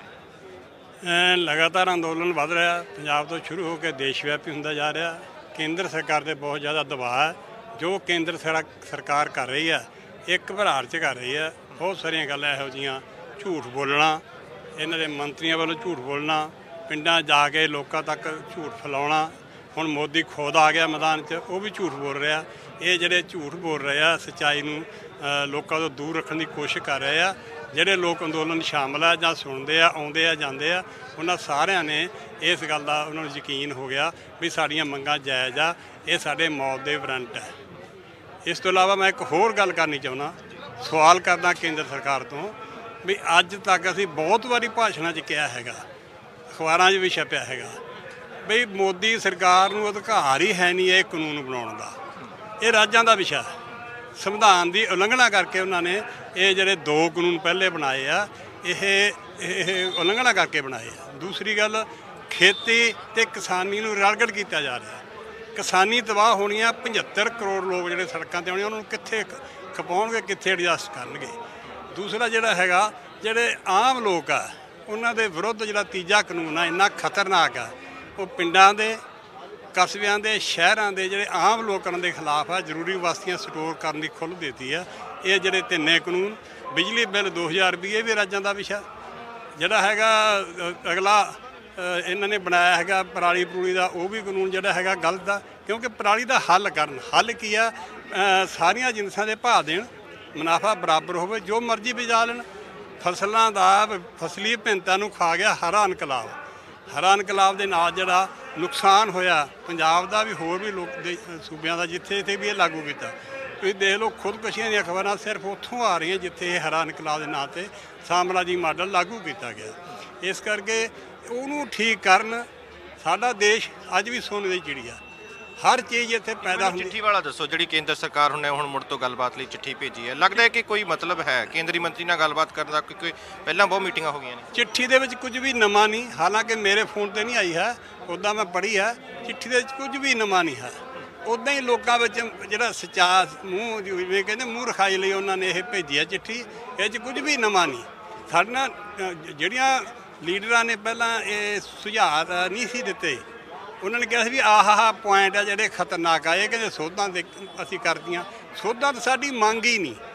ਰਿਹਾ ਹੈ? ਅਮ ਲਗਾਤਾਰ ਅੰਦੋਲਨ ਵੱਧ ਰਿਹਾ, ਪੰਜਾਬ ਤੋਂ ਸ਼ੁਰੂ ਹੋ ਕੇ ਦੇਸ਼ ਵਿਆਪੀ ਹੁੰਦਾ ਜਾ ਰਿਹਾ। ਕੇਂਦਰ ਸਰਕਾਰ ਤੇ ਬਹੁਤ ਜ਼ਿਆਦਾ ਦਬਾਅ ਹੈ। ਜੋ ਕੇਂਦਰ ਸਰ- ਸਰਕਾਰ ਕਰ ਰਹੀ ਹੈ ਇੱਕ ਭਰਾਰ 'ਚ ਕਰ ਰਹੀ ਹੈ। ਬਹੁਤ ਸਾਰੀਆਂ ਗੱਲਾਂ ਇਹੋ ਜਿਹੀਆਂ, ਝੂਠ ਬੋਲਣਾ, ਇਹਨਾਂ ਦੇ ਮੰਤਰੀਆਂ ਵੱਲੋਂ ਝੂਠ ਬੋਲਣਾ, ਪਿੰਡਾਂ ਜਾ ਕੇ ਲੋਕਾਂ ਤੱਕ ਝੂਠ ਫੈਲਾਉਣਾ। ਹੁਣ ਮੋਦੀ ਖੁਦ ਆ ਗਿਆ ਮੈਦਾਨ 'ਚ, ਉਹ ਵੀ ਝੂਠ ਬੋਲ ਰਿਹਾ। ਇਹ ਜਿਹੜੇ ਝੂਠ ਬੋਲ ਰਹੇ ਆ ਸੱਚਾਈ ਨੂੰ ਅ, ਲੋਕਾਂ ਤੋਂ ਦੂਰ ਰੱਖਣ ਦੀ ਕੋਸ਼ਿਸ਼ ਕਰ ਰਹੇ ਆ। ਜਿਹੜੇ ਲੋਕ ਅੰਦੋਲਨ ਸ਼ਾਮਲ ਆ ਜਾਂ ਸੁਣਦੇ ਆ, ਆਉਂਦੇ ਆ, ਜਾਂਦੇ ਆ, ਉਹਨਾਂ ਸਾਰਿਆਂ ਨੇ ਇਸ ਗੱਲ ਦਾ ਉਹਨਾਂ ਨੂੰ ਯਕੀਨ ਹੋ ਗਿਆ ਵੀ ਸਾਡੀਆਂ ਮੰਗਾਂ ਜਾਇਜ਼ ਆ, ਇਹ ਸਾਡੇ ਮੌਤ ਦੇ ਵਾਰੰਟ ਹੈ। ਇਸ ਤੋਂ ਇਲਾਵਾ ਮੈਂ ਇੱਕ ਹੋਰ ਗੱਲ ਕਰਨੀ ਚਾਹੁੰਦਾ, ਸਵਾਲ ਕਰਦਾ ਕੇਂਦਰ ਸਰਕਾਰ ਤੋਂ ਵੀ ਅੱਜ ਤੱਕ ਅਸੀਂ ਬਹੁਤ ਵਾਰੀ ਭਾਸ਼ਣਾਂ 'ਚ ਕਿਹਾ ਹੈਗਾ, ਅਖਬਾਰਾਂ 'ਚ ਵੀ ਛਪਿਆ ਹੈਗਾ ਬਈ ਮੋਦੀ ਸਰਕਾਰ ਨੂੰ ਅਧਿਕਾਰ ਹੀ ਹੈ ਨਹੀਂ ਇਹ ਕਾਨੂੰਨ ਬਣਾਉਣ ਦਾ। ਇਹ ਰਾਜਾਂ ਦਾ ਵਿਸ਼ਾ, ਸੰਵਿਧਾਨ ਦੀ ਉਲੰਘਣਾ ਕਰਕੇ ਉਹਨਾਂ ਨੇ ਇਹ ਜਿਹੜੇ ਦੋ ਕਾਨੂੰਨ ਪਹਿਲੇ ਬਣਾਏ ਆ ਇਹ ਇਹ ਉਲੰਘਣਾ ਕਰਕੇ ਬਣਾਏ ਆ। ਦੂਸਰੀ ਗੱਲ, ਖੇਤੀ ਤੇ ਕਿਸਾਨੀ ਨੂੰ ਰਲਗੜ ਕੀਤਾ ਜਾ ਰਿਹਾ। ਕਿਸਾਨੀ ਤਬਾਹ ਹੋਣੀ ਆ, ਪਝੱਤਰ ਕਰੋੜ ਲੋਕ ਜਿਹੜੇ ਸੜਕਾਂ 'ਤੇ ਆਉਣੇ ਉਹਨਾਂ ਨੂੰ ਕਿੱਥੇ ਖਪਾਉਣਗੇ, ਕਿੱਥੇ ਐਡਜਸਟ ਕਰਨਗੇ। ਦੂਸਰਾ ਜਿਹੜਾ ਹੈਗਾ, ਜਿਹੜੇ ਆਮ ਲੋਕ ਆ ਉਹਨਾਂ ਦੇ ਵਿਰੁੱਧ ਜਿਹੜਾ ਤੀਜਾ ਕਾਨੂੰਨ ਆ ਇੰਨਾ ਖਤਰਨਾਕ ਆ, ਉਹ ਪਿੰਡਾਂ ਦੇ, ਕਸਬਿਆਂ ਦੇ, ਸ਼ਹਿਰਾਂ ਦੇ ਜਿਹੜੇ ਆਮ ਲੋਕਾਂ ਦੇ ਖਿਲਾਫ ਆ। ਜ਼ਰੂਰੀ ਵਸਤੀਆਂ ਸਟੋਰ ਕਰਨ ਦੀ ਖੁੱਲ੍ਹ ਦਿੱਤੀ ਆ। ਇਹ ਜਿਹੜੇ ਤਿੰਨੇ ਕਾਨੂੰਨ, ਬਿਜਲੀ ਬਿੱਲ ਦੋ ਹਜ਼ਾਰ ਵੀਹ ਇਹ ਵੀ ਰਾਜਾਂ ਦਾ ਵਿਸ਼ਾ ਜਿਹੜਾ ਹੈਗਾ। ਅ, ਅਗਲਾ ਅ, ਇਹਨਾਂ ਨੇ ਬਣਾਇਆ ਹੈਗਾ ਪਰਾਲੀ ਪਰੂਲੀ ਦਾ, ਉਹ ਵੀ ਕਾਨੂੰਨ ਜਿਹੜਾ ਹੈਗਾ ਗਲਤ ਆ, ਕਿਉਂਕਿ ਪਰਾਲੀ ਦਾ ਹੱਲ ਕਰਨ, ਹੱਲ ਕੀ ਆ, ਅ, ਸਾਰੀਆਂ ਜਿਨਸਾਂ ਦੇ ਭਾਅ ਦੇਣ, ਮੁਨਾਫਾ ਬਰਾਬਰ ਹੋਵੇ, ਜੋ ਮਰਜ਼ੀ ਬੀਜਾ ਲੈਣ। ਫਸਲਾਂ ਦਾ ਫਸਲੀ ਵਿਭਿੰਨਤਾ ਨੂੰ ਖਾ ਗਿਆ ਹਰਾ ਇਨਕਲਾਬ। ਹਰਾ ਇਨਕਲਾਬ ਦੇ ਨਾਲ ਜਿਹੜਾ ਨੁਕਸਾਨ ਹੋਇਆ ਪੰਜਾਬ ਦਾ ਵੀ, ਹੋਰ ਵੀ ਲੋਕ ਦੇ ਸੂਬਿਆਂ ਦਾ, ਜਿੱਥੇ ਜਿੱਥੇ ਵੀ ਇਹ ਲਾਗੂ ਕੀਤਾ। ਤੁਸੀਂ ਦੇਖ ਲਓ, ਖੁਦਕੁਸ਼ੀਆਂ ਦੀਆਂ ਖਬਰਾਂ ਸਿਰਫ ਉੱਥੋਂ ਆ ਰਹੀਆਂ ਜਿੱਥੇ ਇਹ ਹਰਾ ਇਨਕਲਾਬ ਦੇ ਨਾਂ 'ਤੇ ਸਾਮਰਾਜੀ ਮਾਡਲ ਲਾਗੂ ਕੀਤਾ ਗਿਆ। ਇਸ ਕਰਕੇ ਉਹਨੂੰ ਠੀਕ ਕਰਨ। ਸਾਡਾ ਦੇਸ਼ ਅੱਜ ਵੀ ਸੋਨੇ ਦੀ ਚਿੜੀ ਆ, ਹਰ ਚੀਜ਼ ਇੱਥੇ ਪੈਦਾ ਹੁੰਦੀ। ਚਿੱਠੀ ਵਾਲਾ ਦੱਸੋ, ਜਿਹੜੀ ਕੇਂਦਰ ਸਰਕਾਰ ਹੁਣ ਹੁਣ ਮੁੜ ਤੋਂ ਗੱਲਬਾਤ ਲਈ ਚਿੱਠੀ ਭੇਜੀ ਹੈ, ਲੱਗਦਾ ਹੈ ਕਿ ਕੋਈ ਮਤਲਬ ਹੈ ਕੇਂਦਰੀ ਮੰਤਰੀ ਨਾਲ ਗੱਲਬਾਤ ਕਰਨ ਦਾ? ਕਿਉਂਕਿ ਪਹਿਲਾਂ ਬਹੁਤ ਮੀਟਿੰਗਾਂ ਹੋ ਗਈਆਂ ਨੇ। ਚਿੱਠੀ ਦੇ ਵਿੱਚ ਕੁਝ ਵੀ ਨਵਾਂ ਨਹੀਂ, ਹਾਲਾਂਕਿ ਮੇਰੇ ਫੋਨ ਤੇ ਨਹੀਂ ਆਈ ਹੈ, ਉੱਦਾਂ ਮੈਂ ਪੜ੍ਹੀ ਹੈ। ਚਿੱਠੀ ਦੇ ਵਿੱਚ ਕੁਝ ਵੀ ਨਵਾਂ ਨਹੀਂ ਹੈ। ਉੱਦਾਂ ਹੀ ਲੋਕਾਂ ਵਿੱਚ ਜਿਹੜਾ ਸੱਚਾ ਮੂੰਹ, ਜਿਵੇਂ ਕਹਿੰਦੇ ਮੂੰਹ ਰਖਾਈ ਲਈ ਉਹਨਾਂ ਨੇ ਇਹ ਭੇਜੀ ਹੈ ਚਿੱਠੀ। ਇਹ 'ਚ ਕੁਝ ਵੀ ਨਵਾਂ ਨਹੀਂ। ਸਾਡੇ ਨਾਲ ਜਿਹੜੀਆਂ ਲੀਡਰਾਂ ਨੇ ਪਹਿਲਾਂ ਇਹ ਸੁਝਾਅ ਨਹੀਂ ਸੀ ਦਿੱਤੇ, ਉਹਨਾਂ ਨੇ ਕਿਹਾ ਸੀ ਵੀ ਆਹ ਆਹ ਪੁਆਇੰਟ ਆ ਜਿਹੜੇ ਖਤਰਨਾਕ ਆ। ਇਹ ਕਹਿੰਦੇ ਸੋਧਾਂ ਦੇ ਅਸੀਂ ਕਰਦੀਆਂ, ਸੋਧਾਂ ਤਾਂ ਸਾਡੀ ਮੰਗ ਹੀ ਨਹੀਂ।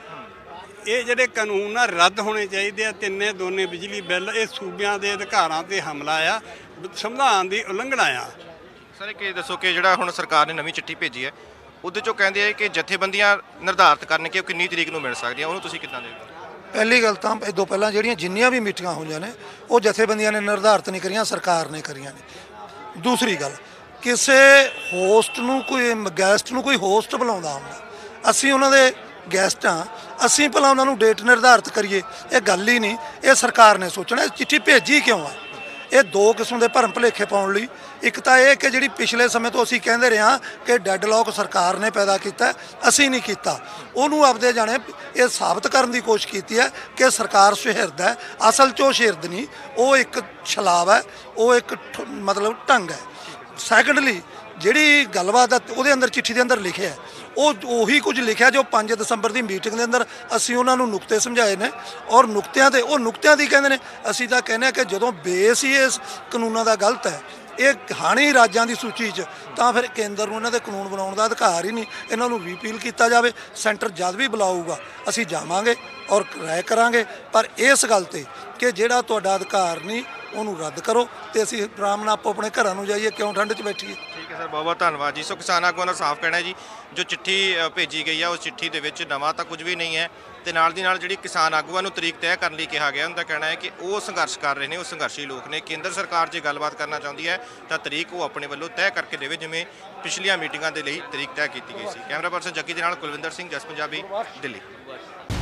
ਇਹ ਜਿਹੜੇ ਕਾਨੂੰਨ ਆ ਰੱਦ ਹੋਣੇ ਚਾਹੀਦੇ ਆ। ਤਿੰਨੇ ਦੋਨੇ ਬਿਜਲੀ ਬਿੱਲ, ਇਹ ਸੂਬਿਆਂ ਦੇ ਅਧਿਕਾਰਾਂ 'ਤੇ ਹਮਲਾ ਆ, ਸੰਵਿਧਾਨ ਦੀ ਉਲੰਘਣਾ ਆ। ਸਰ ਇਹ ਦੱਸੋ ਕਿ ਜਿਹੜਾ ਹੁਣ ਸਰਕਾਰ ਨੇ ਨਵੀਂ ਚਿੱਠੀ ਭੇਜੀ ਹੈ, ਉਹਦੇ 'ਚੋਂ ਕਹਿੰਦੇ ਆ ਕਿ ਜਥੇਬੰਦੀਆਂ ਨਿਰਧਾਰਤ ਕਰਨ ਕਿ ਉਹ ਕਿੰਨੀ ਤਰੀਕ ਨੂੰ ਮਿਲ ਸਕਦੀਆਂ, ਉਹਨੂੰ ਤੁਸੀਂ ਕਿੱਦਾਂ ਦੇਖਦੇ? ਪਹਿਲੀ ਗੱਲ ਤਾਂ ਇਹ ਤੋਂ ਪਹਿਲਾਂ ਜਿਹੜੀਆਂ ਜਿੰਨੀਆਂ ਵੀ ਮੀਟਿੰਗਾਂ ਹੋਈਆਂ ਨੇ ਉਹ ਜਥੇਬੰਦੀਆਂ ਨੇ ਨਿਰਧਾਰਤ ਨਹੀਂ ਕਰੀਆਂ, ਸਰਕਾਰ ਨੇ ਕਰੀਆਂ ਨੇ। ਦੂਸਰੀ ਗੱਲ, ਕਿਸੇ ਹੋਸਟ ਨੂੰ, ਕੋਈ ਗੈਸਟ ਨੂੰ ਕੋਈ ਹੋਸਟ ਬੁਲਾਉਂਦਾ ਹੁੰਦਾ, ਅਸੀਂ ਉਹਨਾਂ ਦੇ ਗੈਸਟ ਹਾਂ, ਅਸੀਂ ਭਲਾ ਉਹਨਾਂ ਨੂੰ ਡੇਟ ਨਿਰਧਾਰਤ ਕਰੀਏ, ਇਹ ਗੱਲ ਹੀ ਨਹੀਂ। ਇਹ ਸਰਕਾਰ ਨੇ ਸੋਚਣਾ। ਚਿੱਠੀ ਭੇਜੀ ਕਿਉਂ ਆ? ਇਹ ਦੋ ਕਿਸਮ ਦੇ ਭਰਮ ਭੁਲੇਖੇ ਪਾਉਣ ਲਈ। ਇੱਕ ਤਾਂ ਇਹ ਕਿ ਜਿਹੜੀ ਪਿਛਲੇ ਸਮੇਂ ਤੋਂ ਅਸੀਂ ਕਹਿੰਦੇ ਰਹੇ ਹਾਂ ਕਿ ਡੈਡਲੌਕ ਸਰਕਾਰ ਨੇ ਪੈਦਾ ਕੀਤਾ, ਅਸੀਂ ਨਹੀਂ ਕੀਤਾ। ਉਹਨੂੰ ਆਪਦੇ ਜਾਣੇ ਇਹ ਸਾਬਤ ਕਰਨ ਦੀ ਕੋਸ਼ਿਸ਼ ਕੀਤੀ ਹੈ ਕਿ ਸਰਕਾਰ ਸੁਹਿਰਦ ਹੈ। ਅਸਲ 'ਚ ਉਹ ਸੁਹਿਰਦ ਨਹੀਂ, ਉਹ ਇੱਕ ਛਲਾਵਾ ਹੈ, ਉਹ ਇੱਕ ਮਤਲਬ ਢੰਗ ਹੈ। ਸੈਕੰਡਲੀ, ਜਿਹੜੀ ਗੱਲਬਾਤ ਆ ਉਹਦੇ ਅੰਦਰ, ਚਿੱਠੀ ਦੇ ਅੰਦਰ ਲਿਖਿਆ, ਉਹ ਉਹੀ ਕੁਝ ਲਿਖਿਆ ਜੋ ਪੰਜ ਦਸੰਬਰ ਦੀ ਮੀਟਿੰਗ ਦੇ ਅੰਦਰ ਅਸੀਂ ਉਹਨਾਂ ਨੂੰ ਨੁਕਤੇ ਸਮਝਾਏ ਨੇ। ਔਰ ਨੁਕਤਿਆਂ ਤੇ ਉਹ ਨੁਕਤਿਆਂ ਦੀ ਕਹਿੰਦੇ ਨੇ, ਅਸੀਂ ਤਾਂ ਕਹਿੰਦੇ ਹਾਂ ਕਿ ਜਦੋਂ ਬੇਸ ਹੀ ਇਸ ਕਾਨੂੰਨਾਂ ਦਾ ਗਲਤ ਹੈ, ਇਹ ਹਾਣੀ ਰਾਜਾਂ ਦੀ ਸੂਚੀ 'ਚ, ਤਾਂ ਫਿਰ ਕੇਂਦਰ ਨੂੰ ਇਹਨਾਂ ਦੇ ਕਾਨੂੰਨ ਬਣਾਉਣ ਦਾ ਅਧਿਕਾਰ ਹੀ ਨਹੀਂ। ਇਹਨਾਂ ਨੂੰ ਰਿਪੀਲ ਕੀਤਾ ਜਾਵੇ। ਸੈਂਟਰ ਜਦ ਵੀ ਬੁਲਾਊਗਾ ਅਸੀਂ ਜਾਵਾਂਗੇ ਔਰ ਰਾਏ ਕਰਾਂਗੇ, ਪਰ ਇਸ ਗੱਲ 'ਤੇ ਕਿ ਜਿਹੜਾ ਤੁਹਾਡਾ ਅਧਿਕਾਰ ਨਹੀਂ ਉਹਨੂੰ ਰੱਦ ਕਰੋ ਤੇ ਅਸੀਂ ਆਰਾਮ ਨਾਲ ਆਪੋ ਆਪਣੇ ਘਰਾਂ ਨੂੰ ਜਾਈਏ, ਕਿਉਂ ਠੰਡ 'ਚ ਬੈਠੀਏ। ਠੀਕ ਹੈ ਸਰ, ਬਹੁਤ ਬਹੁਤ ਧੰਨਵਾਦ ਜੀ। ਸੋ ਕਿਸਾਨ ਆਗੂਆਂ ਦਾ ਸਾਫ਼ ਕਹਿਣਾ ਹੈ ਜੀ, ਜੋ ਚਿੱਠੀ ਅ, ਭੇਜੀ ਗਈ ਹੈ ਉਸ ਚਿੱਠੀ ਦੇ ਵਿੱਚ ਨਵਾਂ ਤਾਂ ਕੁਝ ਵੀ ਨਹੀਂ ਹੈ, ਤੇ ਨਾਲ ਦੀ ਨਾਲ ਜਿਹੜੀ ਕਿਸਾਨ ਆਗੂਆਂ ਨੂੰ ਤਰੀਕ ਤੈਅ ਕਰਨ ਲਈ ਕਿਹਾ ਗਿਆ, ਉਹਨਾਂ ਦਾ ਕਹਿਣਾ ਹੈ ਕਿ ਉਹ ਸੰਘਰਸ਼ ਕਰ ਰਹੇ ਨੇ, ਉਹ ਸੰਘਰਸ਼ੀ ਲੋਕ ਨੇ। ਕੇਂਦਰ ਸਰਕਾਰ ਜੇ ਗੱਲਬਾਤ ਕਰਨਾ ਚਾਹੁੰਦੀ ਹੈ ਤਾਂ ਤਰੀਕ ਉਹ ਆਪਣੇ ਵੱਲੋਂ ਤੈਅ ਕਰਕੇ ਦੇਵੇ, ਜਿਵੇਂ ਪਿਛਲੀਆਂ ਮੀਟਿੰਗਾਂ ਦੇ ਲਈ ਤਰੀਕ ਤੈਅ ਕੀਤੀ ਗਈ ਸੀ। ਕੈਮਰਾ ਪਰਸਨ ਜੱਗੀ ਦੇ ਨਾਲ ਕੁਲਵਿੰਦਰ ਸਿੰਘ, ਜਸ ਪੰਜਾਬੀ, ਦਿੱਲੀ।